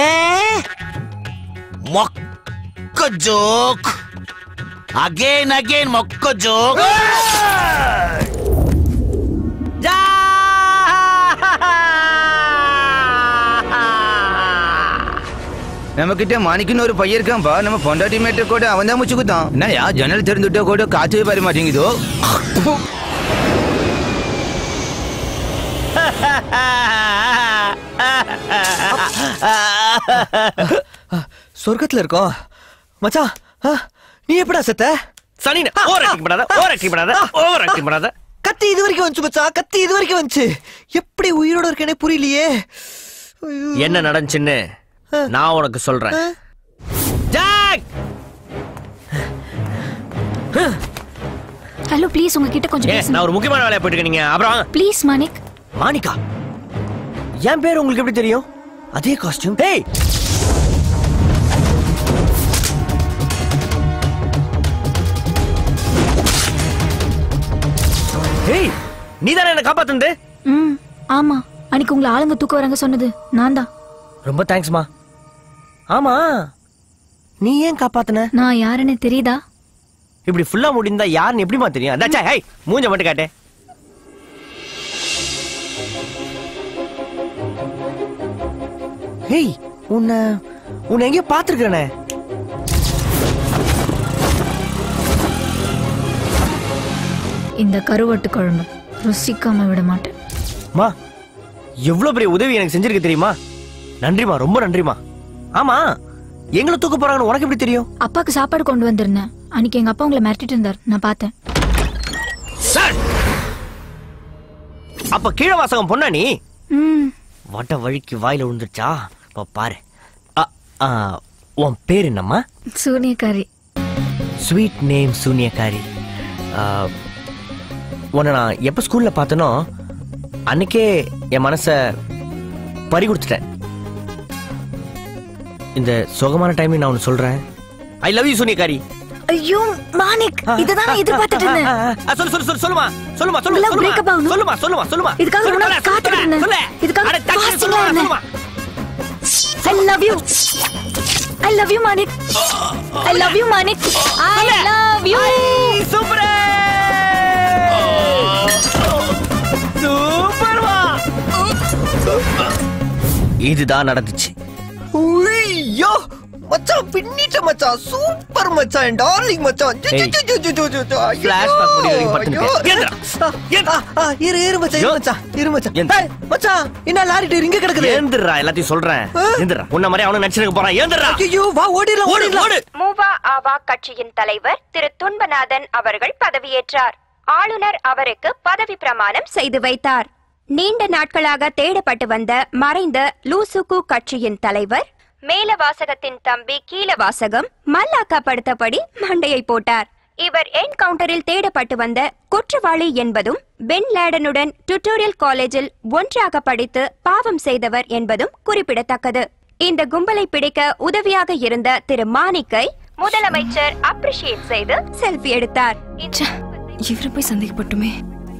மொக்க ஜோக். அகைன் அகைன் மொக்க ஜோக். நம்ம கிட்ட மாணிக்குன்னு ஒரு பையன் இருக்கான்பா. நம்ம பொண்டாட்டி மேட்ட கூட அவன் தான் முச்சுக்குத்தான். என்னயா ஜன்னல் திறந்துட்டா கூட காற்றே வர மாட்டேங்குதோ. சொர்க்கத்துல இருக்கோம் மச்சான். நீ எப்படா செத்த? சனின ஓவர் ஆக்டிங் பண்ணாத, ஓவர் ஆக்டிங் பண்ணாத, ஓவர் ஆக்டிங் பண்ணாத. கத்தி இது வரைக்கும் வந்துச்சு மச்சான், கத்தி இது வரைக்கும் வந்துச்சு. எப்படி உயிரோட இருக்கேனே புரியலையே. என்ன நடந்துச்சுன்னு நான் உனக்கு சொல்றேன். ஜாக், ஹலோ ப்ளீஸ், உங்ககிட்ட கொஞ்சம் பேசணும். நான் ஒரு முக்கியமான வேலையா போயிட்டு இருக்கேன். நீங்க அப்புறம் ப்ளீஸ். மாணிக். மாணிக்கா? என் பேர் உங்களுக்கு எப்படி தெரியும்? அதே காஸ்டியூம். டேய், டேய், நீ தானே என்ன காப்பாத்துனது? ஆமா, அன்னைக்கு உங்களை ஆளுங்க தூக்க வராங்க சொன்னது நான் தான். ரொம்ப தேங்க்ஸ்மா. ஆமா, நீ ஏன் காப்பாத்துன? நான் யாருன்னு தெரியுதா? இப்படி ஃபுல்லா முடிந்தா யாருன்னு எப்படிமா தெரியும்? அதாச்சா, ஹே, மூஞ்ச மட்டும் காட்டு. ஹேய், உன்னை எங்கேயோ பாத்துருக்கேனே. இந்த கருவட்டு குழம்பு ருசிக்காம விட மாட்டேன். மா, எவ்வளவு பெரிய உதவி எனக்கு செஞ்சிருக்க தெரியுமா? நன்றிமா, ரொம்ப நன்றிமா. ஆமா, எங்களை தூக்க போறாங்கன்னு உனக்கு எப்படி தெரியும்? அப்பாக்கு சாப்பாடு கொண்டு வந்திருந்தேன். அன்னைக்கு எங்க அப்பா உங்களை மிரட்டிட்டு இருந்தார், நான் பார்த்தேன். அப்ப கீழ வாசகம் பொண்ணா நீ? வட்ட வழிக்கு வாயில விழுந்துருச்சா? பாரு. உன் பேர் என்னம்மா? சூனியக்காரி. ஸ்வீட் நேம் சூனியக்காரி. உன்னை நான் எப்ப ஸ்கூல்ல பார்த்தனோ அன்னைக்கே என் மனச பறி கொடுத்துட்டேன். இந்த சுகமான டைம் நான் ஒன்னு சொல்றேன். ஐ லவ் யூ சூனியக்காரி. ஐயோ மாணிக், இததான் நான் எதிர்பார்த்துட்டு இருந்தேன். சொல்லு சொல்லு சொல்லு சொல்லுமா சொல்லுமா சொல்லுமா பிரேக்கப் ஆகணும். சொல்லுமா சொல்லுமா சொல்லுமா. இதுக்காக நான் காத்துட்டு இருந்தேன். இதுக்காக ஃபாஸ்டிங்கா இருந்தேன். I love you. I love you Manik. I love you Manik. I love you. Super. சூப்பர்வா. இதுதான் நடந்துச்சு. ஐயோ மச்சான், பின்னிட்ட மச்சான், சூப்பர் மச்சான், டார்லிங் மச்சான். ஃபிளாஷ்பேக் முடியறதுக்கு பட்டுங்க. இரு மச்சான், இரு மச்சான். மச்சான், என்ன லாரி டயர் இங்க கிடக்குது? ஏந்திரா, எல்லாத்தையும் சொல்றேன். ஏந்திரா, உன்ன மாதிரி அவனும் நடிச்சிருக்க போறான். ஏந்திரா. ஐயோ வா, ஓடிடலாம் ஓடிடலாம். மூவா ஆவா கட்சியின் தலைவர் திரு துன்பநாதன் அவர்கள் பதவியேற்றார். ஆளுநர் அவருக்கு பதவி பிரமாணம் செய்து வைத்தார். நீண்ட நாட்களாக தேடப்பட்டு வந்த மறைந்த லூசுக்கு கட்சியின் தலைவர் மேலவாசகத்தின் தம்பி கீழவாசகம் மல்லாக்கப்படுத்தபடி மண்டையை போட்டார். இவர் என்கவுண்டரில் தேடப்பட்டு வந்த குற்றவாளி என்பதும் பென் லேடனுடன் டுட்டோரியல் காலேஜில் ஒன்றாக படித்து பாவம் செய்தவர் என்பதும் குறிப்பிடத்தக்கது. இந்த கும்பலை பிடிக்க உதவியாக இருந்த திரு மாணிக்கை முதலமைச்சர் அப்ரிஷியேட் செய்து செல்ஃபி எடுத்தார். இவரை போய் சந்தேகப்பட்டுமே.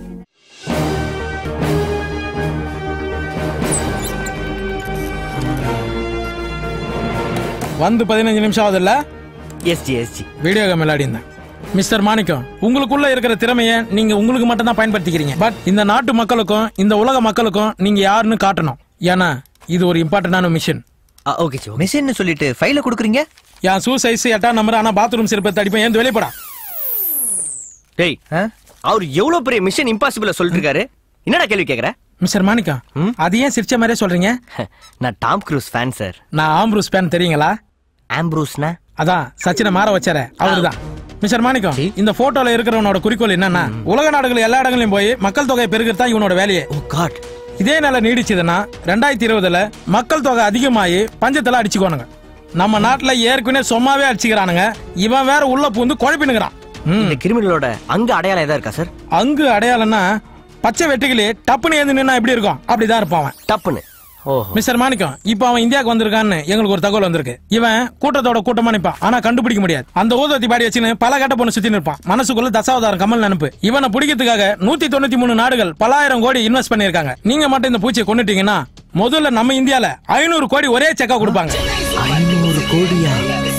வந்து 15 நிமிஷம் ஆகுதுல்ல? எஸ்ஜி வீடியோ கேம் விளையாடி இருந்தேன். மிஸ்டர் மாணிக்கம், உங்களுக்குள்ள இருக்கிற திறமையை நீங்க உங்களுக்கு மட்டும் தான் பயன்படுத்திக்கிறீங்க. பட் இந்த நாட்டு மக்களுக்கும் இந்த உலக மக்களுக்கும் நீங்க யாருன்னு காட்டணும். ஏன்னா இது ஒரு இம்பார்ட்டன்டான மிஷன். Okay sir. மிஷன் சொல்லிட்டு ஃபைல கொடுக்குறீங்க. என் ஷூ சைஸ் 8ஆம் நம்பர், ஆனா பாத்ரூம் சிறப்பு அடிப்பேன். ஏன் வெளியே போடா. டேய், அவர் எவ்வளவு பெரிய மிஷன் இம்பாசிபிள சொல்லிட்டு இருக்காரு. என்னடா கேள்வி கேக்குற? மிஸ்டர் மாணிக்கம், அது ஏன் சிரிச்ச மாதிரியே சொல்றீங்க? நான் டாம் க்ரூஸ் ஃபேன் சார். நான் ஆம்ப்ரூஸ் ஃபேன், தெரியுங்களா? ஆம்ப்ரூஸ்னா அதான் சச்சினை மாற வச்சாரே, அவருதான். மிஸ்டர் மாணிக்கம், இந்த போட்டோல இருக்கிறவனோட குறிக்கோள் என்னன்னா, உலக நாடுகள் எல்லா இடங்களையும் போய் மக்கள் தொகையை பெருகிறது தான் இவனோட வேலையே. இதே நிலை நீடிச்சதுன்னா 2020 மக்கள் தொகை அதிகமாகி பஞ்சத்துல அடிச்சுக்கோனுங்க. நம்ம நாட்டுல ஏற்கனவே சும்மாவே அடிச்சுக்கிறானுங்க. இவன் வேற உள்ள பூந்து குழப்பினுங்கிறான். இந்த கிரிமினலோட அங்க அடையாளம் ஏதா இருக்கா சார்? அங்கு அடையாளம்னா பச்சை வெட்டுகளே டப்புன்னு ஏந்து நின்னா எப்படி இருக்கும் அப்படிதான் இருப்பான் அவன். டப்புன்னு. மிஸ்டர் மாணிக்கம், இப்ப அவன் இந்தியாவுக்கு வந்திருக்கான்னு எங்களுக்கு ஒரு தகவல் வந்திருக்கு. இவன் கூட்டத்தோட கூட்டமா நிப்பான், ஆனா கண்டுபிடிக்க முடியாது. அந்த ஊதத்தி பாடி வச்சுன்னு பல கட்ட பொண்ணு சுத்தி நிற்பான். மனசுக்குள்ள தசாவதாரம் கமல் நினைப்பு. இவனை பிடிக்கிறதுக்காக 193 நாடுகள் பல்லாயிரம் கோடி இன்வெஸ்ட் பண்ணிருக்காங்க. நீங்க மட்டும் இந்த பூச்சியை கொண்டுட்டீங்கன்னா முதல்ல நம்ம இந்தியால 500 கோடி ஒரே செக்கா கொடுப்பாங்க. 500 கோடியா?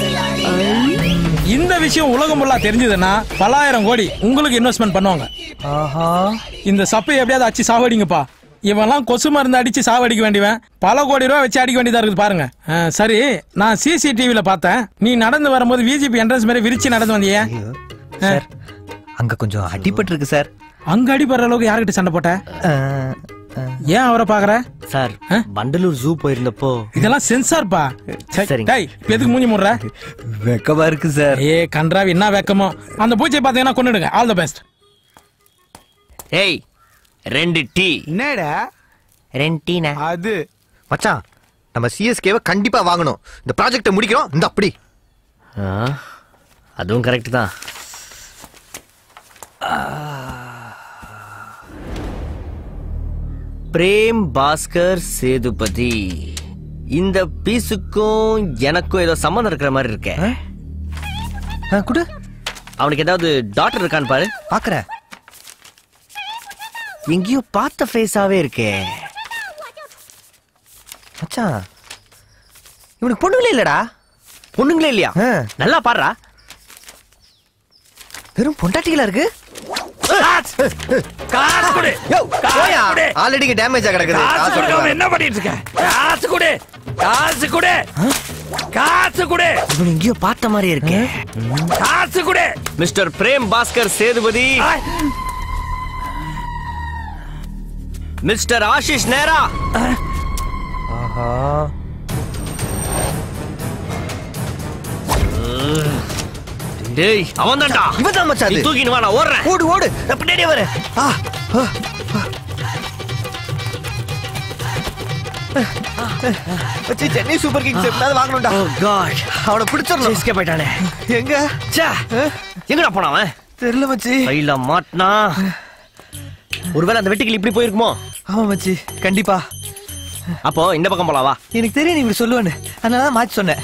இந்த விஷயம் உலகம் ஃபுல்லா தெரிஞ்சதுன்னா பல்லாயிரம் கோடி உங்களுக்கு இன்வெஸ்ட்மெண்ட் பண்ணுவாங்க. இந்த சப்பை எப்படியாவது அடிச்சு சாவடிங்கப்பா. இவெல்லாம் கொசு மருந்து அடிச்சு சாவடிக்க வேண்டியவன் பல கோடி ரூபாய் வச்சு அடிக்க வேண்டியதா இருக்குது பாருங்க. சரி, நான் சிசிடிவில பார்த்தேன், நீ நடந்து வரும்போது விஜிபி என்ட்ரன்ஸ் மாதிரி விரிச்சு நடந்து வந்தியே. அங்க கொஞ்சம் அடிபட்டு இருக்கு சார். அங்க அடிபடுற அளவுக்கு யார்கிட்ட சண்டை போட்ட? ஏன் அவரை பாக்குற? சார், வண்டலூர் ஜூ போயிருந்தப்போ. இதெல்லாம் சென்சார்ப்பா. டேய், எதுக்கு மூஞ்சி முடுற? வெக்கமா இருக்கு சார். ஏ கன்றாவி, என்ன வெக்கமோ. அந்த பூச்சியை பாத்தீங்கன்னா கொன்னுடுங்க. All the best. ஏய், 2 டீ. என்னடா 2 டீனா? அது மச்சான், நம்ம சிஎஸ்கேவை கண்டிப்பா வாங்கணும். இந்த ப்ராஜெக்ட்டை முடிக்கிறோம். இந்த அப்படி. அதுவும் கரெக்ட் தான். பிரேம் பாஸ்கர் சேதுபதி, இந்த பீஸுக்கும் எனக்கும் ஏதோ சம்பந்தம் இருக்கிற மாதிரி இருக்கே. குடு. அவனுக்கு ஏதாவது டாக்டர் இருக்கான்னு பாரு. பாக்குற எங்கேயோ பார்த்த ஃபேஸாவே இருக்கே. மச்சான், இவனுக்கு பொண்ணுங்களே இல்லடா. பொண்ணுங்களே இல்லையா? நல்லா பாடுறா. வெறும் பொண்டாட்டிகளா இருக்கு. ஆல்ரெடி டேமேஜ் கிடக்குது. என்ன பண்ணிட்டு இருக்க? காசு கொடு, காசு கொடு, காசு கொடு. இவன் எங்கேயோ பார்த்த மாதிரி இருக்கு. காசு கொடு. மிஸ்டர் பிரேம் பாஸ்கர் சேதுபதி, மிஸ்டர் ஆஷிஷ் நேரா. ஆஹா, டேய் அவன் தான்டா. இவன் தான் மச்சான். நீ தூக்கின்னு வா, நான் ஓடுறேன். ஓடு ஓடு, நான் பின்னாடியே வரேன். மச்சி, சென்னை சூப்பர் கிங்ஸ் எப்படியாவது வாங்கணும்டா. ஓ காட், அவனை பிடிச்சிடணும். எஸ்கேப் ஆயிட்டானே. எங்க எங்கடா போனான் அவன்? தெரியல மச்சி. கையில மாட்டினா. ஒருவேளை அந்த வெட்டுக்கிளி இப்படி போயிருக்குமோ? ஆமா மச்சி, கண்டிப்பா. அப்போ இந்த பக்கம் போலாம் வா. எனக்கு தெரியும் நீ இப்படி சொல்லுவேன்னு, அதனால மாத்தி சொன்னேன்.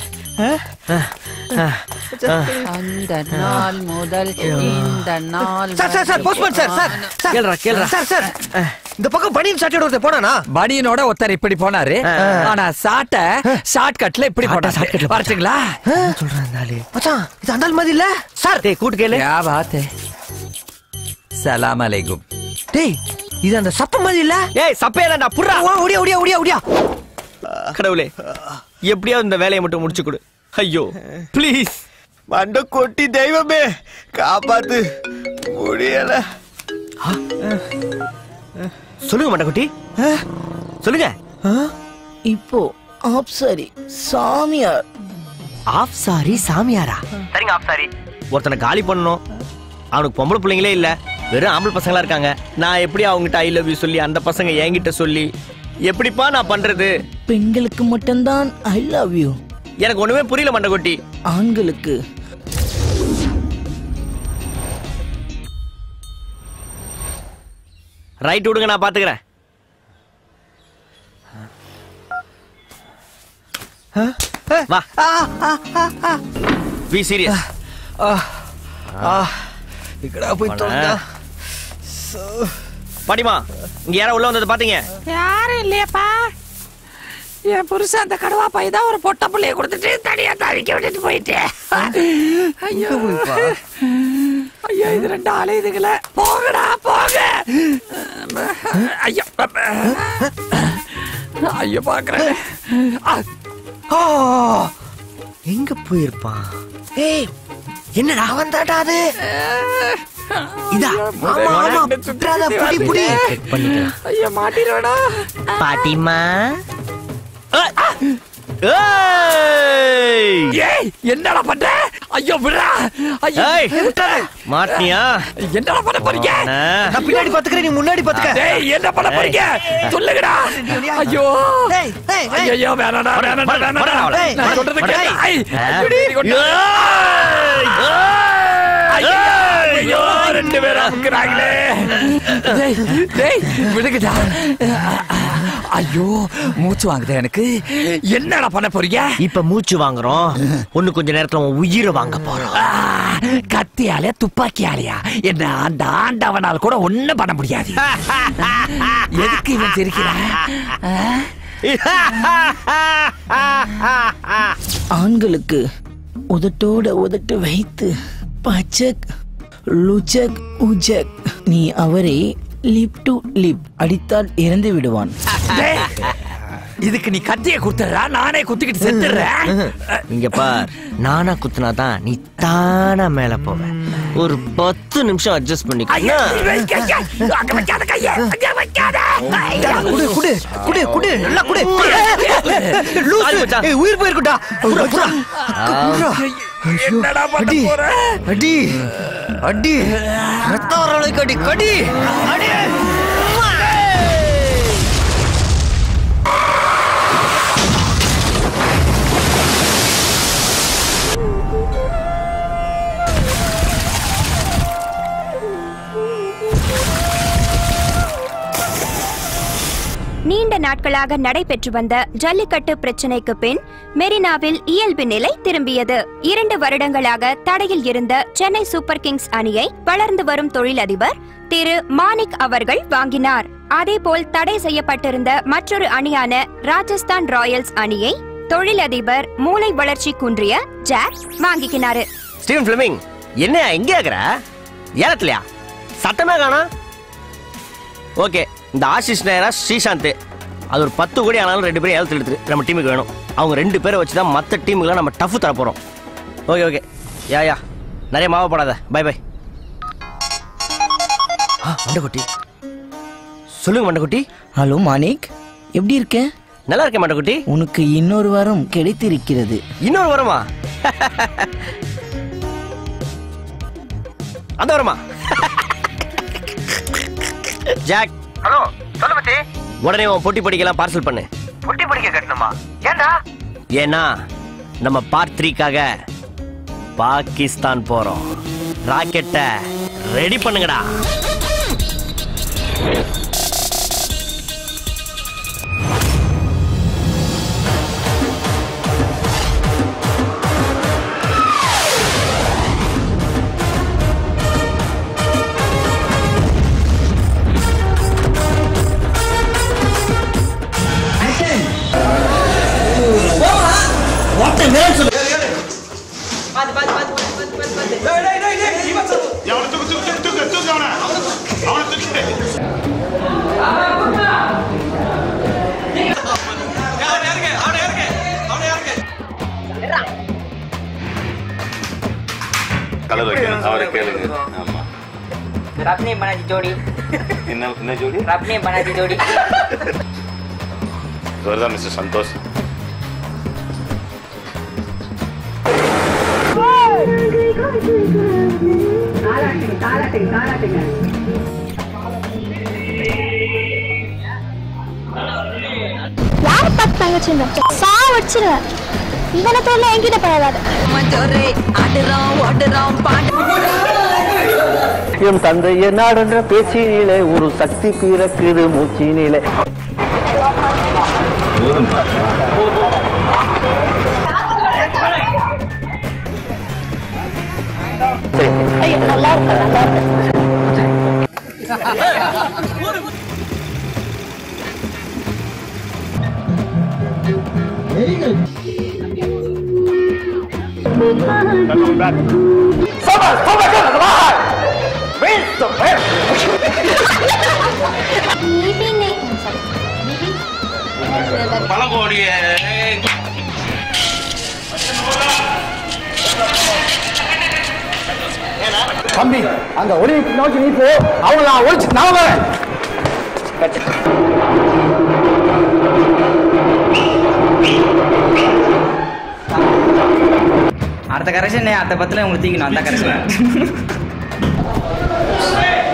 அந்த நாள் முதல் இந்த நாள் சார் போஸ்ட்மேன் சார் கேளுடா. சார் இந்த பக்கம் பனியன் சாட்டியோட ஒருத்தர் போனானா? பனியனோட ஒருத்தர் இப்படி போனாரு. ஆனா சாட்ட ஷார்ட் கட்ல இப்படி போட்டாரு. ஷார்ட் கட்ல வரட்டுங்களா? சொல்றாங்க மச்சான், இது அண்டால் மாதிரி இல்ல சார். டேய் கூட்டு கேளு. யா பாத். சலாம் அலைக்கும். டேய் இது அந்த சப்ப மாதிரி இல்ல? ஏய் சப்பேதான்டா, புர்ரா. ஓடியா ஓடியா ஓடியா ஓடியா. கடவுளே, எப்படியாவது இந்த வேலையை மட்டும் முடிச்சு கொடு. ஐயோ ப்ளீஸ். மண்ட கொட்டி தெய்வமே காப்பாத்து. முடியல. சொல்லுங்க மண்டக்குட்டி, சொல்லுங்க. இப்போ ஆப்சாரி சாமியார். ஆப்சாரி சாமியாரா? சரிங்க ஆப்சாரி. ஒருத்தனை காலி பண்ணணும். அவனுக்கு பொம்பளை பிள்ளைங்களே இல்ல, வெறும் ஆம்பளை பசங்களா இருக்காங்க. நான் எப்படி அவங்ககிட்ட ஐ லவ் யூ சொல்லி அந்த பசங்க என்கிட்ட சொல்லி எப்படிப்பா நான் பண்றது? பெண்களுக்கு மட்டும்தான் ஐ லவ் யூ. எனக்கு ஒண்ணுமே புரியல மண்டக்குட்டி. ஆண்களுக்கு ரைட் விடுங்க, நான் பாத்துக்கிறேன். வா. B serious. இக்கடா போய் தோண்டா. பாட்டிமா, இங்க யாரா உள்ள வந்தது பாத்தீங்க? யாரும் இல்லையாப்பா. என் புருஷன் அந்த கடுவா பையதான் ஒரு பொட்ட பிள்ளைய கொடுத்துட்டு தனியா தவிக்க விட்டுட்டு போயிட்டேன். ஐயோ ஐயோ, இது ரெண்டு அலையுதுங்கள. போகடா போக. ஐயோ ஐயோ பாக்குறேன். எங்க போயிருப்பான்? ஏய் என்னடா அவன் தாட்டா அது? இதா ஆமா ஆமா, புட்றாத புடி புடி. ஐயோ மாட்டிரோடா. பாட்டிமா. ஏய் என்னடா பண்ற? ஐயோ விடுடா. ஐயோ மாட்டியா? என்னடா பண்ண போறீங்க? நான் பின்னாடி பாத்துக்கறேன், நீ முன்னாடி பாத்துக்க. டேய் என்ன பண்ண போறீங்க? சொல்லுங்கடா. ஐயோ டேய் டேய் ஐயோ வேணாடா வேணாடா. நான் சொல்றது கேளு. ஐயோ ரெண்டு பேரும் அமுக்குறாங்களே. டேய் டேய் விடுங்கடா. ஐயோ மூச்சு வாங்குது எனக்கு. என்னடா பண்ண போறீங்க? இப்ப மூச்சு வாங்குறோம், ஒண்ணு கொஞ்ச நேரத்துல உன் உயிரை வாங்க போறோம். கத்தியாலே துப்பாக்கியாலையா? என்ன அந்த ஆண்டவனால் கூட ஒண்ணும் பண்ண முடியாது. எதுக்கு இவன் சிரிக்கிறான்? ஆண்களுக்கு உதட்டோட உதட்டு வைத்து பச்சக் லுச்சக் உஜக் நீ அவரை லிப் டு லிப் அடித்தால் இறந்து விடுவான். இதுக்கு நீ கத்திய குத்துறா, நானே குத்திக்கிட்டு செத்துறேன். இங்க பார், நானா குத்துனாதான் நீ தானா மேல போவ. ஒரு 10 நிமிஷம் அட்ஜஸ்ட் பண்ணிக்க. குடு குடு குடு குடு நல்லா குடு. உயிர் போயிருக்குடா. என்னடா பண்ண போற? அடி அடி ரத்தம் வர அளவுக்கு அடி கடி அடி. நீண்ட நாட்களாக நடைபெற்று வந்த ஜல்லிக்கட்டு பிரச்சினைக்கு பின் மெரினாவில் இயல்பு நிலை திரும்பியது. 2 வருடங்களாக தடையில் இருந்த சென்னை சூப்பர் கிங்ஸ் அணியை வளர்ந்து வரும் தொழிலதிபர் திரு மாணிக் அவர்கள் வாங்கினார். அதேபோல் தடை செய்யப்பட்டிருந்த மற்றொரு அணியான ராஜஸ்தான் ராயல்ஸ் அணியை தொழிலதிபர் மூளை வளர்ச்சி குன்றிய ஜாக் வாங்கிக்கினாரு. ஸ்டீவன் பிளமிங், என்ன எங்க இருக்கிற? ஏலத்திலயா? சட்டமே காணா. ஓகே, இந்த ஆஷிஷ் நேரா ஸ்ரீசாந்த் அது ஒரு 10 கோடி ஆனாலும் 2 பேரும் ஏலத்தில் எடுத்துரு. நம்ம டீமுக்கு வேணும். அவங்க 2 பேரை வச்சு தான் மற்ற டீமுக்குலாம் நம்ம டஃப் தர போறோம். ஓகே ஓகே, யா நிறைய மாவப்படாத. By by. மண்டக்குட்டி, சொல்லுங்க மண்டக்குட்டி. ஹலோ மாணிக், எப்படி இருக்க? நல்லா இருக்கேன் மண்டக்குட்டி. உனக்கு இன்னொரு வாரம் கிடைத்திருக்கிறது. இன்னொரு வாரமா? அந்த வாரமா? ஜாக். ஹலோ சொல்லு மச்சி. உடனே உன் பொட்டி படிக்கலாம் பார்சல் பண்ணு. பொட்டி படிக்க கட்டணுமா? ஏண்டா? ஏன்னா நம்ம பார்ட் 3க்காக பாகிஸ்தான் போறோம். ராக்கெட்டை ரெடி பண்ணுங்கடா. கலர் வைக்கணும், அவரை கேளுங்க. ஆமா, रखने बना दी जोड़ी। என்ன ஜோடி? रखने बना दी जोड़ी। இவர்தான் மிஸ்டர் சந்தோஷ். யார் பார்த்தாங்க சின்ன சா வச்சிருவேன். இந்த தோல்ல என்கிட்ட பழகாத. மஞ்சோரே ஆடுறோம் ஓடுறோம் பாடு. என் தந்தைய நாடென்ற பேச்சினிலே ஒரு சக்தி பிறக்குது மூச்சினிலே. நல்லா இருக்கு, நல்லா இருக்கு. தம்பி, அந்த ஒளி நோக்கி நீ போ. அவங்கள ஒழிச்சு நான் வரேன். அடுத்த கரெக்ஷன் அடுத்த பத்துல உங்களுக்கு தீக்கணும். அந்த கரெக்ஷன்